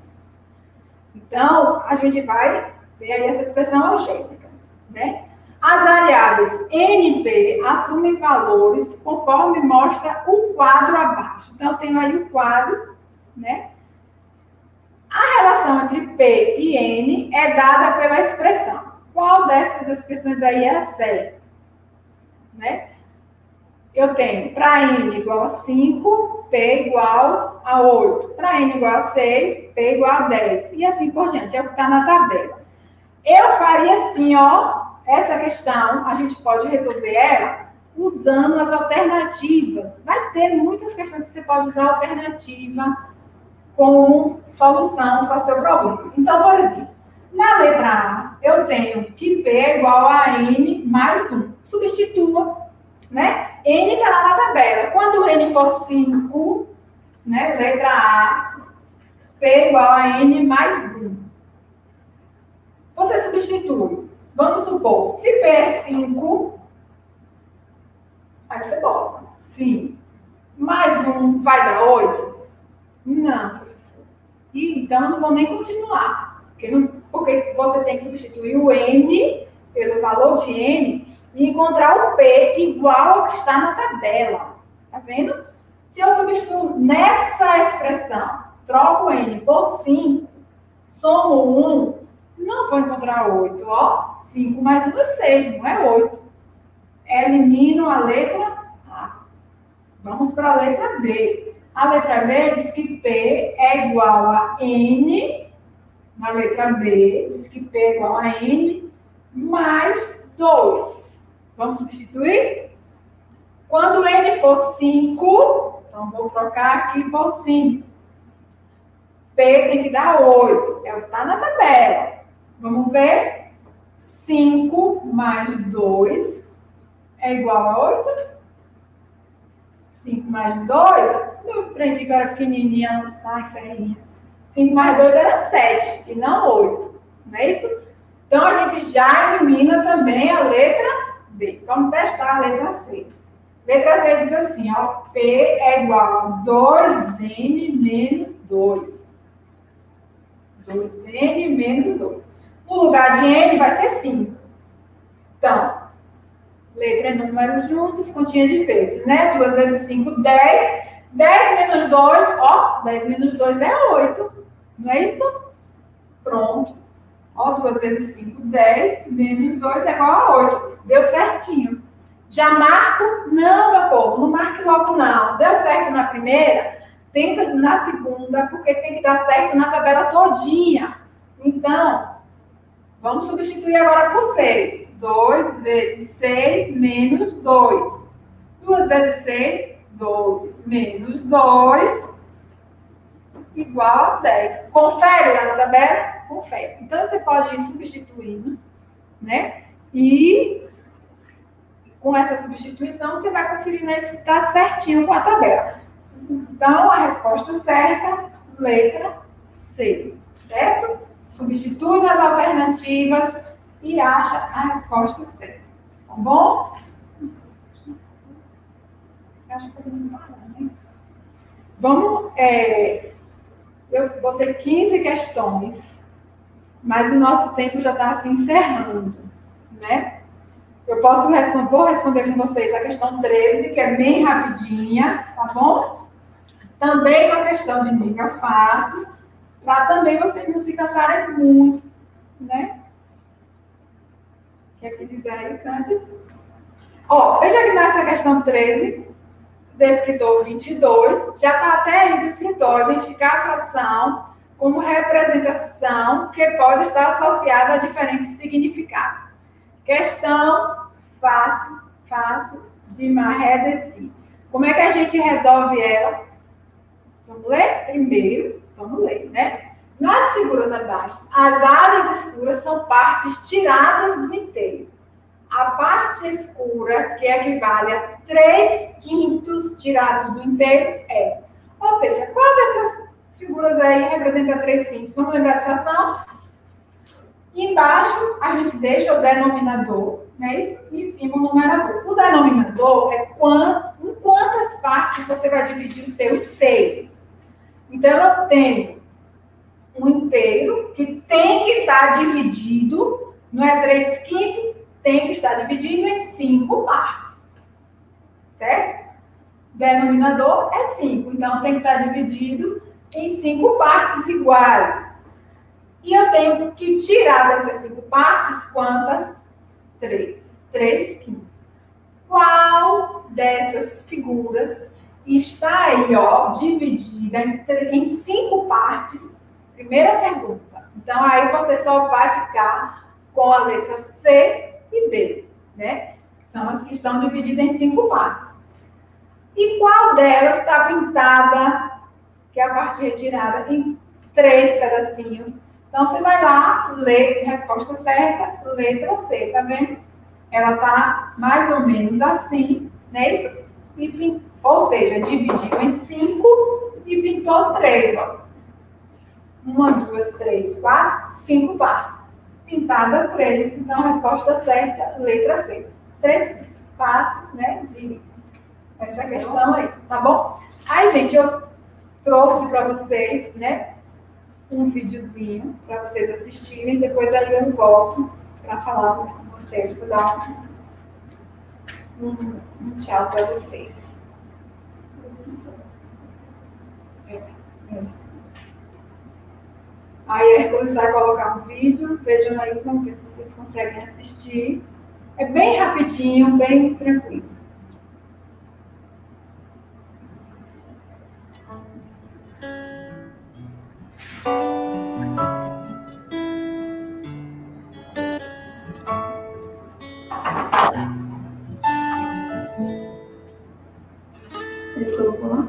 Então, a gente vai ver aí essa expressão algébrica, né? As variáveis N e P assumem valores conforme mostra o quadro abaixo. Então, eu tenho aí o quadro, né? A relação entre P e N é dada pela expressão. Qual dessas expressões aí é a certa? Né? Eu tenho para N igual a 5, P igual a 8. Para N igual a 6, P igual a 10. E assim por diante, é o que está na tabela. Eu faria assim, ó. Essa questão, a gente pode resolver ela usando as alternativas. Vai ter muitas questões que você pode usar a alternativa como solução para o seu problema. Então, por exemplo, na letra A, eu tenho que P é igual a N mais 1. Substitua, né? N está lá na tabela. Quando N for 5, né? Letra A, P é igual a N mais 1. Você substitui. Vamos supor, se P é 5, aí você bota 5. Mais 1 vai dar 8? Não, professor. Então, eu não vou nem continuar. Porque você tem que substituir o N pelo valor de N e encontrar o P igual ao que está na tabela. Tá vendo? Se eu substituo nessa expressão, troco o N por 5, somo 1, não vou encontrar 8, ó. 5 mais 1 é 6, não é 8. Elimino a letra A. Vamos para a letra B. A letra B diz que P é igual a N. Na letra B diz que P é igual a N mais 2. Vamos substituir? Quando N for 5, então vou trocar aqui por 5. P tem que dar 8. É o que está na tabela. Vamos ver? 5 mais 2 é igual a 8. 5 mais 2, eu aprendi que eu era pequenininha, feinha. 5 mais 2 era 7, e não 8. Não é isso? Então, a gente já elimina também a letra B. Vamos testar a letra C. Letra C diz assim, ó, P é igual a 2N menos 2. 2N menos 2. No lugar de N vai ser 5. Então, letra e número juntos, continha de vezes, né? 2 vezes 5, 10. 10 menos 2, ó, 10 menos 2 é 8. Não é isso? Pronto. Ó, 2 vezes 5, 10. Menos 2 é igual a 8. Deu certinho. Já marco? Não, meu povo, não marque logo não. Deu certo na primeira? Tenta na segunda, porque tem que dar certo na tabela todinha. Então, vamos substituir agora por 6. 2 vezes 6 menos 2. 2 vezes 6, 12. Menos 2, igual a 10. Confere lá na tabela? Confere. Então, você pode ir substituindo, né? E com essa substituição, você vai conferir se está certinho com a tabela. Então, a resposta certa, letra C, certo? Substitui nas alternativas e acha a resposta certa. Tá bom? Acho que eu vou parar, né? Vamos, eu botei 15 questões, mas o nosso tempo já está se encerrando, né? Eu vou responder com vocês a questão 13, que é bem rapidinha, tá bom? Também uma questão de nível fácil, para também vocês não se cansarem muito, né? O que é que diz aí, Cândido? Ó, veja que nessa questão 13, descritor 22, já está até aí descritor, identificar a fração como representação que pode estar associada a diferentes significados. Questão fácil de Marredeci. Como é que a gente resolve ela? Vamos ler? Primeiro, vamos ler, né? Nas figuras abaixo, as áreas escuras são partes tiradas do inteiro. A parte escura, que equivale a 3/5 tirados do inteiro, é. Ou seja, qual dessas figuras aí representa 3/5? Vamos lembrar de fração? Embaixo, a gente deixa o denominador, né? E em cima o numerador. O denominador é em quantas partes você vai dividir o seu inteiro. Então, eu tenho um inteiro que tem que estar dividido, não é 3/5, tem que estar dividido em 5 partes. Certo? Denominador é 5, então tem que estar dividido em 5 partes iguais. E eu tenho que tirar dessas 5 partes quantas? 3. 3/5. Qual dessas figuras está aí, ó, dividida em 5 partes? Primeira pergunta. Então, aí você só vai ficar com a letra C e D, né? São as que estão divididas em 5 partes. E qual delas está pintada, que é a parte retirada, em 3 pedacinhos? Então, você vai lá, lê, resposta certa, letra C, tá vendo? Ela tá mais ou menos assim, né? Isso? Ou seja, dividiu em 5 e pintou 3, ó. 1, 2, 3, 4, 5 partes. Pintada 3, então a resposta certa, letra C. 3 fácil, né? De essa questão aí, tá bom? Aí, gente, eu trouxe para vocês, né? Um videozinho para vocês assistirem. Depois aí eu volto para falar com vocês, para dar um tchau para vocês. Aí a Hércules vai colocar um vídeo, vejam aí, vamos ver se vocês conseguem assistir. É bem rapidinho, bem tranquilo. Ele colocou lá?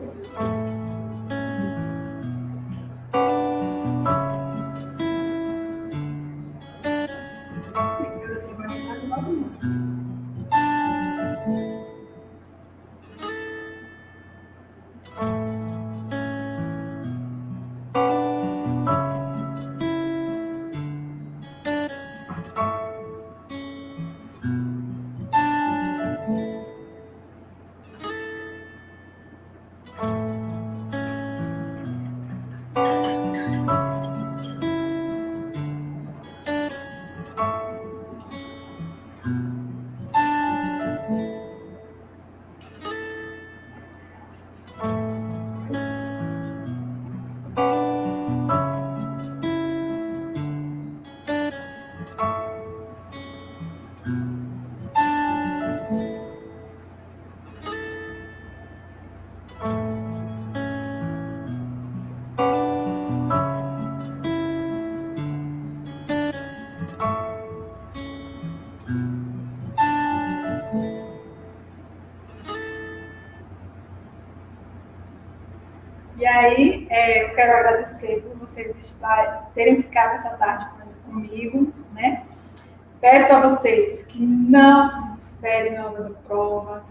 E aí, eu quero agradecer por vocês terem ficado essa tarde comigo, né? Peço a vocês que não se transfere na hora da prova.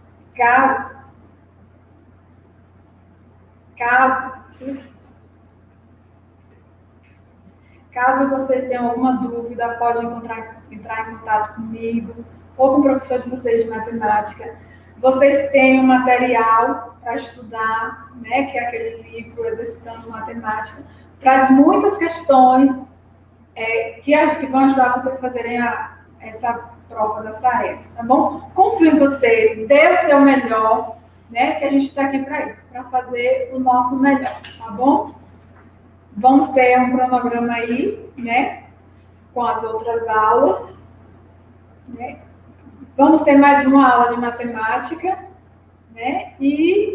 Caso vocês tenham alguma dúvida, podem entrar em contato comigo ou com o professor de vocês de matemática. Vocês têm um material para estudar, né, que é aquele livro Exercitando Matemática. Traz muitas questões que vão ajudar vocês a fazerem essa prova da SAEB, tá bom? Confio em vocês, dê o seu melhor, né, que a gente está aqui para isso, para fazer o nosso melhor, tá bom? Vamos ter um cronograma aí, né, com as outras aulas, né? Vamos ter mais uma aula de matemática, né? E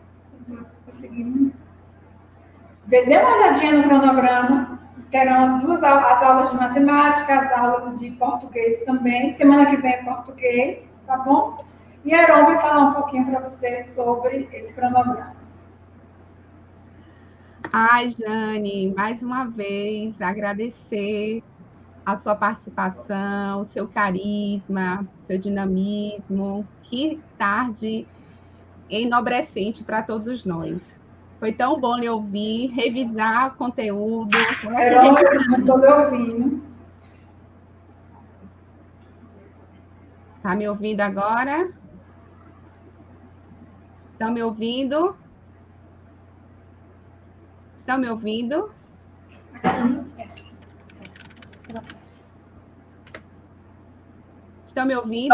dê uma olhadinha no cronograma. Terão as aulas de matemática, as aulas de português também. Semana que vem é português, tá bom? E a Heron vai falar um pouquinho para você sobre esse cronograma. Ai, Jane, mais uma vez agradecer a sua participação, o seu carisma, seu dinamismo. Que tarde enobrecente para todos nós. Foi tão bom lhe ouvir, revisar o conteúdo. Heron, eu não estou me ouvindo. Está me ouvindo agora? Estão me ouvindo? Estão me ouvindo? Estão me ouvindo?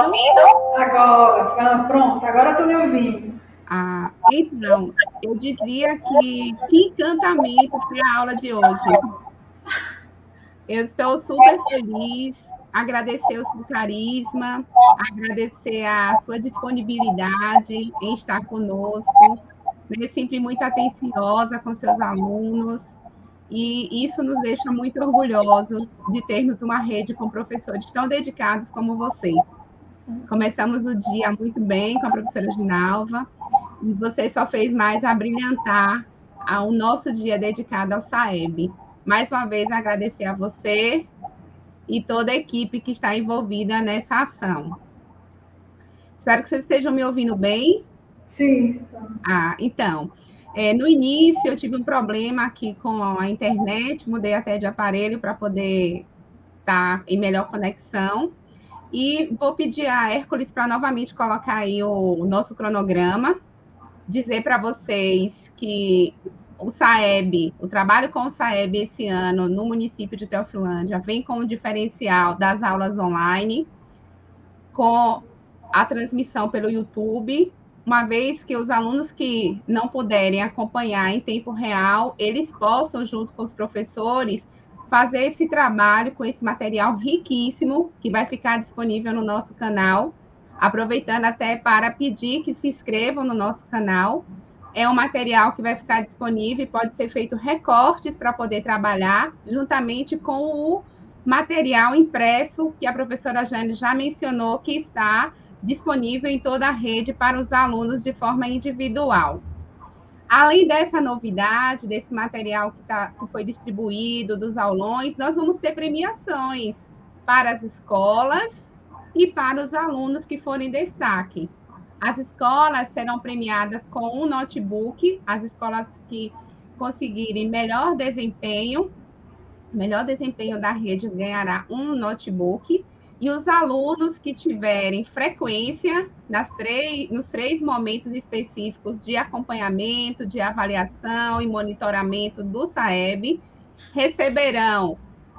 Agora, pronto, agora estou me ouvindo. Ah, então, eu dizia que encantamento foi a aula de hoje. Eu estou super feliz, agradecer o seu carisma, agradecer a sua disponibilidade em estar conosco, né, sempre muito atenciosa com seus alunos, e isso nos deixa muito orgulhosos de termos uma rede com professores tão dedicados como você. Começamos o dia muito bem com a professora Ginalva, e você só fez mais abrilhantar o nosso dia dedicado ao SAEB. Mais uma vez, agradecer a você e toda a equipe que está envolvida nessa ação. Espero que vocês estejam me ouvindo bem. Sim, estamos. Então, no início eu tive um problema aqui com a internet, mudei até de aparelho para poder estar em melhor conexão. E vou pedir a Hércules para novamente colocar aí o nosso cronograma, dizer para vocês que o SAEB, o trabalho com o SAEB esse ano no município de Teofilândia vem com o diferencial das aulas online, com a transmissão pelo YouTube, uma vez que os alunos que não puderem acompanhar em tempo real, eles possam, junto com os professores, fazer esse trabalho com esse material riquíssimo, que vai ficar disponível no nosso canal, aproveitando até para pedir que se inscrevam no nosso canal. É um material que vai ficar disponível e pode ser feito recortes para poder trabalhar, juntamente com o material impresso, que a professora Jane já mencionou, que está disponível em toda a rede para os alunos de forma individual. Além dessa novidade, desse material que foi distribuído, dos aulões, nós vamos ter premiações para as escolas e para os alunos que forem destaque. As escolas serão premiadas com um notebook, as escolas que conseguirem melhor desempenho da rede ganhará um notebook, e os alunos que tiverem frequência nos 3 momentos específicos de acompanhamento, de avaliação e monitoramento do SAEB, receberão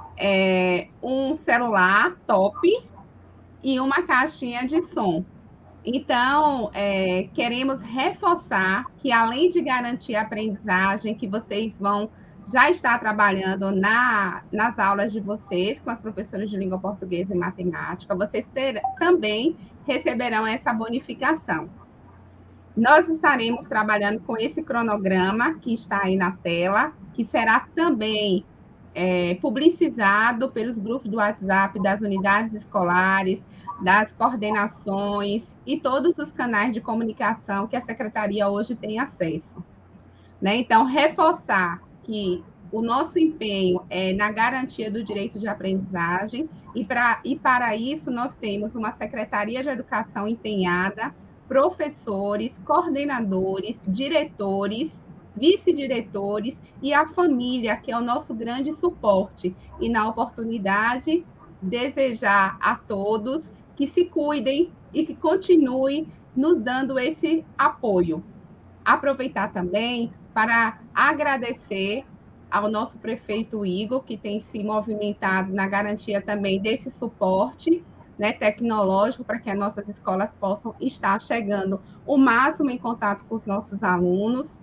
um celular top e uma caixinha de som. Então, queremos reforçar que, além de garantir a aprendizagem, que vocês vão já estar trabalhando nas aulas de vocês, com as professoras de língua portuguesa e matemática, vocês também receberão essa bonificação. Nós estaremos trabalhando com esse cronograma que está aí na tela, que será também publicizado pelos grupos do WhatsApp das unidades escolares, das coordenações e todos os canais de comunicação que a Secretaria hoje tem acesso. Né? Então, reforçar que o nosso empenho é na garantia do direito de aprendizagem, e para isso nós temos uma Secretaria de Educação empenhada, professores, coordenadores, diretores, vice-diretores e a família, que é o nosso grande suporte. E na oportunidade, desejar a todos que se cuidem e que continuem nos dando esse apoio. Aproveitar também para agradecer ao nosso prefeito Igor, que tem se movimentado na garantia também desse suporte, né, tecnológico, para que as nossas escolas possam estar chegando o máximo em contato com os nossos alunos,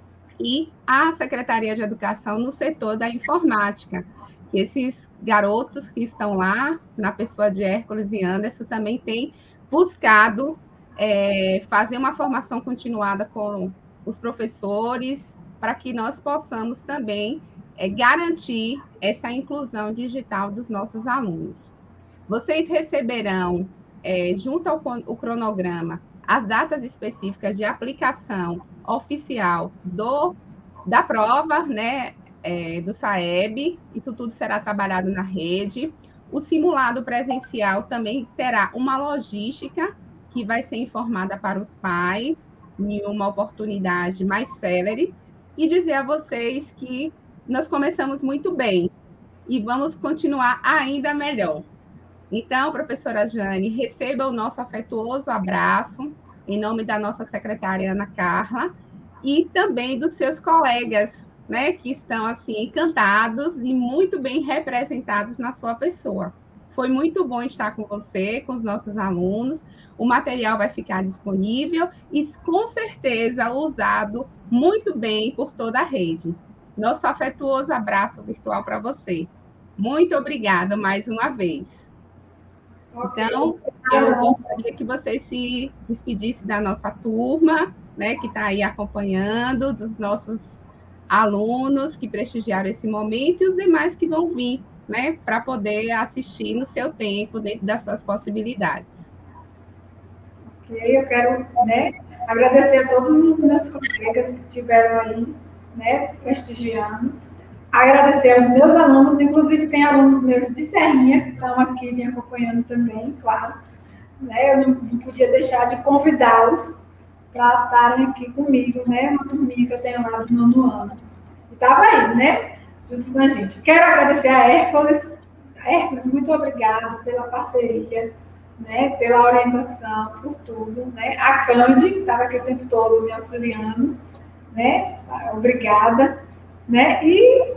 e a Secretaria de Educação no setor da informática, que esses garotos que estão lá, na pessoa de Hércules e Anderson, também têm buscado fazer uma formação continuada com os professores, para que nós possamos também garantir essa inclusão digital dos nossos alunos. Vocês receberão, junto ao cronograma, as datas específicas de aplicação oficial da prova, né, do SAEB, isso tudo será trabalhado na rede. O simulado presencial também terá uma logística que vai ser informada para os pais em uma oportunidade mais célere, e dizer a vocês que nós começamos muito bem e vamos continuar ainda melhor. Então, professora Jane, receba o nosso afetuoso abraço em nome da nossa secretária Ana Carla e também dos seus colegas, né, que estão assim encantados e muito bem representados na sua pessoa. Foi muito bom estar com você, com os nossos alunos. O material vai ficar disponível e, com certeza, usado muito bem por toda a rede. Nosso afetuoso abraço virtual para você. Muito obrigada mais uma vez. Então, eu gostaria que você se despedisse da nossa turma, né, que está aí acompanhando, dos nossos alunos que prestigiaram esse momento e os demais que vão vir, né, para poder assistir no seu tempo, dentro das suas possibilidades. Ok, eu quero, né, agradecer a todos os meus colegas que estiveram aí, né, prestigiando. Agradecer aos meus alunos, inclusive tem alunos meus de Serrinha, que estão aqui me acompanhando também, claro. Né, eu não podia deixar de convidá-los para estarem aqui comigo, né, uma turminha que eu tenho lá do 9º ano. E estava aí, né, junto com a gente. Quero agradecer a Hércules. Hércules, muito obrigada pela parceria, né, pela orientação, por tudo. Né? A Cande, que estava aqui o tempo todo me auxiliando, né, obrigada. Né? E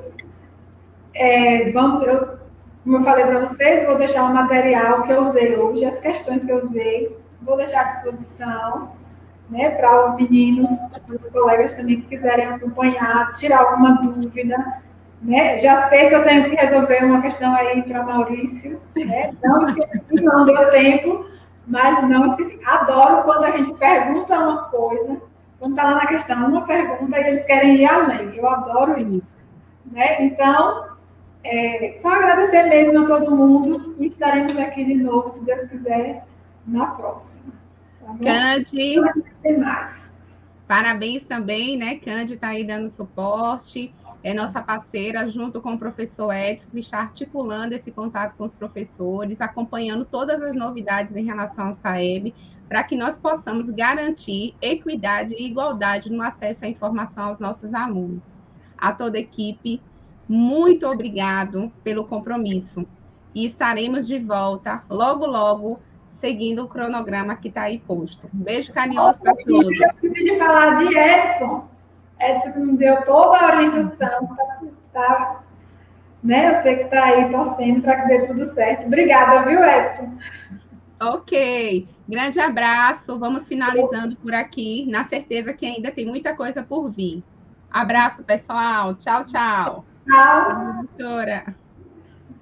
como eu falei para vocês, vou deixar o material que eu usei hoje, as questões que eu usei, vou deixar à disposição, né, para os meninos, para os colegas também que quiserem acompanhar, tirar alguma dúvida. Né? Já sei que eu tenho que resolver uma questão aí para Maurício, né? Não esqueci, não deu tempo, mas não esqueci. Adoro quando a gente pergunta uma coisa, quando está lá na questão, uma pergunta e eles querem ir além. Eu adoro isso. Né? Então, só agradecer mesmo a todo mundo e estaremos aqui de novo, se Deus quiser, na próxima. Tá bom? Cande, mais. Parabéns também, né? Cande está aí dando suporte, é nossa parceira, junto com o professor Edson, que está articulando esse contato com os professores, acompanhando todas as novidades em relação ao SAEB, para que nós possamos garantir equidade e igualdade no acesso à informação aos nossos alunos. A toda a equipe, muito obrigado pelo compromisso. E estaremos de volta logo, logo, seguindo o cronograma que está aí posto. Um beijo carinhoso para todos. Eu preciso falar de Edson. Edson que me deu toda a orientação. Né? Eu sei que está aí torcendo para que dê tudo certo. Obrigada, viu, Edson? Ok. Grande abraço. Vamos finalizando por aqui, na certeza que ainda tem muita coisa por vir. Abraço, pessoal. Tchau, tchau. Tchau. Doutora.